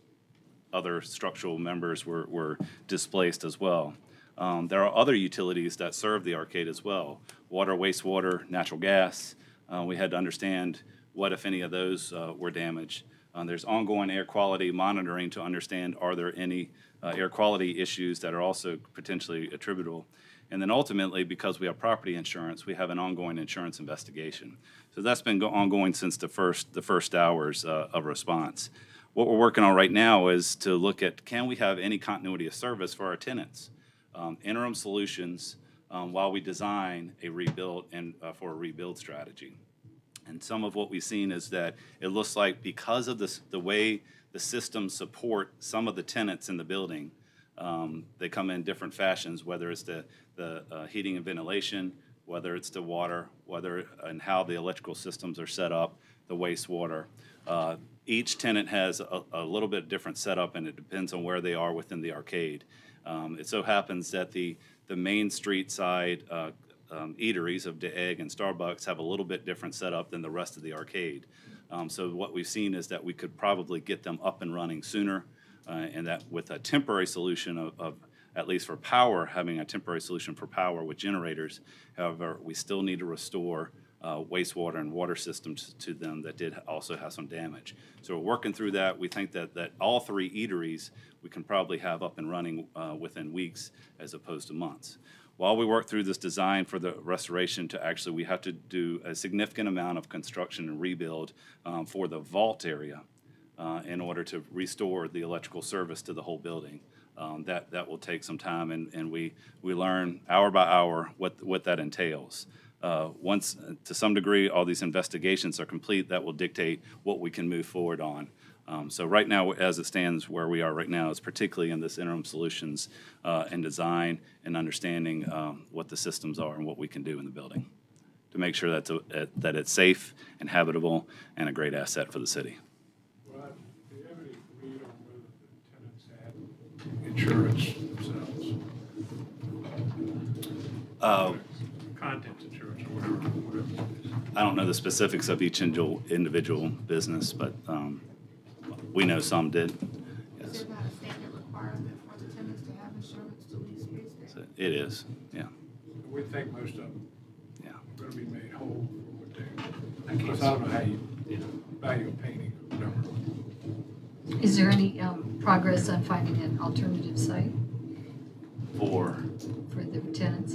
L: Other structural members were, were displaced as well. Um, there are other utilities that serve the arcade as well. Water, wastewater, natural gas. Uh, we had to understand what, if any, of those uh, were damaged. Um, there's ongoing air quality monitoring to understand are there any uh, air quality issues that are also potentially attributable. And then ultimately, because we have property insurance, we have an ongoing insurance investigation. So that's been go ongoing since the first, the first hours uh, of response. What we're working on right now is to look at, can we have any continuity of service for our tenants? Um, interim solutions um, while we design a rebuild and uh, for a rebuild strategy. And some of what we've seen is that it looks like because of this, the way the systems support some of the tenants in the building, um, they come in different fashions, whether it's the, the uh, heating and ventilation, whether it's the water, whether and how the electrical systems are set up, the wastewater. Uh, each tenant has a, a little bit different setup, and it depends on where they are within the arcade. Um, it so happens that the, the Main Street side uh, Um, eateries of The Egg and Starbucks have a little bit different setup than the rest of the arcade. Um, so what we've seen is that we could probably get them up and running sooner, uh, and that with a temporary solution of, of, at least for power, having a temporary solution for power with generators. However, we still need to restore uh, wastewater and water systems to them that did also have some damage. So we're working through that. We think that, that all three eateries we can probably have up and running uh, within weeks as opposed to months. While we work through this design for the restoration, to actually we have to do a significant amount of construction and rebuild um, for the vault area uh, in order to restore the electrical service to the whole building. Um, that, that will take some time, and, and we, we learn hour by hour what, what that entails. Uh, once, to some degree, all these investigations are complete, that will dictate what we can move forward on. Um, so right now, as it stands where we are right now, is particularly in this interim solutions uh, and design and understanding um, what the systems are and what we can do in the building to make sure that's a, that it's safe and habitable and a great asset for the city.
K: Well, do you have any read on whether the tenants had insurance themselves?
L: Uh,
K: Contents insurance or whatever, whatever it is.
L: I don't know the specifics of each individual business, but um, we know some did. Yes.
F: Is there not a standard requirement for the tenants to have insurance to lease space there?
L: So it is, yeah.
K: We think most of them
L: yeah.
K: are going to be made whole for what they,
L: I can't
K: because I don't know how you, you know, value a painting or whatever.
G: Is there any um, progress on finding an alternative site
L: For,
G: for the tenants?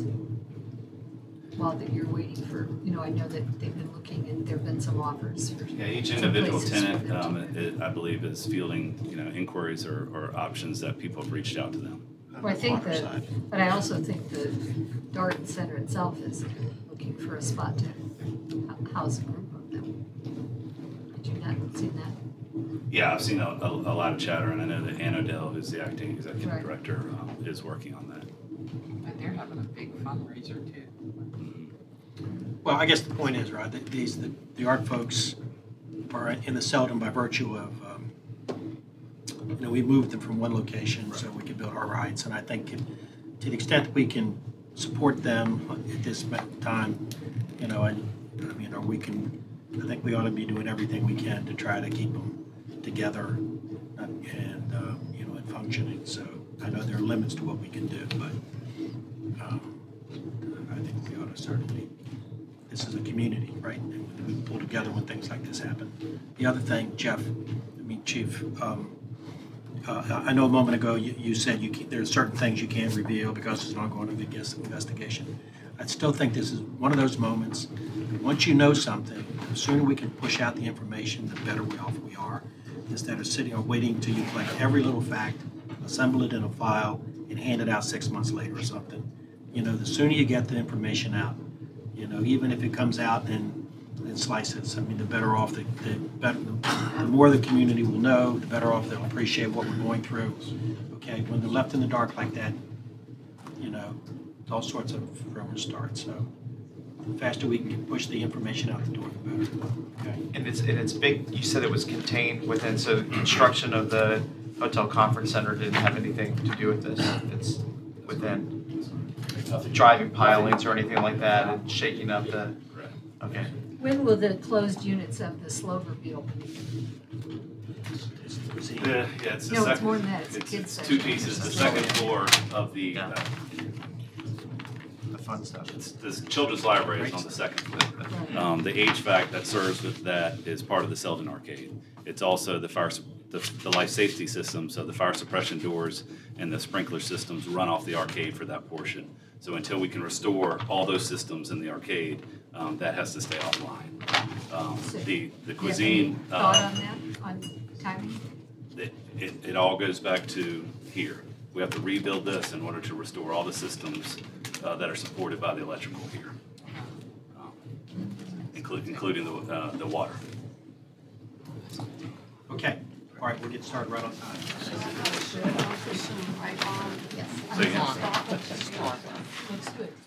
G: While that you're waiting for, you know, I know that they've been looking and there've been some offers for.
L: yeah, each
G: some
L: individual
G: places for
L: tenant,
G: them to-
L: um, it, I believe, is fielding, you know, inquiries or, or options that people have reached out to them.
G: Well, I think
C: Water
G: that,
C: side.
G: but I also think the Darden Center itself is looking for a spot to hou- house a group of them. Did you not see that?
L: Yeah, I've seen a, a, a lot of chatter, and I know that Ann Odell, who's the acting executive
G: Right.
L: director, um, is working on that.
H: And they're having a big fundraiser too.
C: Well, I guess the point is, right, that these, the, the art folks are in the Selden by virtue of, um, you know, we moved them from one location so we could build our rights. And I think if- to the extent that we can support them at this time, you know, and, you know, we can, I think we ought to be doing everything we can to try to keep them together and, uh, you know, and functioning. So I know there are limits to what we can do, but um, I think we ought to certainly, this is a community, right? And we pull together when things like this happen. The other thing, Jeff, I mean, Chief, um, uh, I know a moment ago you, you said you can, there are certain things you can't reveal because it's an ongoing invest- investigation. I still think this is one of those moments, once you know something, the sooner we can push out the information, the better we off we are, instead of sitting or waiting till you collect every little fact, assemble it in a file, and hand it out six months later or something. You know, the sooner you get the information out, you know, even if it comes out in, in slices, I mean, the better off, the, the better, the more the community will know, the better off they'll appreciate what we're going through. Okay, when they're left in the dark like that, you know, all sorts of rumors start, so the faster we can get, push the information out the door, the better, okay?
I: And it's, and it's big, you said it was contained within, so construction of the hotel conference center didn't have anything to do with this. It's within driving pilings or anything like that and shaking up the, okay.
G: When will the closed units of the Slover be open?
L: The, yeah, it's the
G: No, it's
L: second,
G: more than that. It's a
L: it's,
G: kids
L: it's two
G: section.
L: pieces, the
G: It's
L: second
G: slower.
L: floor of the, uh,
A: The fun stuff.
L: it's, the children's library is on the second floor. Um, the H V A C that serves with that is part of the Selden Arcade. It's also the fire, sup- the, the life safety system, so the fire suppression doors and the sprinkler systems run off the arcade for that portion. So until we can restore all those systems in the arcade, um, that has to stay offline. Um,
G: So,
L: the, the
G: Do you have any
L: cuisine,
G: thought
L: uh,
G: on that, on timing?
L: it, it, it all goes back to here. We have to rebuild this in order to restore all the systems uh, that are supported by the electrical here, um, including, including the, uh, the water.
C: Okay, all right, we'll get started right on time.
G: Yes.
L: So, yeah.
G: Let's do it.